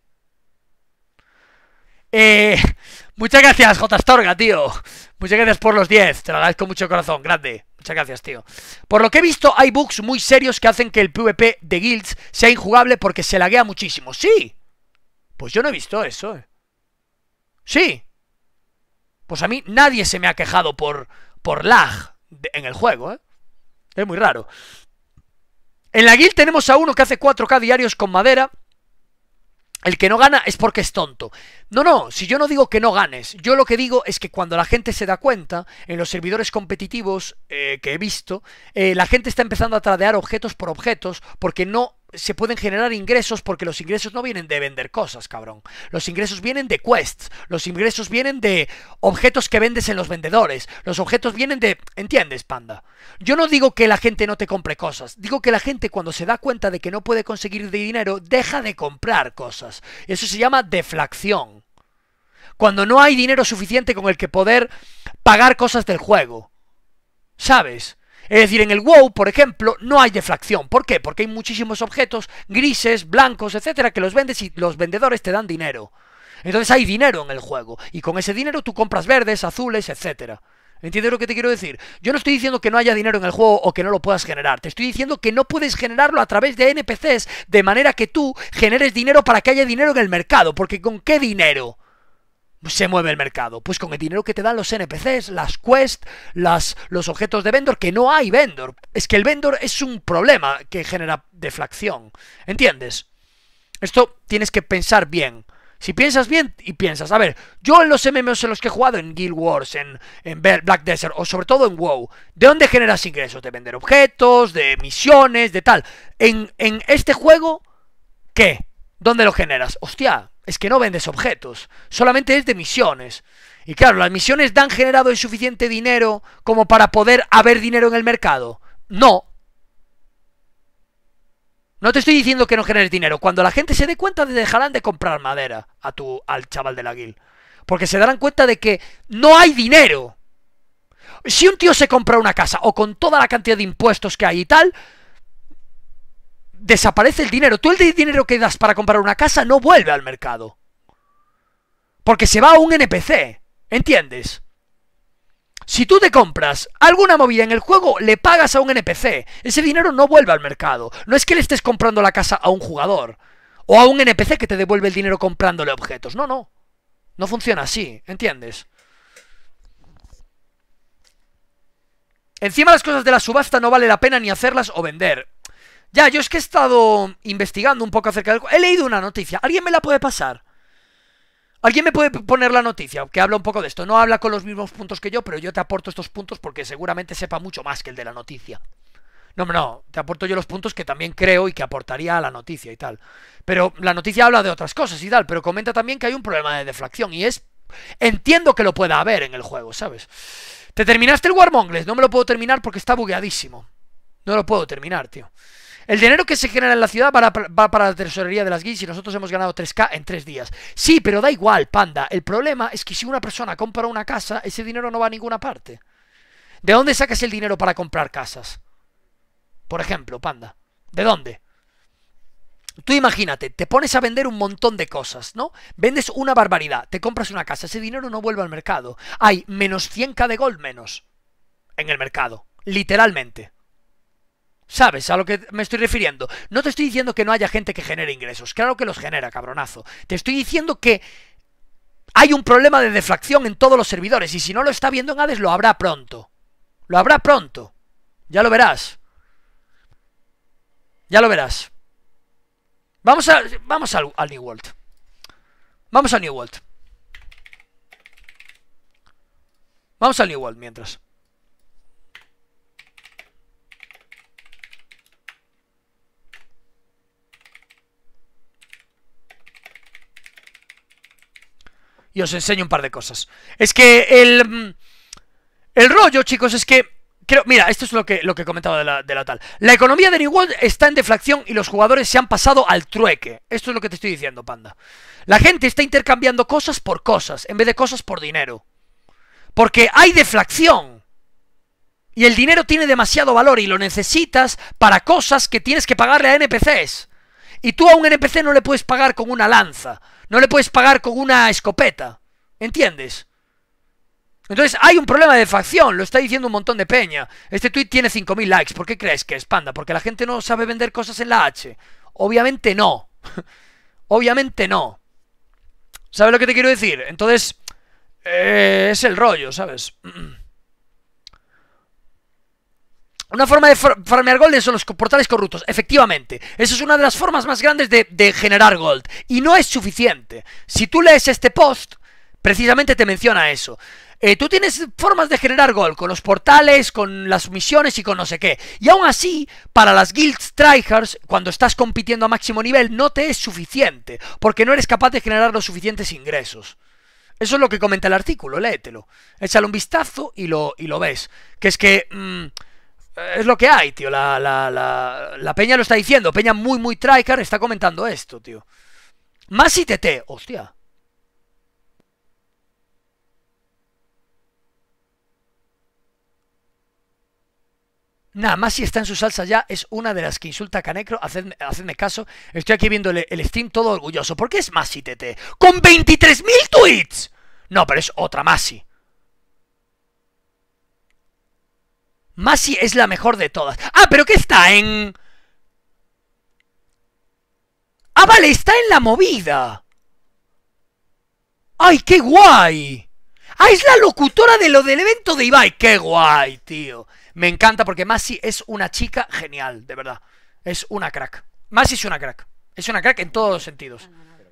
Muchas gracias, J. Astorga, tío. Muchas gracias por los 10. Te lo agradezco mucho de corazón, grande. Muchas gracias, tío. Por lo que he visto, hay bugs muy serios que hacen que el PvP de guilds sea injugable porque se laguea muchísimo. ¿Sí? Pues yo no he visto eso, Sí. Pues a mí nadie se me ha quejado por lag en el juego, Es muy raro. En la guild tenemos a uno que hace 4K diarios con madera. El que no gana es porque es tonto. No, si yo no digo que no ganes, yo lo que digo es que cuando la gente se da cuenta, en los servidores competitivos que he visto, la gente está empezando a tradear objetos por objetos porque no se pueden generar ingresos porque los ingresos no vienen de vender cosas, cabrón. Los ingresos vienen de quests, los ingresos vienen de objetos que vendes en los vendedores, los objetos vienen de... ¿Entiendes, panda? Yo no digo que la gente no te compre cosas, digo que la gente cuando se da cuenta de que no puede conseguir dinero, deja de comprar cosas. Eso se llama deflación. Cuando no hay dinero suficiente con el que poder pagar cosas del juego. ¿Sabes? Es decir, en el WoW, por ejemplo, no hay deflación. ¿Por qué? Porque hay muchísimos objetos grises, blancos, etcétera, que los vendes y los vendedores te dan dinero. Entonces hay dinero en el juego. Y con ese dinero tú compras verdes, azules, etcétera. ¿Entiendes lo que te quiero decir? Yo no estoy diciendo que no haya dinero en el juego o que no lo puedas generar. Te estoy diciendo que no puedes generarlo a través de NPCs de manera que tú generes dinero para que haya dinero en el mercado. Porque ¿con qué dinero se mueve el mercado? Pues con el dinero que te dan los NPCs, las quests, los objetos de vendor, que no hay vendor. Es que el vendor es un problema que genera deflación. ¿Entiendes? Esto tienes que pensar bien. Si piensas bien y piensas, a ver, yo en los MMOs en los que he jugado, en Guild Wars, en Black Desert, o sobre todo en WoW, ¿de dónde generas ingresos? De vender objetos, de misiones, de tal. En este juego, ¿qué? ¿Dónde lo generas? Hostia, es que no vendes objetos, solamente es de misiones. Y claro, ¿las misiones dan generado el suficiente dinero como para poder haber dinero en el mercado? No. No te estoy diciendo que no generes dinero. Cuando la gente se dé cuenta, te dejarán de comprar madera al chaval de la guild. Porque se darán cuenta de que no hay dinero. Si un tío se compra una casa, o con toda la cantidad de impuestos que hay y tal, desaparece el dinero. Tú el dinero que das para comprar una casa no vuelve al mercado. Porque se va a un NPC. ¿Entiendes? Si tú te compras alguna movida en el juego, le pagas a un NPC. Ese dinero no vuelve al mercado. No es que le estés comprando la casa a un jugador o a un NPC que te devuelve el dinero comprándole objetos. No, no. No funciona así. ¿Entiendes? Encima las cosas de la subasta no vale la pena ni hacerlas o vender. Ya, yo es que he estado investigando un poco acerca del... He leído una noticia. ¿Alguien me la puede pasar? ¿Alguien me puede poner la noticia que habla un poco de esto? No habla con los mismos puntos que yo, pero yo te aporto estos puntos porque seguramente sepa mucho más que el de la noticia. No, te aporto yo los puntos que también creo y que aportaría a la noticia y tal. Pero la noticia habla de otras cosas y tal, pero comenta también que hay un problema de deflación y es... Entiendo que lo pueda haber en el juego, ¿sabes? ¿Te terminaste el Warmongles? No me lo puedo terminar porque está bugueadísimo. No lo puedo terminar, tío. El dinero que se genera en la ciudad va para la tesorería de las guilds y nosotros hemos ganado 3K en 3 días. Sí, pero da igual, panda. El problema es que si una persona compra una casa, ese dinero no va a ninguna parte. ¿De dónde sacas el dinero para comprar casas? Por ejemplo, panda. ¿De dónde? Tú imagínate, te pones a vender un montón de cosas, ¿no? Vendes una barbaridad, te compras una casa, ese dinero no vuelve al mercado. Hay menos 100k de gold menos en el mercado, literalmente. ¿Sabes a lo que me estoy refiriendo? No te estoy diciendo que no haya gente que genere ingresos. Claro que los genera, cabronazo. Te estoy diciendo que hay un problema de deflación en todos los servidores. Y si no lo está viendo en Hades, lo habrá pronto. Lo habrá pronto. Ya lo verás. Ya lo verás. Vamos al New World. Vamos al New World. Vamos al New World mientras. Y os enseño un par de cosas. Es que el rollo, chicos, es que... mira, esto es lo que comentaba de la tal. La economía de New World está en deflación y los jugadores se han pasado al trueque. Esto es lo que te estoy diciendo, panda. La gente está intercambiando cosas por cosas, en vez de cosas por dinero. Porque hay deflación. Y el dinero tiene demasiado valor y lo necesitas para cosas que tienes que pagarle a NPCs. Y tú a un NPC no le puedes pagar con una lanza. No le puedes pagar con una escopeta. ¿Entiendes? Entonces hay un problema de deflación. Lo está diciendo un montón de peña. Este tweet tiene 5000 likes. ¿Por qué crees que es, panda? ¿Porque la gente no sabe vender cosas en la H? Obviamente no. Obviamente no. ¿Sabes lo que te quiero decir? Entonces es el rollo, ¿sabes? Una forma de farmear gold son los portales corruptos. Efectivamente, esa es una de las formas más grandes de generar gold. Y no es suficiente. Si tú lees este post, precisamente te menciona eso. tú tienes formas de generar gol con los portales, con las misiones y con no sé qué. Y aún así, para las guilds tryhards, cuando estás compitiendo a máximo nivel, no te es suficiente, porque no eres capaz de generar los suficientes ingresos. Eso es lo que comenta el artículo, léetelo. Échale un vistazo y lo ves. Que es que... es lo que hay, tío. La peña lo está diciendo. Peña muy tryhard está comentando esto, tío. Más ITT, hostia. Nada más si está en su salsa ya, es una de las que insulta a Canecro. Hacedme caso, estoy aquí viendo el stream todo orgulloso. ¿Por qué es Masi TT? ¡Con 23.000 tweets! No, pero es otra Masi. Masi es la mejor de todas. Ah, pero ¿qué está en...? Ah, vale, está en la movida. ¡Ay, qué guay! Ah, es la locutora de lo del evento de Ibai. ¡Qué guay, tío! Me encanta porque Masi es una chica genial, de verdad. Es una crack. Masi es una crack. Es una crack en todos los sentidos.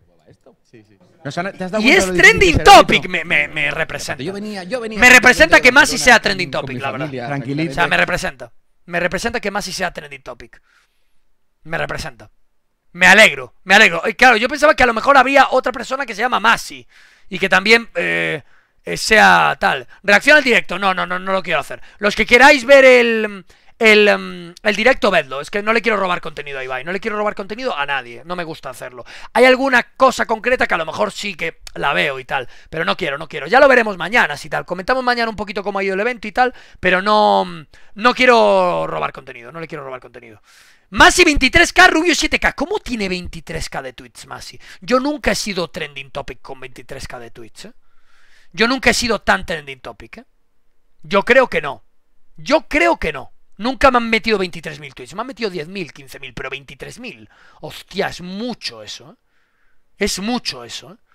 Y es trending topic, me representa. Me representa que Masi sea trending topic, la verdad. O sea, me representa. Me representa que Masi sea trending topic. Me representa. Me alegro, me alegro. Y claro, yo pensaba que a lo mejor habría otra persona que se llama Masi y que también sea tal. Reacción al directo. No lo quiero hacer. Los que queráis ver el directo, vedlo. Es que no le quiero robar contenido a Ibai. No le quiero robar contenido a nadie. No me gusta hacerlo. Hay alguna cosa concreta que a lo mejor sí que la veo y tal. Pero no quiero. Ya lo veremos mañana, si tal. Comentamos mañana un poquito cómo ha ido el evento y tal. Pero no quiero robar contenido. No le quiero robar contenido. Masi 23k, Rubio 7k. ¿Cómo tiene 23k de tweets, Masi? Yo nunca he sido trending topic con 23k de tweets, ¿eh? Yo nunca he sido tan trending topic, ¿eh? Yo creo que no. Nunca me han metido 23.000 tweets. Me han metido 10.000, 15.000, pero 23.000. Hostia, es mucho eso, ¿eh? Es mucho eso, ¿eh?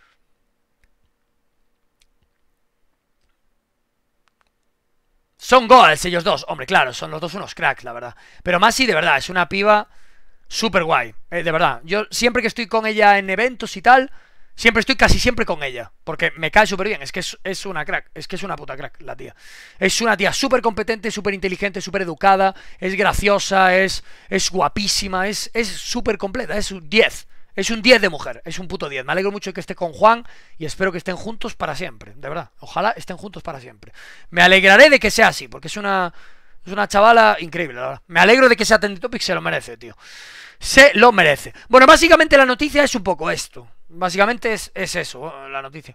Son goals ellos dos. Hombre, claro, son los dos unos cracks, la verdad. Pero Masi, de verdad, es una piba súper guay. De verdad. Yo siempre que estoy con ella en eventos y tal... casi siempre con ella, porque me cae súper bien. Es que es una crack, es que es una puta crack la tía. Es una tía súper competente, súper inteligente, súper educada. Es graciosa, es guapísima, es súper completa, es un 10. Es un 10 de mujer, es un puto 10. Me alegro mucho que esté con Juan y espero que estén juntos para siempre, de verdad. Ojalá estén juntos para siempre. Me alegraré de que sea así, porque es una chavala increíble, la verdad. Me alegro de que sea trending topic, se lo merece, tío. Se lo merece. Bueno, básicamente la noticia es un poco esto. Básicamente es eso, la noticia.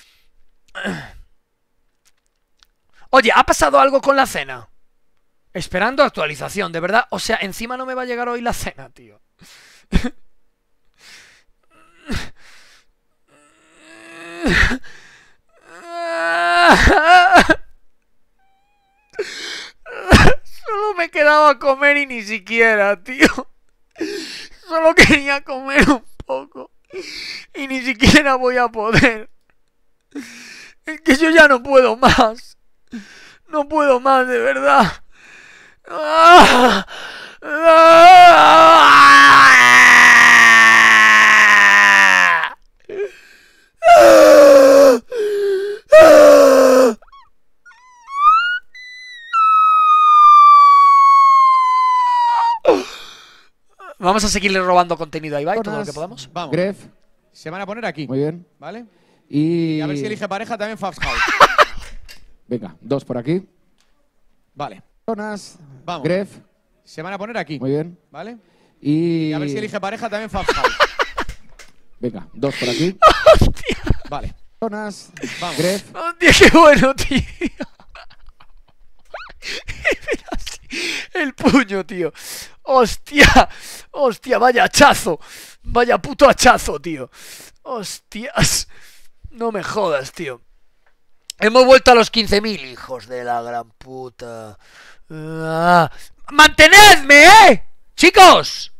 Oye, ¿ha pasado algo con la cena? Esperando actualización, de verdad. O sea, encima no me va a llegar hoy la cena, tío. Solo me quedaba a comer y ni siquiera, tío. Solo quería comer un poco. Y ni siquiera voy a poder. Es que yo ya no puedo más. No puedo más, de verdad. Vamos a seguirle robando contenido a Ibai todo lo que podamos. Vamos. Gref. Se van a poner aquí. Muy bien. ¿Vale? Y a ver si elige pareja también Fabs House. Venga, 2 por aquí. Vale. Jonas. Vamos. Gref. Se van a poner aquí. Muy bien. ¿Vale? Y a ver si elige pareja también Fabs House. Venga, 2 por aquí. ¡Hostia! Vale. Jonas. Vamos. Gref. ¡Hostia, qué bueno, tío! El puño, tío. ¡Hostia! ¡Hostia! Vaya hachazo. Vaya puto hachazo, tío. ¡Hostias! No me jodas, tío. Hemos vuelto a los 15.000, hijos de la gran puta. ¡Mantenedme, chicos!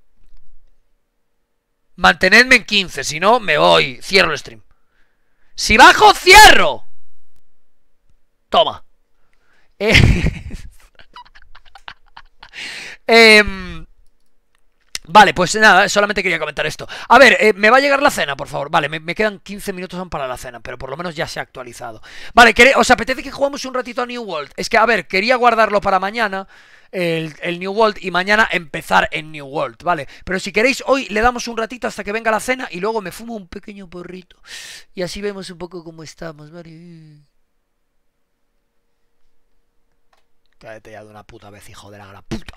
Mantenedme en 15, si no, me voy. Cierro el stream. Si bajo, cierro. Toma. Vale, pues nada, solamente quería comentar esto. A ver, me va a llegar la cena, por favor. Vale, me quedan 15 minutos aún para la cena, pero por lo menos ya se ha actualizado. Vale, ¿os apetece que juguemos un ratito a New World? Es que, a ver, quería guardarlo para mañana, el New World, y mañana empezar en New World, ¿vale? Pero si queréis, hoy le damos un ratito hasta que venga la cena y luego me fumo un pequeño porrito. Y así vemos un poco cómo estamos, ¿vale? Cállate ya de una puta vez, hijo de la gran puta.